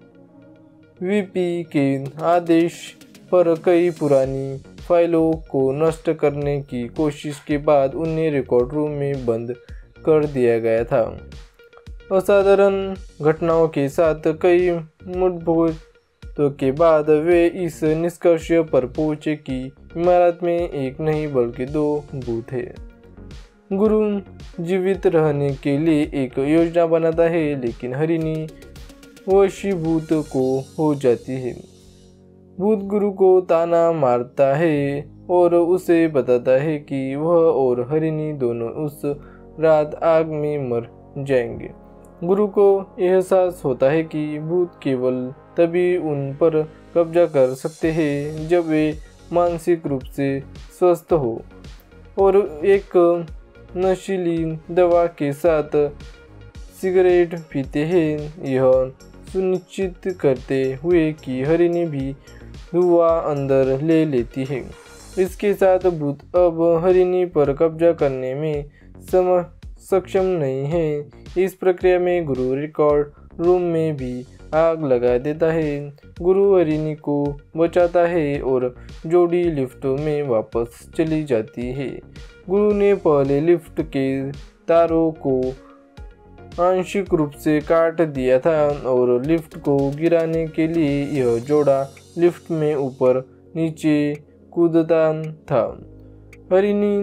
VP के आदेश पर कई पुरानी फाइलों को नष्ट करने की कोशिश के बाद उन्हें रिकॉर्ड रूम में बंद कर दिया गया था। असाधारण घटनाओं के साथ कई मुठभेड़ों के बाद वे इस निष्कर्ष पर पहुंचे कि इमारत में एक नहीं बल्कि 2 भूत हैं। गुरु जीवित रहने के लिए एक योजना बनाता है, लेकिन हरिणी वशीभूत को हो जाती है। भूत गुरु को ताना मारता है और उसे बताता है कि वह और हरिणी दोनों उस रात आग में मर जाएंगे। गुरु को एहसास होता है कि भूत केवल तभी उन पर कब्जा कर सकते हैं जब वे मानसिक रूप से स्वस्थ हो और एक नशीली दवा के साथ सिगरेट पीते हैं, यह सुनिश्चित करते हुए कि हरिणी भी धुआं अंदर ले लेती है। इसके साथ भूत अब हरिणी पर कब्जा करने में सक्षम नहीं है। इस प्रक्रिया में गुरु रिकॉर्ड रूम में भी आग लगा देता है। गुरु हरिणी को बचाता है और जोड़ी लिफ्ट में वापस चली जाती है। गुरु ने पहले लिफ्ट के तारों को आंशिक रूप से काट दिया था और लिफ्ट को गिराने के लिए यह जोड़ा लिफ्ट में ऊपर नीचे कूदता था। हरिणी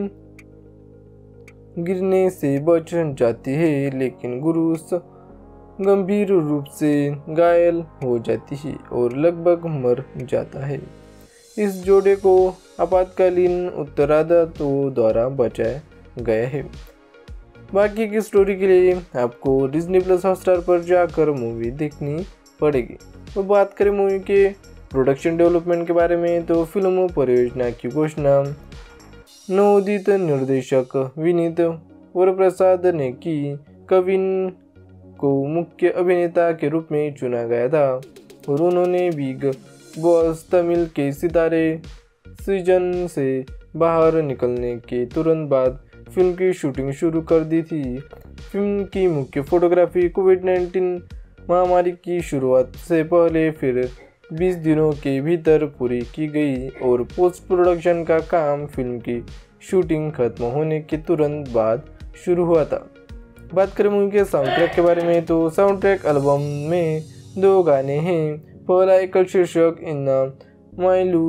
गिरने से बच जाती है, लेकिन गुरु गंभीर रूप से घायल हो जाती है और लगभग मर जाता है। इस जोड़े को आपातकालीन उत्तरादाताओं द्वारा बचाया गया है। बाकी की स्टोरी के लिए आपको डिज्नी प्लस हॉटस्टार पर जाकर मूवी देखनी पड़ेगी। तो बात करें मूवी के प्रोडक्शन डेवलपमेंट के बारे में, तो फिल्म परियोजना की घोषणा नवोदित निर्देशक विनीत वरप्रसाद ने की। कविन को मुख्य अभिनेता के रूप में चुना गया था और उन्होंने बिग बॉस तमिल के सितारे सीजन से बाहर निकलने के तुरंत बाद फिल्म की शूटिंग शुरू कर दी थी। फिल्म की मुख्य फोटोग्राफी कोविड-19 महामारी की शुरुआत से पहले फिर 20 दिनों के भीतर पूरी की गई और पोस्ट प्रोडक्शन का काम फिल्म की शूटिंग खत्म होने के तुरंत बाद शुरू हुआ था। बात करें मूवी के साउंड ट्रैक के बारे में, तो साउंड ट्रैक एल्बम में 2 गाने हैं। पहला एकल शीर्षक इन्ना माइलू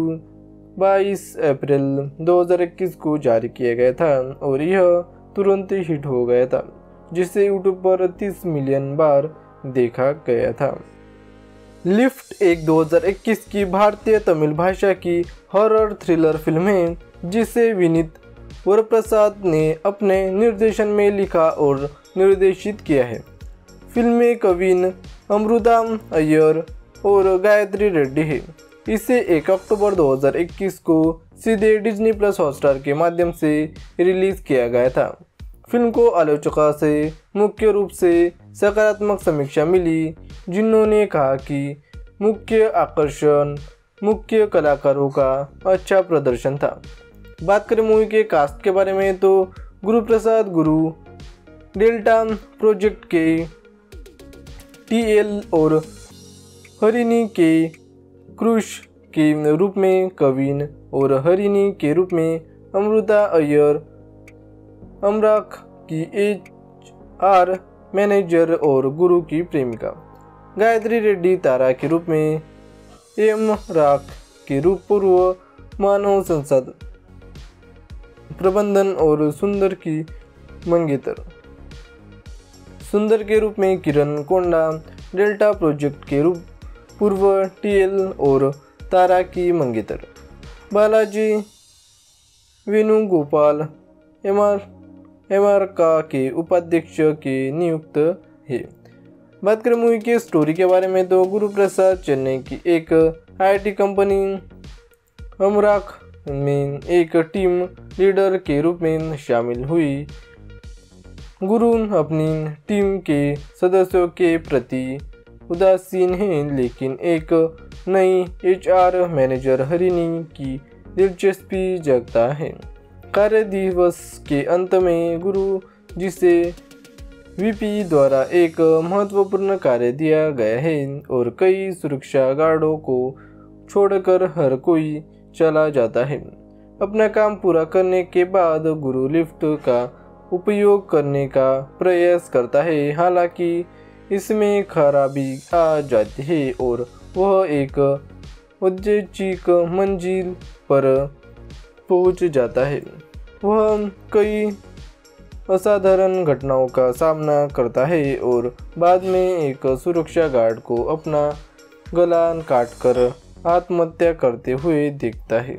22 अप्रैल 2021 को जारी किया गया था और यह तुरंत हिट हो गया था, जिसे यूट्यूब पर 30 मिलियन बार देखा गया था। लिफ्ट एक 2021 की भारतीय तमिल भाषा की हॉरर थ्रिलर फिल्म है, जिसे विनीत वरप्रसाद ने अपने निर्देशन में लिखा और निर्देशित किया है। फिल्म में कविन अमृता अय्यर और गायत्री रेड्डी है। इसे 1 अक्टूबर 2021 को सीधे डिज्नी प्लस हॉटस्टार के माध्यम से रिलीज किया गया था। फिल्म को आलोचकों से मुख्य रूप से सकारात्मक समीक्षा मिली, जिन्होंने कहा कि मुख्य आकर्षण मुख्य कलाकारों का अच्छा प्रदर्शन था। बात करें मूवी के कास्ट के बारे में, तो गुरु प्रसाद गुरु, डेल्टा प्रोजेक्ट के टीएल और हरिणी के क्रुश के रूप में कविन और हरिणी के रूप में अमृता अय्यर, अमराक की HR मैनेजर और गुरु की प्रेमिका, गायत्री रेड्डी तारा के रूप में, एम राक के रूप पूर्व मानव संसाधन प्रबंधन और सुंदर की मंगेतर, सुंदर के रूप में किरण कोंडा, डेल्टा प्रोजेक्ट के रूप पूर्व टीएल और तारा की मंगेतर, बालाजी वेणुगोपाल एमआरका के उपाध्यक्ष के नियुक्त है। बात करें मूवी के स्टोरी के बारे में, तो गुरु प्रसाद चेन्नई की एक IT कंपनी अमराक में एक टीम लीडर के रूप में शामिल हुई। गुरु अपनी टीम के सदस्यों के प्रति उदासीन है, लेकिन एक नई HR मैनेजर हरिणी की दिलचस्पी जगता है। कार्य दिवस के अंत में गुरु, जिसे VP द्वारा एक महत्वपूर्ण कार्य दिया गया है और कई सुरक्षा गार्डों को छोड़कर हर कोई चला जाता है। अपना काम पूरा करने के बाद गुरु लिफ्ट का उपयोग करने का प्रयास करता है, हालांकि इसमें खराबी आ जाती है और वह एक औद्योगिक मंजिल पर पहुंच जाता है। वह कई असाधारण घटनाओं का सामना करता है और बाद में एक सुरक्षा गार्ड को अपना गला काटकर आत्महत्या करते हुए देखता है।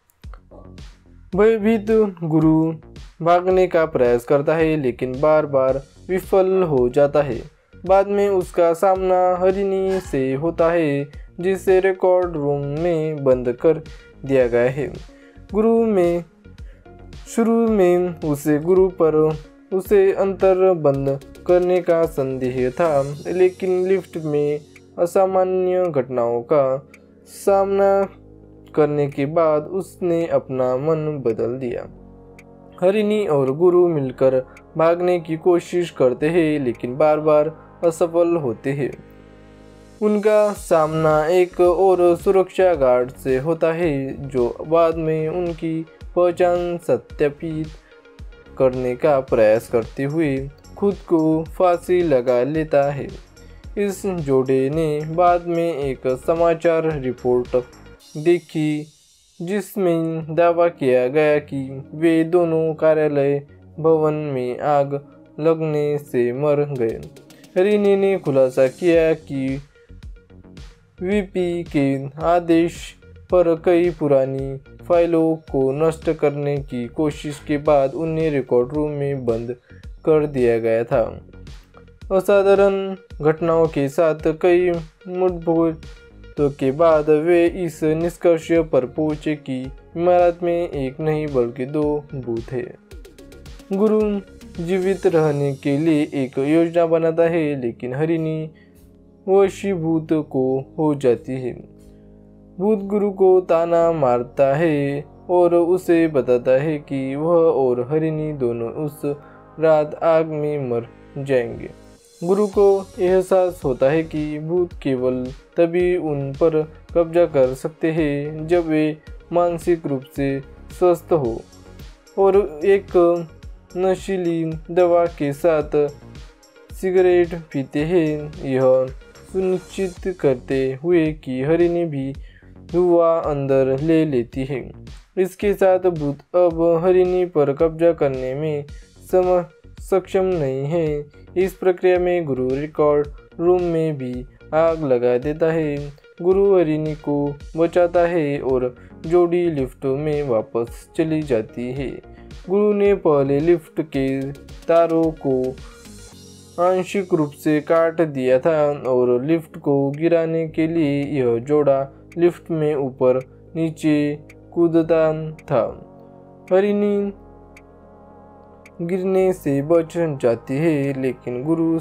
भयभीत गुरु भागने का प्रयास करता है, लेकिन बार बार विफल हो जाता है। बाद में उसका सामना हरिणी से होता है, जिसे रिकॉर्ड रूम में बंद कर दिया गया है। शुरू में उसे गुरु पर उसे अंतर बंद करने का संदेह था, लेकिन लिफ्ट में असामान्य घटनाओं का सामना करने के बाद उसने अपना मन बदल दिया। हरिणी और गुरु मिलकर भागने की कोशिश करते हैं, लेकिन बार बार असफल होते हैं। उनका सामना एक और सुरक्षा गार्ड से होता है जो बाद में उनकी पहचान सत्यापित करने का प्रयास करते हुए खुद को फांसी लगा लेता है। इस जोड़े ने बाद में एक समाचार रिपोर्ट देखी जिसमें दावा किया गया कि वे दोनों कार्यालय भवन में आग लगने से मर गए। हरिनी ने खुलासा किया कि वीपी के आदेश पर कई पुरानी फाइलों को नष्ट करने की कोशिश के बाद उन्हें रिकॉर्ड रूम में बंद कर दिया गया था। असाधारण घटनाओं के साथ कई मुठभेड़ों के बाद वे इस निष्कर्ष पर पहुंचे कि इमारत में एक नहीं बल्कि 2 भूत हैं। गुरु जीवित रहने के लिए एक योजना बनाता है लेकिन हरिणी वशीभूत को हो जाती है। भूत गुरु को ताना मारता है और उसे बताता है कि वह और हरिणी दोनों उस रात आग में मर जाएंगे। गुरु को एहसास होता है कि भूत केवल तभी उन पर कब्जा कर सकते हैं जब वे मानसिक रूप से स्वस्थ हो और एक नशीली दवा के साथ सिगरेट पीते हैं, यह सुनिश्चित करते हुए कि हरिणी भी धुआं अंदर ले लेती है। इसके साथ भूत अब हरिणी पर कब्जा करने में सक्षम नहीं है। इस प्रक्रिया में गुरु रिकॉर्ड रूम में भी आग लगा देता है। गुरु हरिणी को बचाता है और जोड़ी लिफ्ट में वापस चली जाती है। गुरु ने पहले लिफ्ट के तारों को आंशिक रूप से काट दिया था और लिफ्ट को गिराने के लिए यह जोड़ा लिफ्ट में ऊपर नीचे कूदता था। हरिणी गिरने से बच जाती है लेकिन गुरु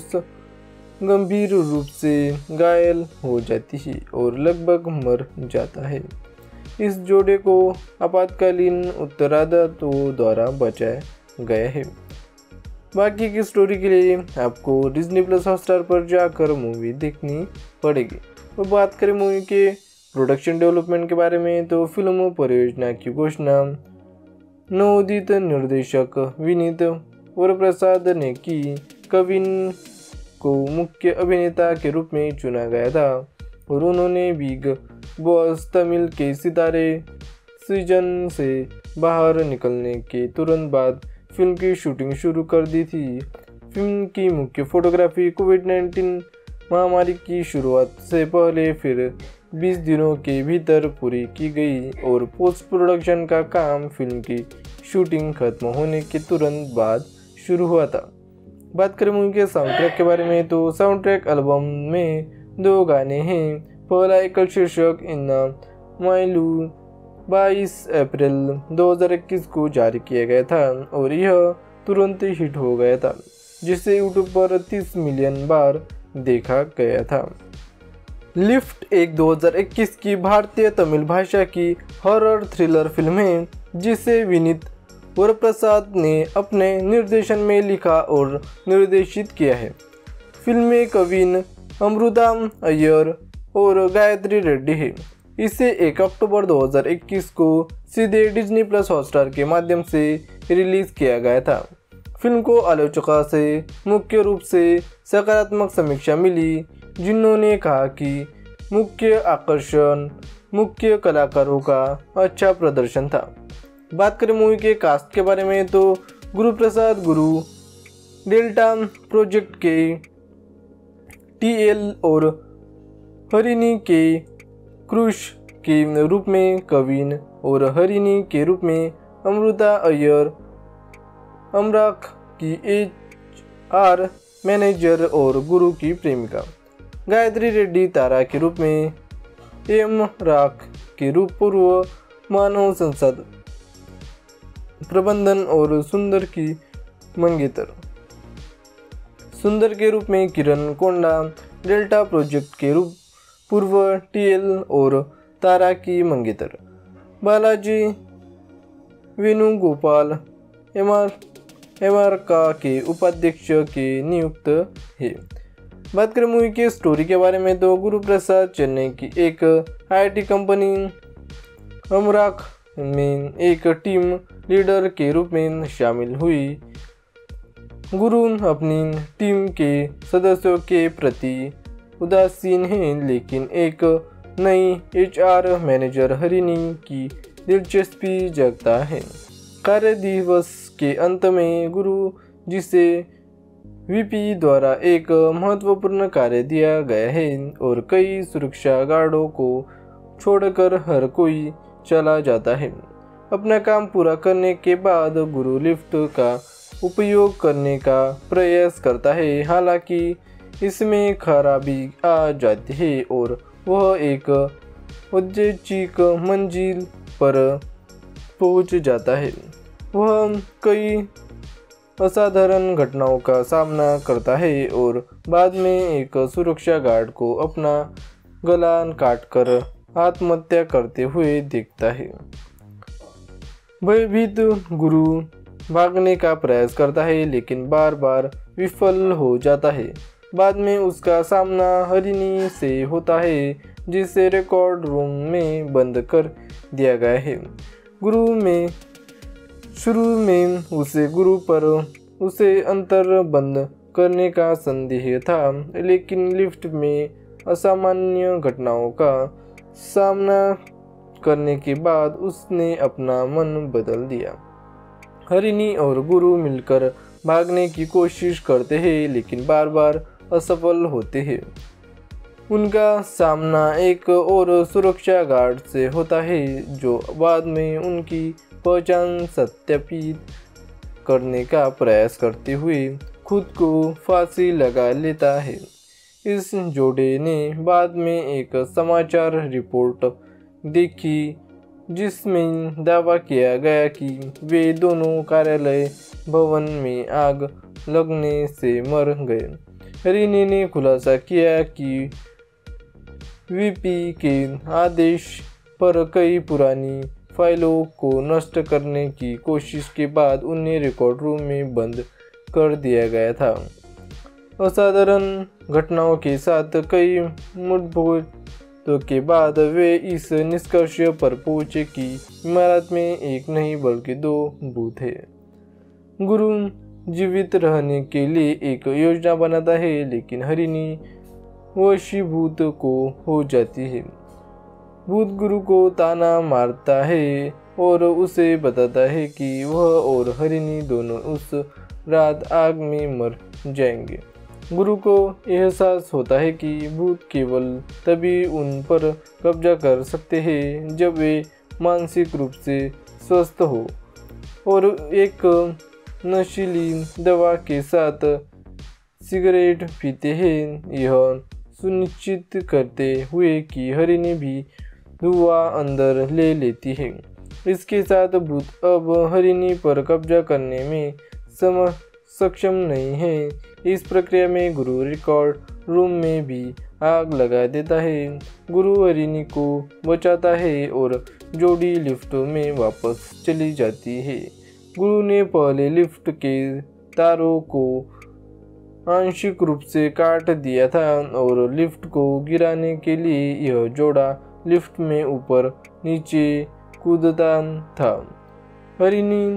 गंभीर रूप से घायल हो जाती है और लगभग मर जाता है। इस जोड़े को आपातकालीन उत्तराधिकारियों द्वारा बचाया गया है। बाकी की स्टोरी के लिए आपको डिज्नी प्लस हॉटस्टार पर जाकर मूवी देखनी पड़ेगी। तो बात करें मूवी के प्रोडक्शन डेवलपमेंट के बारे में तो फिल्म परियोजना की घोषणा नवोदित निर्देशक विनीत वरप्रसाद ने की। कविन को मुख्य अभिनेता के रूप में चुना गया था और उन्होंने बिग बॉस तमिल के सितारे सीजन से बाहर निकलने के तुरंत बाद फिल्म की शूटिंग शुरू कर दी थी। फिल्म की मुख्य फोटोग्राफी कोविड-19 महामारी की शुरुआत से पहले फिर 20 दिनों के भीतर पूरी की गई और पोस्ट प्रोडक्शन का काम फिल्म की शूटिंग खत्म होने के तुरंत बाद शुरू हुआ था। बात करें मूवी के साउंड ट्रैक के बारे में तो साउंड ट्रैक एल्बम में 2 गाने हैं। पहला एकल शीर्षक इन्ना माइलू 22 अप्रैल 2021 को जारी किया गया था और यह तुरंत हिट हो गया था जिसे यूट्यूब पर 30 मिलियन बार देखा गया था। लिफ्ट एक 2021 की भारतीय तमिल भाषा की हॉरर थ्रिलर फिल्म है जिसे विनीत वरप्रसाद ने अपने निर्देशन में लिखा और निर्देशित किया है। फिल्म में कविन अमृता अय्यर और गायत्री रेड्डी है। इसे 1 अक्टूबर 2021 को सीधे डिज्नी प्लस हॉटस्टार के माध्यम से रिलीज किया गया था। फिल्म को आलोचकों से मुख्य रूप से सकारात्मक समीक्षा मिली जिन्होंने कहा कि मुख्य आकर्षण मुख्य कलाकारों का अच्छा प्रदर्शन था। बात करें मूवी के कास्ट के बारे में तो गुरु प्रसाद गुरु, डेल्टा प्रोजेक्ट के टीएल और हरिणी के क्रुश के रूप में कविन और हरिणी के रूप में अमृता अय्यर, अमराक की HR मैनेजर और गुरु की प्रेमिका, गायत्री रेड्डी तारा के रूप में, राक के रूप पूर्व मानव संसाधन प्रबंधन और सुंदर के रूप में किरण कोंडा, डेल्टा प्रोजेक्ट के रूप पूर्व टीएल और तारा की मंगेतर, बालाजी वेणुगोपाल एमआरका के उपाध्यक्ष के नियुक्त है। बात करें मूवी की स्टोरी के बारे में तो गुरु प्रसाद चेन्नई की एक आईटी कंपनी अमराक में एक टीम लीडर के रूप में शामिल हुई। गुरु अपनी टीम के सदस्यों के प्रति उदासीन हैं, लेकिन एक नई एचआर मैनेजर हरिणी की दिलचस्पी जगता है। कार्य दिवस के अंत में गुरु, जिसे वीपी द्वारा एक महत्वपूर्ण कार्य दिया गया है और कई सुरक्षा गार्डों को छोड़कर हर कोई चला जाता है। अपना काम पूरा करने के बाद गुरु लिफ्ट का उपयोग करने का प्रयास करता है, हालांकि इसमें खराबी आ जाती है और वह एक औद्योगिक मंजिल पर पहुंच जाता है। वह कई असाधारण घटनाओं का सामना करता है और बाद में एक सुरक्षा गार्ड को अपना गला काटकर आत्महत्या करते हुए देखता है। भयभीत गुरु भागने का प्रयास करता है, लेकिन बार बार विफल हो जाता है। बाद में उसका सामना हरिणी से होता है, जिसे रिकॉर्ड रूम में बंद कर दिया गया है। शुरू में उसे अंतर बंद करने का संदेह था, लेकिन लिफ्ट में असामान्य घटनाओं का सामना करने के बाद उसने अपना मन बदल दिया। हरिणी और गुरु मिलकर भागने की कोशिश करते हैं, लेकिन बार बार असफल होते हैं। उनका सामना एक और सुरक्षा गार्ड से होता है, जो बाद में उनकी पहचान सत्यापित करने का प्रयास करते हुए खुद को फांसी लगा लेता है। इस जोड़े ने बाद में एक समाचार रिपोर्ट देखी, जिसमें दावा किया गया कि वे दोनों कार्यालय भवन में आग लगने से मर गए। हरिणी ने खुलासा किया कि वीपी के आदेश पर कई पुरानी फाइलों को नष्ट करने की कोशिश के बाद उन्हें रिकॉर्ड रूम में बंद कर दिया गया था। असाधारण घटनाओं के साथ कई मुठभेड़ों के बाद वे इस निष्कर्ष पर पहुंचे कि इमारत में एक नहीं बल्कि दो भूत हैं। गुरु जीवित रहने के लिए एक योजना बनाता है, लेकिन हरिणी वशीभूत को हो जाती है। भूत गुरु को ताना मारता है और उसे बताता है कि वह और हरिणी दोनों उस रात आग में मर जाएंगे। गुरु को एहसास होता है कि भूत केवल तभी उन पर कब्जा कर सकते हैं जब वे मानसिक रूप से स्वस्थ हो, और एक नशीली दवा के साथ सिगरेट पीते हैं, यह सुनिश्चित करते हुए कि हरिणी भी धुआं अंदर ले लेती है। इसके साथ भूत अब हरिणी पर कब्जा करने में सक्षम नहीं है। इस प्रक्रिया में गुरु रिकॉर्ड रूम में भी आग लगा देता है। गुरु हरिणी को बचाता है और जोड़ी लिफ्ट में वापस चली जाती है। गुरु ने पहले लिफ्ट के तारों को आंशिक रूप से काट दिया था और लिफ्ट को गिराने के लिए यह जोड़ा लिफ्ट में ऊपर नीचे कूदता था। हरिणी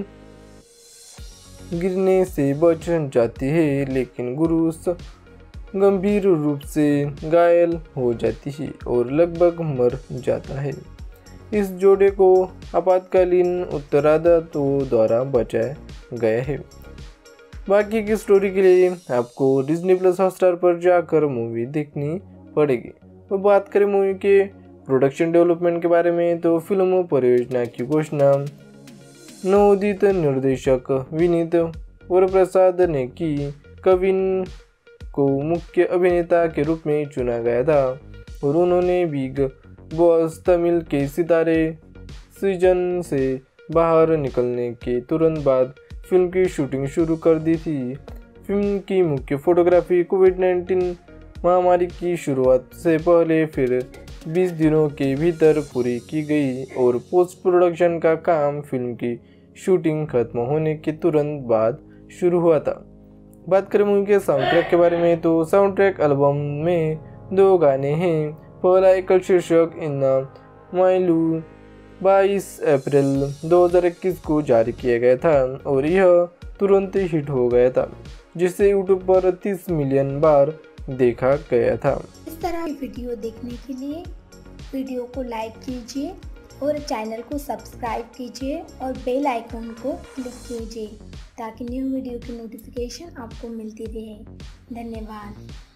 गिरने से बच जाती है, लेकिन गुरु गंभीर रूप से घायल हो जाती है और लगभग मर जाता है। इस जोड़े को आपातकालीन उत्तराधिकारियों द्वारा बचाया गया है। बाकी की स्टोरी के लिए आपको डिज्नी प्लस हॉटस्टार पर जाकर मूवी देखनी पड़ेगी। तो बात करें मूवी के प्रोडक्शन डेवलपमेंट के बारे में, तो फिल्म परियोजना की घोषणा नवोदित निर्देशक विनीत वरप्रसाद ने की। कविन को मुख्य अभिनेता के रूप में चुना गया था और उन्होंने बिग बॉस तमिल के सितारे सीजन से बाहर निकलने के तुरंत बाद फिल्म की शूटिंग शुरू कर दी थी। फिल्म की मुख्य फोटोग्राफी कोविड-19 महामारी की शुरुआत से पहले फिर 20 दिनों के भीतर पूरी की गई और पोस्ट प्रोडक्शन का काम फिल्म की शूटिंग खत्म होने के तुरंत बाद शुरू हुआ था। बात करें मूवी के साउंड ट्रैक के बारे में तो साउंड ट्रैक एल्बम में 2 गाने हैं। पहला एकल शीर्षक इन्ना माइलू 22 अप्रैल 2021 को जारी किया गया था और यह तुरंत हिट हो गया था, जिसे यूट्यूब पर 30 मिलियन बार देखा गया था। इस तरह की वीडियो देखने के लिए वीडियो को लाइक कीजिए और चैनल को सब्सक्राइब कीजिए और बेल आइकन को क्लिक कीजिए ताकि न्यू वीडियो की नोटिफिकेशन आपको मिलती रहे। धन्यवाद।